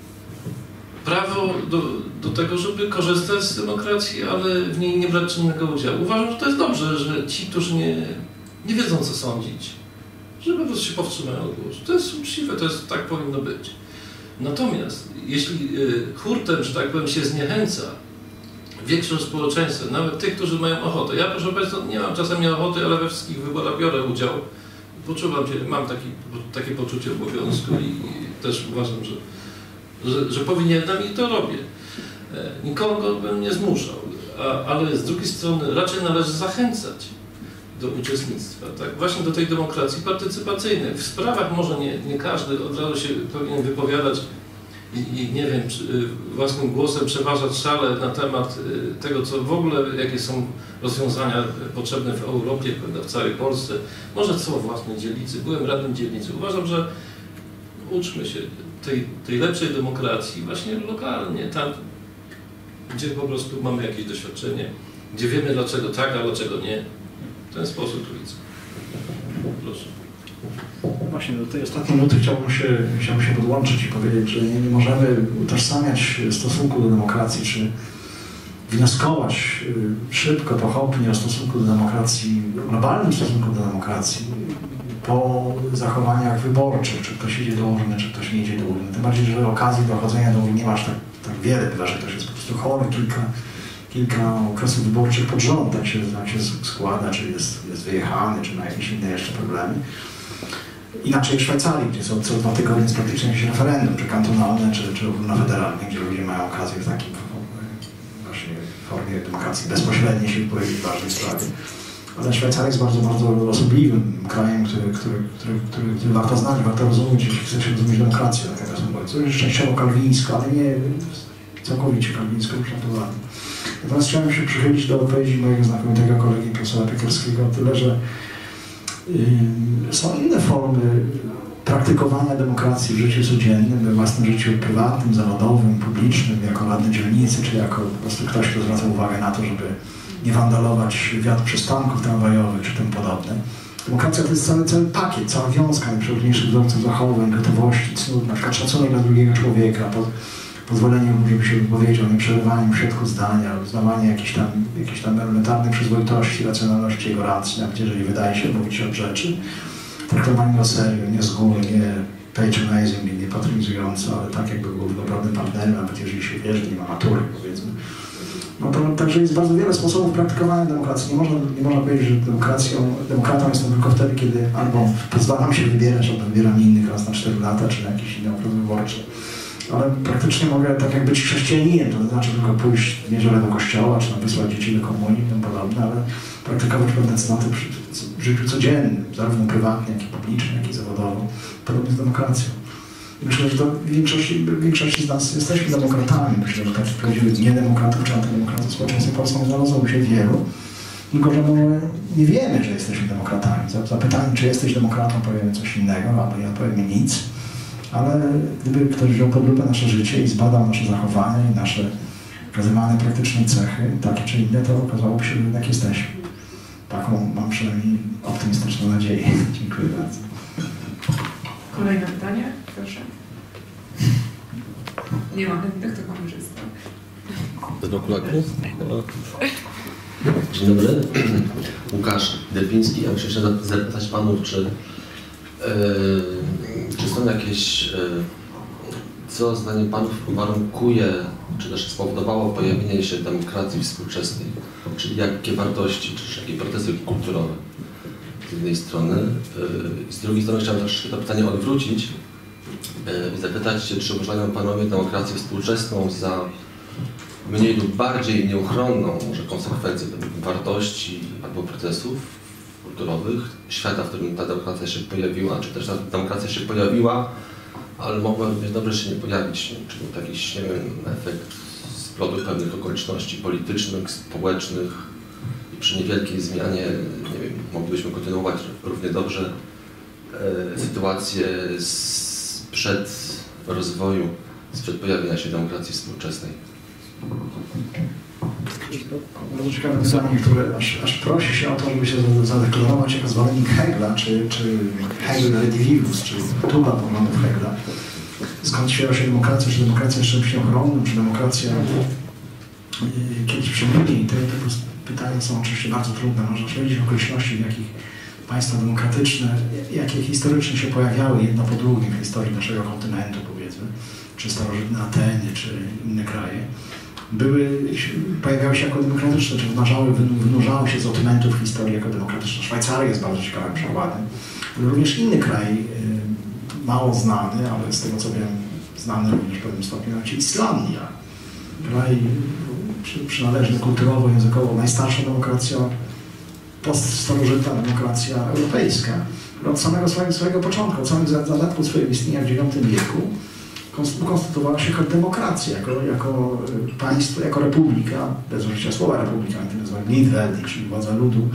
prawo do tego, żeby korzystać z demokracji, ale w niej nie brać czynnego udziału. Uważam, że to jest dobrze, że ci, którzy nie wiedzą, co sądzić, że po prostu się powstrzymają od głosu. To jest uczciwe, tak powinno być. Natomiast jeśli hurtem, że tak powiem, się zniechęca większość społeczeństwa, nawet tych, którzy mają ochotę. Ja, proszę Państwa, nie mam czasami ochoty, ale we wszystkich wyborach biorę udział. Poczuwam się, mam takie poczucie obowiązku i też uważam, że powinienem i to robię. Nikogo bym nie zmuszał, ale z drugiej strony raczej należy zachęcać do uczestnictwa, tak? Właśnie do tej demokracji partycypacyjnej. W sprawach może nie każdy od razu się powinien wypowiadać i nie wiem, czy własnym głosem przeważać szale na temat tego, co w ogóle, jakie są rozwiązania potrzebne w Europie, w całej Polsce. Może co własnej dzielnicy. Byłem radnym dzielnicy. Uważam, że uczmy się tej lepszej demokracji właśnie lokalnie, tam, gdzie po prostu mamy jakieś doświadczenie, gdzie wiemy dlaczego tak, a dlaczego nie. W ten sposób tu widzę. Proszę. Właśnie do tej ostatniej nuty chciałbym się podłączyć i powiedzieć, że nie możemy utożsamiać stosunku do demokracji, czy wnioskować szybko, pochopnie o stosunku do demokracji, globalnym stosunku do demokracji po zachowaniach wyborczych, czy ktoś idzie do urny, czy ktoś nie idzie do urny. Tym bardziej, że okazji do chodzenia do urny nie masz tak wiele, chyba że ktoś jest po prostu chory, kilka okresów wyborczych pod rząd, tak się składa, czy jest wyjechany, czy ma jakieś inne jeszcze problemy. Inaczej w Szwajcarii, gdzie co 2 tygodnie jest praktycznie jakieś referendum, czy kantonalne, czy ogólnofederalne, gdzie ludzie mają okazję w takim właśnie formie demokracji bezpośredniej się wypowiedzieć w ważnej sprawie. Ale Szwajcaria jest bardzo, bardzo osobliwym krajem, który warto znać, warto rozumieć, jeśli chce się rozumieć demokrację. To jest częściowo kalwińsko, ale nie całkowicie kalwińsko ukształtowane. Natomiast chciałem się przychylić do odpowiedzi mojego znakomitego kolegi profesora Piekarskiego o tyle, że są inne formy praktykowania demokracji w życiu codziennym, we własnym życiu prywatnym, zawodowym, publicznym, jako radny dzielnicy, czy jako po prostu ktoś, kto zwraca uwagę na to, żeby nie wandalować wiatr przystanków tramwajowych, czy tym podobne. Demokracja to jest cały pakiet, cała wiązka najprzeróżniejszych wzorców zachowań, gotowości, cnót, na przykład szacunek dla drugiego człowieka, pozwolenie mu, żeby się wypowiedział, nie przerywanie w środku zdania, uznawanie jakiejś tam elementarnej przyzwoitości, racjonalności jego racji, nawet jeżeli wydaje się mówić od rzeczy, traktowanie o serio, nie z góry, nie patronizing, nie patronizująco, ale tak jakby był dobrym partnerem, nawet jeżeli się wie, że nie ma matury, powiedzmy. No to także jest bardzo wiele sposobów praktykowania demokracji. Nie można powiedzieć, że demokratą jestem tylko wtedy, kiedy albo pozwalam się wybierać, albo wybieram innych raz na 4 lata, czy na jakiś inny okres wyborczy. Ale praktycznie mogę tak jak być chrześcijaninem, to znaczy tylko pójść w niedzielę do kościoła, czy wysłać dzieci do komunii i tym podobne, ale praktykować pewne cnoty w życiu codziennym, zarówno prywatnie, jak i publicznie, jak i zawodowo, podobnie z demokracją. Myślę, że to w większości z nas jesteśmy demokratami. Myślę, że takich prawdziwych niedemokratów czy antydemokratów w społeczeństwie polskim znalazłoby się wielu, tylko że my nie wiemy, że jesteśmy demokratami. Zapytanie, czy jesteś demokratą, powiemy coś innego, albo nie odpowiemy nic. Ale gdyby ktoś wziął pod lupę nasze życie i zbadał nasze zachowania i nasze wskazywane praktyczne cechy, takie czy inne, to okazałoby się, że jednak jesteśmy. Taką mam przynajmniej optymistyczną nadzieję. Dziękuję bardzo. Kolejne pytanie, proszę. Nie ma chętnych, to kamerzysta. Bez okulaków? Dzień dobry. Łukasz Delpiński. Ja muszę jeszcze zapytać panów, czy są jakieś, co zdaniem panów warunkuje, czy też spowodowało pojawienie się demokracji współczesnej, czyli jakie wartości, czy jakie procesy kulturowe z jednej strony. Z drugiej strony chciałem troszeczkę to pytanie odwrócić i zapytać się, czy uważają panowie demokrację współczesną za mniej lub bardziej nieuchronną może konsekwencję wartości albo procesów kulturowych świata, w którym ta demokracja się pojawiła, czy też ta demokracja się pojawiła ale mogła również dobrze się nie pojawić, czyli jakiś, nie wiem, efekt splotu pewnych okoliczności politycznych, społecznych i przy niewielkiej zmianie, nie wiem, moglibyśmy kontynuować równie dobrze sytuację sprzed rozwoju, sprzed pojawienia się demokracji współczesnej. Bardzo ciekawe pytanie, które aż prosi się o to, żeby się zadeklarować jako zwolennik Hegla, czy Hegel Redivivus, czyli tuba poglądów Hegla. Skąd świera się demokracja, czy demokracja jest czymś ochronnym, czy demokracja kiedyś przeminie. I te pytania są oczywiście bardzo trudne. Można powiedzieć o okoliczności, w jakich państwa demokratyczne, jakie historycznie się pojawiały jedno po drugim w historii naszego kontynentu, powiedzmy, czy starożytne Ateny, czy inne kraje, pojawiały się jako demokratyczne, czy wynurzały się z odmętów historii jako demokratyczne. Szwajcaria jest bardzo ciekawym przykładem. Również inny kraj, mało znany, ale z tego co wiem, znany również w pewnym stopniu, mianowicie Islandia. Kraj przynależny kulturowo, językowo, najstarsza demokracja, poststarożytna demokracja europejska, która od samego swojego początku, od samych zadatków swojego istnienia w IX wieku ukonstytuowała się jako demokracja, jako państwo, jako republika, bez użycia słowa republika, to nazywa Lidweldi, czyli władza ludu,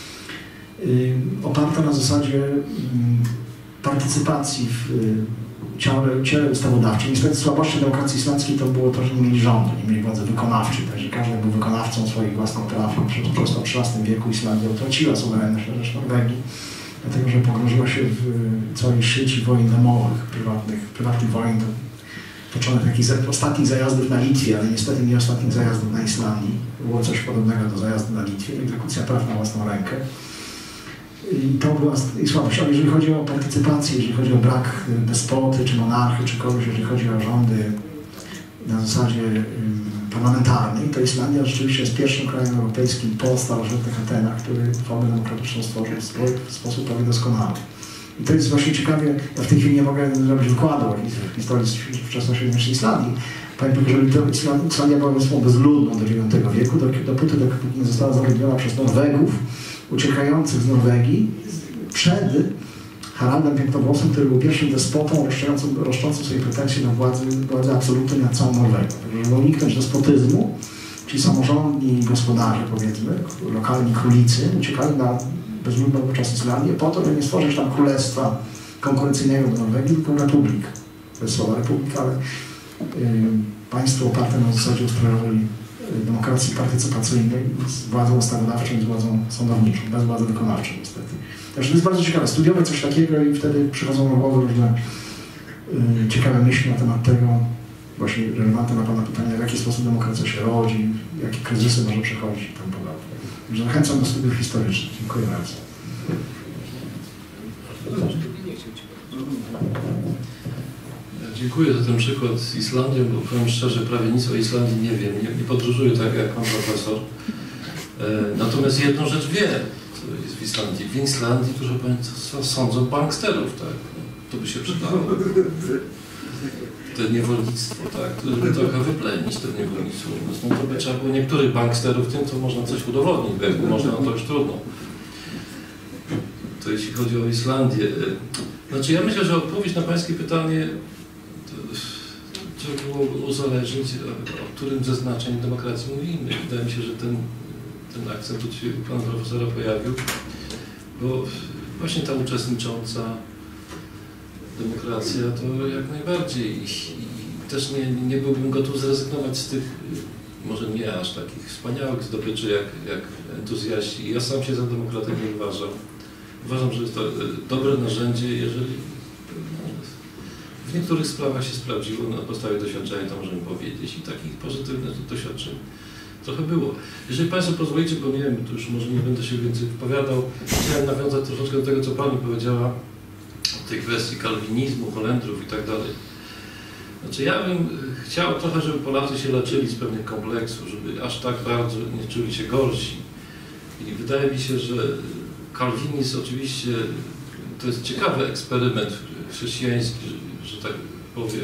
oparta na zasadzie partycypacji w ciele ustawodawczym. Niestety słabością demokracji islandzkiej to było to, że nie mieli rządu, nie mieli władzy wykonawczej, także każdy był wykonawcą swoich własnych praw. Przez to w XIII wieku Islandia utraciła suwerenność na rzecz Norwegii, dlatego że pogrążyła się w całej sieci wojen domowych, prywatnych wojen, toczonych takich ostatnich zajazdów na Litwie, ale niestety nie ostatnich zajazdów na Islandii. Było coś podobnego do zajazdu na Litwie, egzekucja praw na własną rękę. I to była słabość. Ale jeżeli chodzi o partycypację, jeżeli chodzi o brak despoty, czy monarchy, czy kogoś, jeżeli chodzi o rządy na zasadzie parlamentarnej, to Islandia rzeczywiście jest pierwszym krajem europejskim po starożytnych Atenach, który formę demokratyczną stworzył w sposób prawie doskonały. I to jest właśnie ciekawe, ja w tej chwili nie mogę zrobić wykładu o historii wczesnośredniowiecznej Islandii. Pamiętam, że Islandia była wyspą bezludną do IX wieku, dopóki nie została zaludniona przez Norwegów uciekających z Norwegii przed Haraldem Pięknowłosym, który był pierwszym despotą roszczącym sobie pretensje na władzę absolutnej nad całą Norwegią. Także żeby uniknąć despotyzmu, ci samorządni gospodarze, powiedzmy, lokalni królicy, uciekali na bezludną wówczas Islandię po to, by nie stworzyć tam królestwa konkurencyjnego do Norwegii, tylko republik. Bez słowa republika, ale państwo oparte na zasadzie ustrojowej demokracji partycypacyjnej z władzą ustawodawczą i z władzą sądowniczą, bez władzy wykonawczej niestety. Także to jest bardzo ciekawe, studiować coś takiego i wtedy przychodzą na głowę różne ciekawe myśli na temat tego, właśnie relevantne na Pana pytania, w jaki sposób demokracja się rodzi, jakie kryzysy może przechodzić i tam podobnie. Także zachęcam do studiów historycznych. Dziękuję bardzo. Dziękuję za ten przykład z Islandią, bo powiem szczerze, prawie nic o Islandii nie wiem, nie podróżuję tak jak pan profesor. Natomiast jedną rzecz wiem, co jest w Islandii. W Islandii, proszę państwa, sądzą banksterów, tak? To by się przydało. To niewolnictwo, tak? Żeby trochę wyplenić to niewolnictwo. No to by trzeba było niektórych banksterów, tym to można coś udowodnić, bo jak można, no to już trudno. To jeśli chodzi o Islandię. Znaczy ja myślę, że odpowiedź na pańskie pytanie trzeba było uzależnić, o którym ze znaczeń demokracji mówimy. Wydaje mi się, że ten akcent tu się pana profesora pojawił, bo właśnie ta uczestnicząca demokracja to jak najbardziej. I też nie byłbym gotów zrezygnować z tych, może nie aż takich wspaniałych zdobyczy jak entuzjaści. Ja sam się za demokratę nie uważam. Uważam, że jest to dobre narzędzie, jeżeli w niektórych sprawach się sprawdziło, na podstawie doświadczenia to możemy powiedzieć i takich pozytywnych doświadczeń trochę było. Jeżeli Państwo pozwolicie, bo nie wiem, to już może nie będę się więcej wypowiadał, chciałem nawiązać troszeczkę do tego, co Pani powiedziała o tej kwestii kalwinizmu, Holendrów i tak dalej. Znaczy ja bym chciał trochę, żeby Polacy się leczyli z pewnych kompleksów, żeby aż tak bardzo nie czuli się gorsi. I wydaje mi się, że kalwinizm oczywiście to jest ciekawy eksperyment chrześcijański, że tak powiem.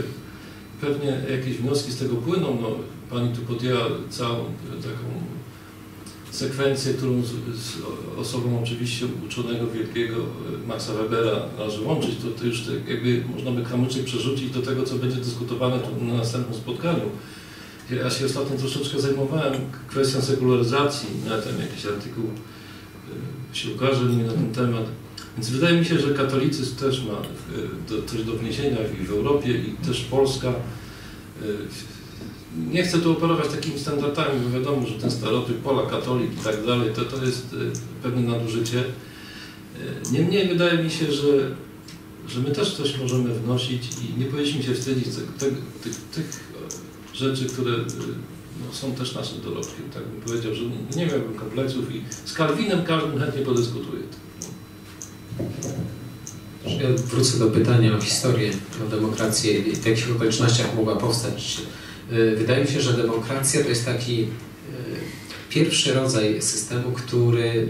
Pewnie jakieś wnioski z tego płyną. No, Pani tu podjęła sekwencję, którą z osobą oczywiście uczonego wielkiego Maxa Webera należy łączyć, to już jakby można by kamyczek przerzucić do tego, co będzie dyskutowane tu na następnym spotkaniu. Ja się ostatnio troszeczkę zajmowałem kwestią sekularyzacji, nawet tam jakiś artykuł się ukaże na ten temat. Więc wydaje mi się, że katolicyzm też ma coś do wniesienia i w Europie, i też Polska. Nie chcę tu operować takimi standardami, bo wiadomo, że ten stereotyp Polak, katolik i tak dalej, to jest pewne nadużycie. Niemniej wydaje mi się, że my też coś możemy wnosić i nie powinniśmy się wstydzić tych rzeczy, które są też naszym dorobkiem. Tak bym powiedział, że nie miałbym kompleksów i z Kalwinem każdym chętnie podyskutuje. Ja wrócę do pytania o historię, o demokrację i w jakich okolicznościach mogła powstać. Wydaje mi się, że demokracja to jest taki pierwszy rodzaj systemu, który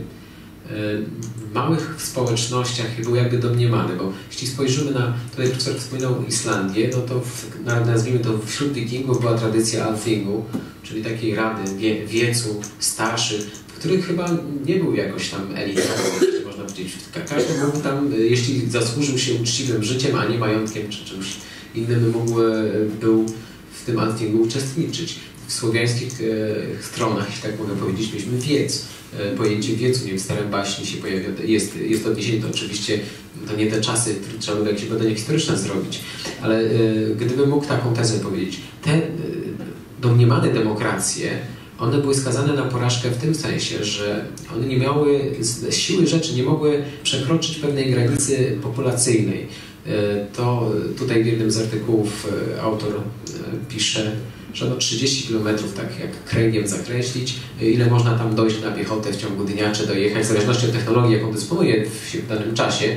w małych społecznościach był jakby domniemany, bo jeśli spojrzymy na, tutaj profesor wspominał Islandię, no to nazwijmy to wśród wikingów była tradycja Alþingu, czyli takiej rady wiecu starszych, w których chyba nie był jakoś tam elitarny, można powiedzieć. Każdy mógł tam, jeśli zasłużył się uczciwym życiem, a nie majątkiem czy czymś innym, był w tym Alþingu uczestniczyć. W słowiańskich stronach, jeśli tak mogę powiedzieć, mieliśmy wiec. Pojęcie wiecu, nie wiem, w starym baśni się pojawia, jest odniesienie, to oczywiście to nie te czasy, trzeba by jakieś badania historyczne zrobić, ale gdybym mógł taką tezę powiedzieć, te domniemane demokracje, one były skazane na porażkę w tym sensie, że one nie miały, z siły rzeczy nie mogły przekroczyć pewnej granicy populacyjnej. To tutaj w jednym z artykułów autor pisze, że no 30 km, tak jak kręgiem zakreślić, ile można tam dojść na piechotę w ciągu dnia, czy dojechać, w zależności od technologii, jaką dysponuje w danym czasie.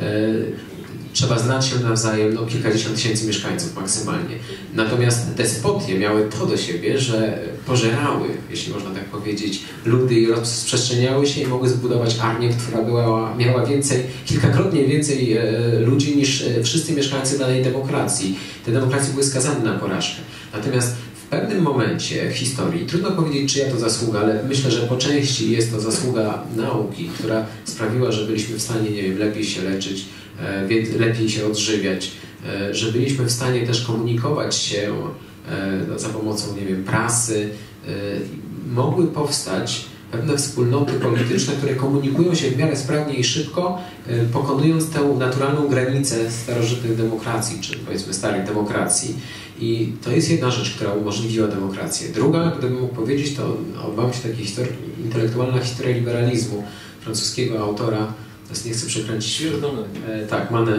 Trzeba znać się nawzajem, no kilkadziesiąt tysięcy mieszkańców maksymalnie. Natomiast despotie miały to do siebie, że pożerały, jeśli można tak powiedzieć, ludy i rozprzestrzeniały się i mogły zbudować armię, która miała kilkakrotnie więcej ludzi niż wszyscy mieszkańcy danej demokracji. Te demokracje były skazane na porażkę. Natomiast w pewnym momencie w historii, trudno powiedzieć, czyja to zasługa, ale myślę, że po części jest to zasługa nauki, która sprawiła, że byliśmy w stanie, nie wiem, lepiej się leczyć, lepiej się odżywiać, że byliśmy w stanie też komunikować się za pomocą, nie wiem, prasy. Mogły powstać pewne wspólnoty polityczne, które komunikują się w miarę sprawnie i szybko, pokonując tę naturalną granicę starożytnych demokracji, czy powiedzmy starych demokracji. I to jest jedna rzecz, która umożliwiła demokrację. Druga, gdybym mógł powiedzieć, to odwołam się takiej intelektualna historia liberalizmu francuskiego autora, teraz nie chcę przekręcić, tak, Manet,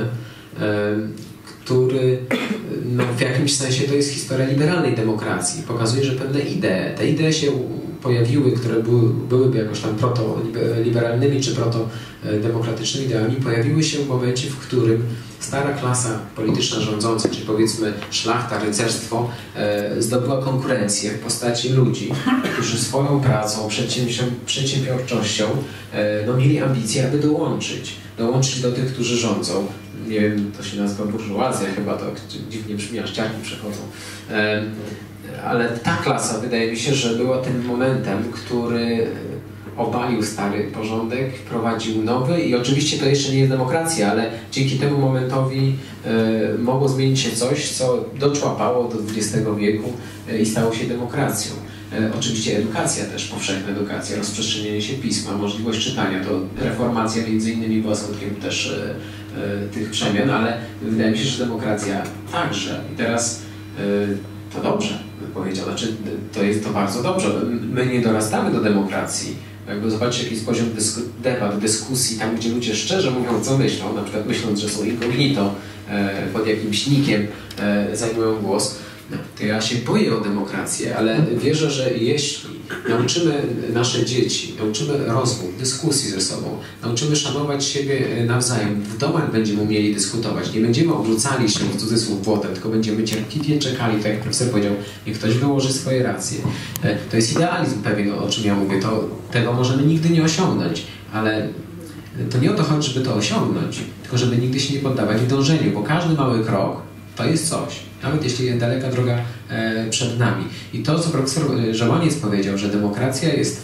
który no, w jakimś sensie to jest historia liberalnej demokracji. Pokazuje, że pewne te idee się pojawiły, które byłyby jakoś tam protoliberalnymi czy protodemokratycznymi ideami, pojawiły się w momencie, w którym stara klasa polityczna rządząca, czyli powiedzmy szlachta, rycerstwo, zdobyła konkurencję w postaci ludzi, którzy swoją pracą, przedsiębiorczością mieli ambicje, aby dołączyć do tych, którzy rządzą. Nie wiem, to się nazywa burżuazja, chyba to dziwnie brzmi, aż ciarki przechodzą. Ale ta klasa, wydaje mi się, że była tym momentem, który obalił stary porządek, wprowadził nowy i oczywiście to jeszcze nie jest demokracja, ale dzięki temu momentowi mogło zmienić się coś, co doczłapało do XX wieku i stało się demokracją. Oczywiście edukacja też, powszechna edukacja, rozprzestrzenienie się pisma, możliwość czytania, to reformacja między innymi była skutkiem też tych przemian, ale wydaje mi się, że demokracja także. I teraz to dobrze, bym powiedział, znaczy to bardzo dobrze. My nie dorastamy do demokracji. Jakby zobaczcie, jaki jest poziom debat, dyskusji, tam gdzie ludzie szczerze mówią, co myślą, na przykład myśląc, że są incognito, pod jakimś nikiem zajmują głos, no, to ja się boję o demokrację, ale wierzę, że jeśli nauczymy nasze dzieci, nauczymy rozmów, dyskusji ze sobą, nauczymy szanować siebie nawzajem, w domach będziemy umieli dyskutować, nie będziemy obrzucali się w cudzysłów błotem, tylko będziemy cierpliwie czekali, tak jak profesor powiedział, niech ktoś wyłoży swoje racje. To jest idealizm pewien, o czym ja mówię, tego możemy nigdy nie osiągnąć, ale to nie o to chodzi, żeby to osiągnąć, tylko żeby nigdy się nie poddawać w dążeniu, bo każdy mały krok to jest coś, nawet jeśli jest daleka droga przed nami. I to, co profesor Żołaniec powiedział, że demokracja jest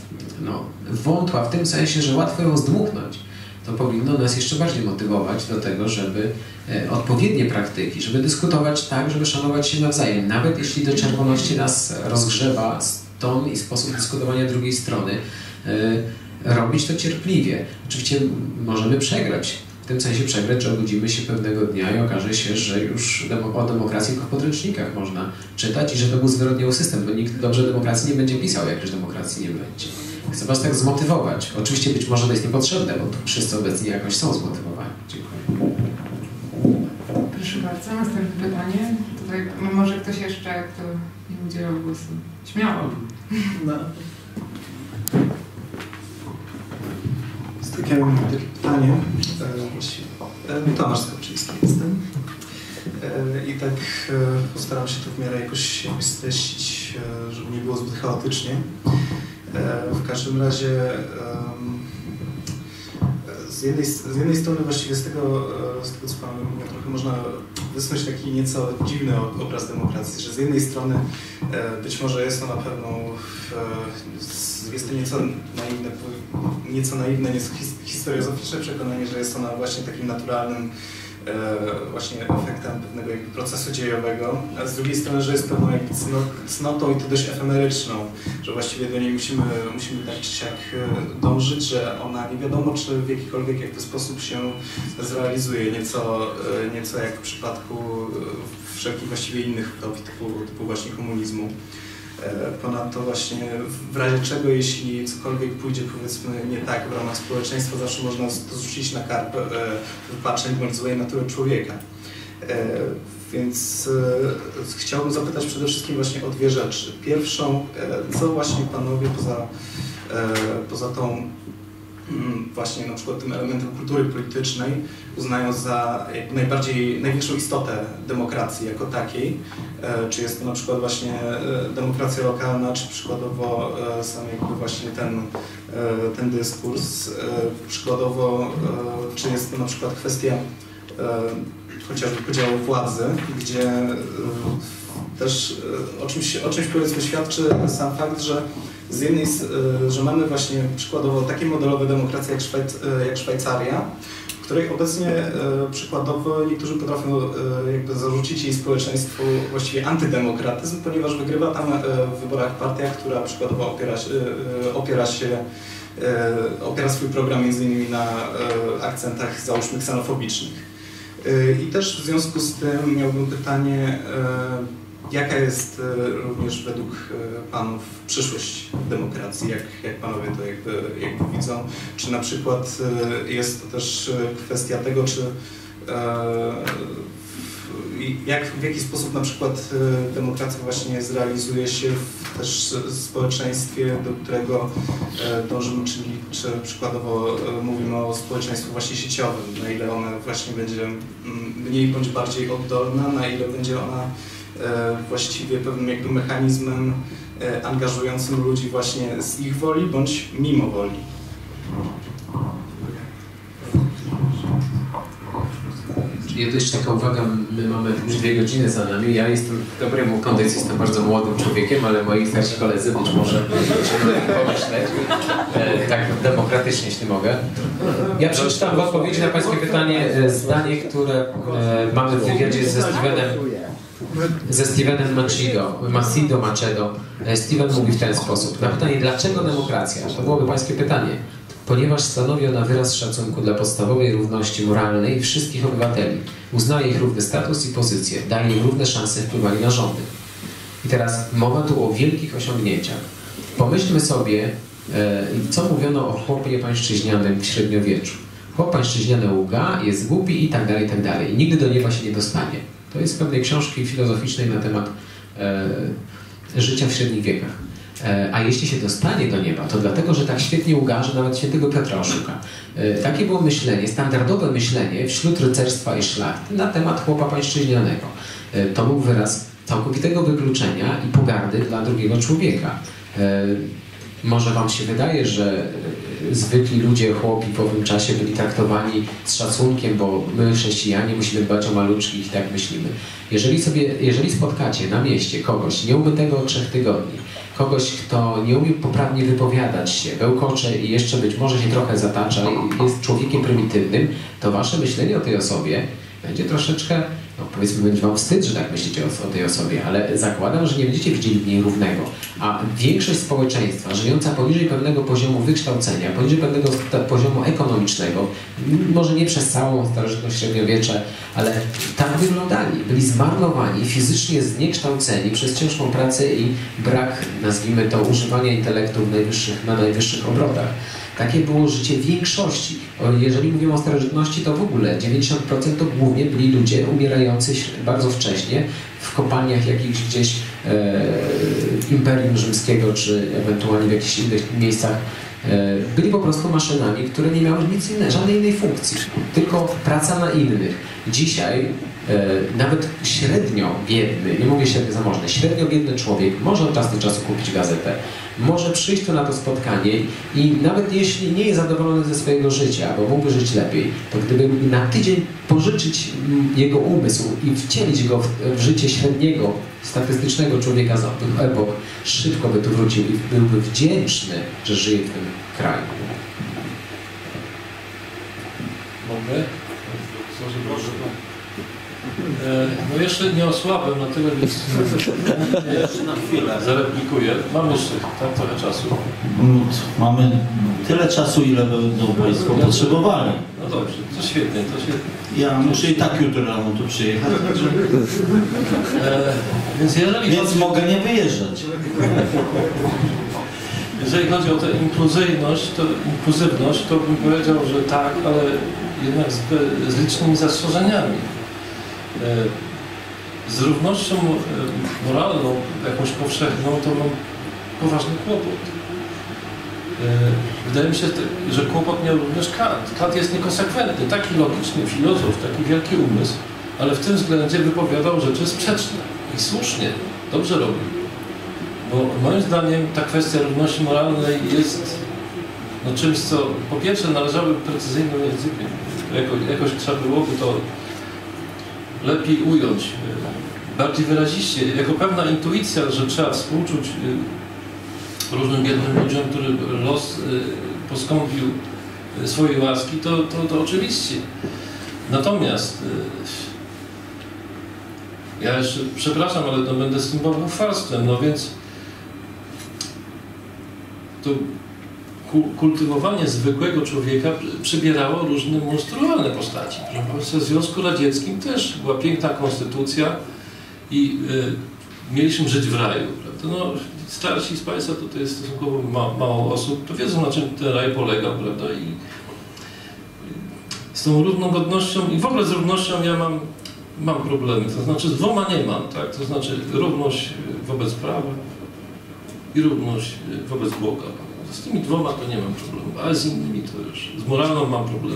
wątła w tym sensie, że łatwo ją zdmuchnąć, to powinno nas jeszcze bardziej motywować do tego, żeby odpowiednie praktyki, żeby dyskutować tak, żeby szanować się nawzajem. Nawet jeśli do czerwoności nas rozgrzewa ton i sposób dyskutowania drugiej strony, robić to cierpliwie. Oczywiście możemy przegrać. W tym sensie przegrać, że obudzimy się pewnego dnia i okaże się, że już o demokracji tylko w podręcznikach można czytać i że to był zwyrodniały system, bo nikt dobrze demokracji nie będzie pisał, jak już demokracji nie będzie. Chcę Was tak zmotywować. Oczywiście być może to jest niepotrzebne, bo tu wszyscy obecni jakoś są zmotywowani. Dziękuję. Proszę bardzo, następne pytanie. Tutaj może ktoś jeszcze, kto nie udzielał głosu. Śmiało. No. Takie pytanie. Tomasz Skoczyński jestem. I tak postaram się to w miarę jakoś streścić, żeby nie było zbyt chaotycznie. W każdym razie z jednej strony właściwie z tego co Pan mówił, trochę można wysnuć taki nieco dziwny obraz demokracji, że z jednej strony być może jest to na pewno jest to nieco naiwne, historiozoficzne przekonanie, że jest ona właśnie takim naturalnym właśnie efektem pewnego jakby procesu dziejowego, a z drugiej strony, że jest pewną jakby cnotą i to dość efemeryczną, że właściwie do niej musimy tak czy siak dążyć, że ona nie wiadomo, czy w jakikolwiek jakby sposób się zrealizuje, nieco jak w przypadku wszelkich właściwie innych utopii typu właśnie komunizmu. Ponadto właśnie w razie czego, jeśli cokolwiek pójdzie powiedzmy nie tak w ramach społeczeństwa, zawsze można to zrzucić na karp wypaczeń bądź złej natury człowieka. Więc chciałbym zapytać przede wszystkim właśnie o dwie rzeczy. Pierwszą, co właśnie Panowie poza tą właśnie na przykład tym elementem kultury politycznej uznają za największą istotę demokracji jako takiej. Czy jest to na przykład właśnie demokracja lokalna, czy przykładowo sam jakby właśnie ten dyskurs. Przykładowo, czy jest to na przykład kwestia chociażby podziału władzy, gdzie też o czymś powiedzmy świadczy sam fakt, że że mamy właśnie przykładowo takie modelowe demokracje jak Szwajcaria, w której obecnie przykładowo niektórzy potrafią jakby zarzucić jej społeczeństwu właściwie antydemokratyzm, ponieważ wygrywa tam w wyborach partia, która przykładowo opiera swój program między innymi na akcentach załóżmy ksenofobicznych. I też w związku z tym miałbym pytanie, jaka jest również według Panów przyszłość demokracji? Jak Panowie to jakby widzą? Czy na przykład jest to też kwestia tego, czy w jaki sposób na przykład demokracja właśnie zrealizuje się też w społeczeństwie, do którego dążymy, czyli czy przykładowo mówimy o społeczeństwie właśnie sieciowym, na ile ona właśnie będzie mniej bądź bardziej oddolna, na ile będzie ona właściwie pewnym jakby mechanizmem angażującym ludzi właśnie z ich woli bądź mimo woli. Ja jeszcze taka uwaga, my mamy już 2 godziny za nami, ja jestem w dobrym kondycji, jestem bardzo młodym człowiekiem, ale moi starsi koledzy być może mogli pomyśleć, tak demokratycznie, jeśli mogę. Ja przeczytam w odpowiedzi na Pańskie pytanie zdanie, które mamy w wywiadzie ze Stevenem Macedo. Steven mówi w ten sposób. Na pytanie, dlaczego demokracja? To byłoby Pańskie pytanie. Ponieważ stanowi ona wyraz szacunku dla podstawowej równości moralnej wszystkich obywateli. Uznaje ich równy status i pozycję. Daje im równe szanse wpływania na rządy. I teraz mowa tu o wielkich osiągnięciach. Pomyślmy sobie, co mówiono o chłopie pańszczyźnianym w średniowieczu. Chłop pańszczyźniany łga, jest głupi i tak dalej, i tak dalej. Nigdy do nieba się nie dostanie. To jest z pewnej książki filozoficznej na temat życia w średnich wiekach. A jeśli się dostanie do nieba, to dlatego, że tak świetnie łga, że nawet świętego Piotra oszuka. Takie było myślenie, standardowe myślenie wśród rycerstwa i szlachty na temat chłopa pańszczyźnianego. To był wyraz całkowitego wykluczenia i pogardy dla drugiego człowieka. Może wam się wydaje, że zwykli ludzie, chłopi w owym czasie byli traktowani z szacunkiem, bo my chrześcijanie musimy dbać o maluczkich i tak myślimy. Jeżeli spotkacie na mieście kogoś nieumytego od 3 tygodni, kogoś, kto nie umie poprawnie wypowiadać się, bełkocze i jeszcze być może się trochę zatacza i jest człowiekiem prymitywnym, to wasze myślenie o tej osobie będzie troszeczkę, no powiedzmy, będzie wam wstyd, że tak myślicie o tej osobie, ale zakładam, że nie będziecie widzieli w niej równego. A większość społeczeństwa żyjąca poniżej pewnego poziomu wykształcenia, poniżej pewnego poziomu ekonomicznego, może nie przez całą starożytność, średniowiecze, ale tak wyglądali, byli zmarnowani, fizycznie zniekształceni przez ciężką pracę i brak, nazwijmy to, używania intelektu na najwyższych obrotach. Takie było życie większości. Jeżeli mówimy o starożytności, to w ogóle 90% to głównie byli ludzie umierający bardzo wcześnie w kopalniach jakichś gdzieś Imperium Rzymskiego, czy ewentualnie w jakichś innych miejscach. Byli po prostu maszynami, które nie miały żadnej innej funkcji, tylko praca na innych. Dzisiaj nawet średnio biedny, nie mówię średnio zamożny, średnio biedny człowiek może od czasu do czasu kupić gazetę, może przyjść tu na to spotkanie i nawet jeśli nie jest zadowolony ze swojego życia, bo mógłby żyć lepiej, to gdyby na tydzień pożyczyć jego umysł i wcielić go w życie średniego, statystycznego człowieka z owych epok, szybko by tu wrócił i byłby wdzięczny, że żyje w tym kraju. Mogę? No jeszcze nie osłabłem na tyle, więc jeszcze na chwilę zareplikuję. Mam jeszcze tak trochę czasu. Mamy tyle czasu, ile będą Państwo potrzebowali. No dobrze, to świetnie, to świetnie. Ja muszę i tak jutro rano tu przyjechać. Więc mogę nie wyjeżdżać. Jeżeli chodzi o tę inkluzywność, to bym powiedział, że tak, ale jednak z licznymi zastrzeżeniami. Z równością moralną, jakąś powszechną, to mam poważny kłopot. Wydaje mi się, że kłopot miał również Kant. Kant jest niekonsekwentny, taki logiczny filozof, taki wielki umysł, ale w tym względzie wypowiadał rzeczy sprzeczne i słusznie, dobrze robił. Bo moim zdaniem ta kwestia równości moralnej jest czymś, co po pierwsze należałoby precyzyjnym językiem. Jakoś trzeba byłoby to lepiej ująć, bardziej wyraziście, jako pewna intuicja, że trzeba współczuć różnym biednym ludziom, którym los poskąpił swojej łaski, to oczywiście. Natomiast ja jeszcze, przepraszam, ale to będę z tym bałwuchwalstwem, no więc to kultywowanie zwykłego człowieka przybierało różne monstrualne postaci. W Związku Radzieckim też była piękna konstytucja i mieliśmy żyć w raju. Prawda? No, starsi z Państwa, to jest stosunkowo mało osób, to wiedzą, na czym ten raj polega, prawda? I z tą równą godnością i w ogóle z równością ja mam problemy. To znaczy z dwoma nie mam, tak? To znaczy równość wobec prawa i równość wobec Boga. Z tymi dwoma to nie mam problemu, ale z innymi to już, z moralną mam problemy.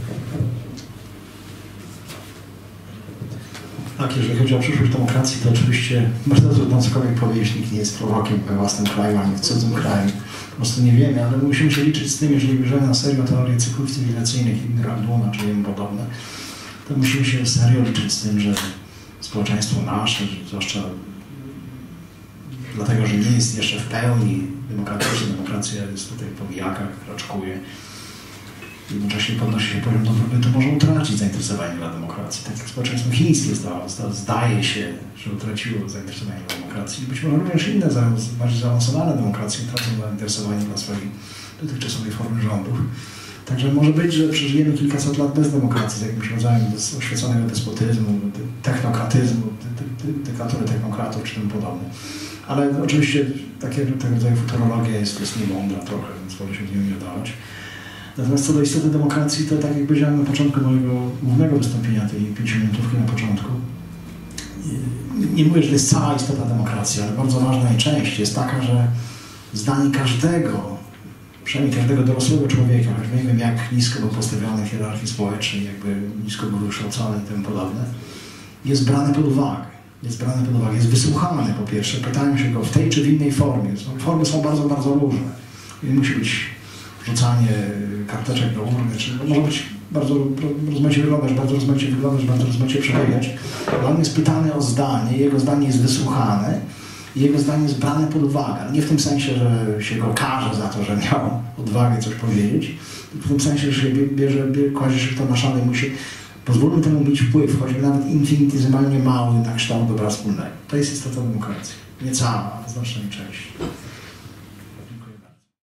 Tak, jeżeli chodzi o przyszłość demokracji, to oczywiście można trudno cokolwiek powiedzieć, nikt nie jest prorokiem we własnym kraju, ani w cudzym kraju. Po prostu nie wiemy, ale musimy się liczyć z tym, jeżeli bierzemy na serio teorię cyklów cywilizacyjnych i Randuna, czy jemu podobne, to musimy się serio liczyć z tym, że społeczeństwo nasze, zwłaszcza dlatego, że nie jest jeszcze w pełni demokratyczna, demokracja jest tutaj po wijakach, raczkuje. Jednocześnie podnosi się poziom dobrobytu, może utracić zainteresowanie dla demokracji. Tak jak społeczeństwo chińskie zdaje się, że utraciło zainteresowanie dla demokracji. Być może również inne, bardziej zaawansowane demokracje tracą zainteresowanie dla swojej dotychczasowej formy rządów. Także może być, że przeżyjemy kilkaset lat bez demokracji, z jakimś rodzajem oświeconego despotyzmu, technokratyzmu, dyktatury technokratów czy tym podobne. Ale oczywiście tego rodzaju futurologia jest niemądra trochę, więc wolę się w nią nie dawać. Natomiast co do istoty demokracji, to tak jak powiedziałem na początku mojego głównego wystąpienia, tej 5-minutówki na początku, nie mówię, że to jest cała istota demokracji, ale bardzo ważna jej część jest taka, że zdanie każdego, przynajmniej każdego dorosłego człowieka, choć nie wiem jak nisko był postawiony w hierarchii społecznej, jakby nisko był wykształcony i tym podobne, jest brane pod uwagę. Jest wysłuchany po pierwsze, pytają się go w tej czy w innej formie. Formy są bardzo, bardzo różne. Nie musi być rzucanie karteczek do urny, czy może być bardzo rozmaicie wyglądać, bardzo rozmaicie przebiegać, ale on jest pytany o zdanie, jego zdanie jest wysłuchane i jego zdanie jest brane pod uwagę. Nie w tym sensie, że się go karze za to, że miał odwagę coś powiedzieć, tylko w tym sensie, że się kładzie się to na szale i musi. Pozwólmy temu mieć wpływ, choćby nawet infinitezymalnie mały na kształt dobra wspólnego. To jest istota demokracji. Nie cała, ale znaczna część.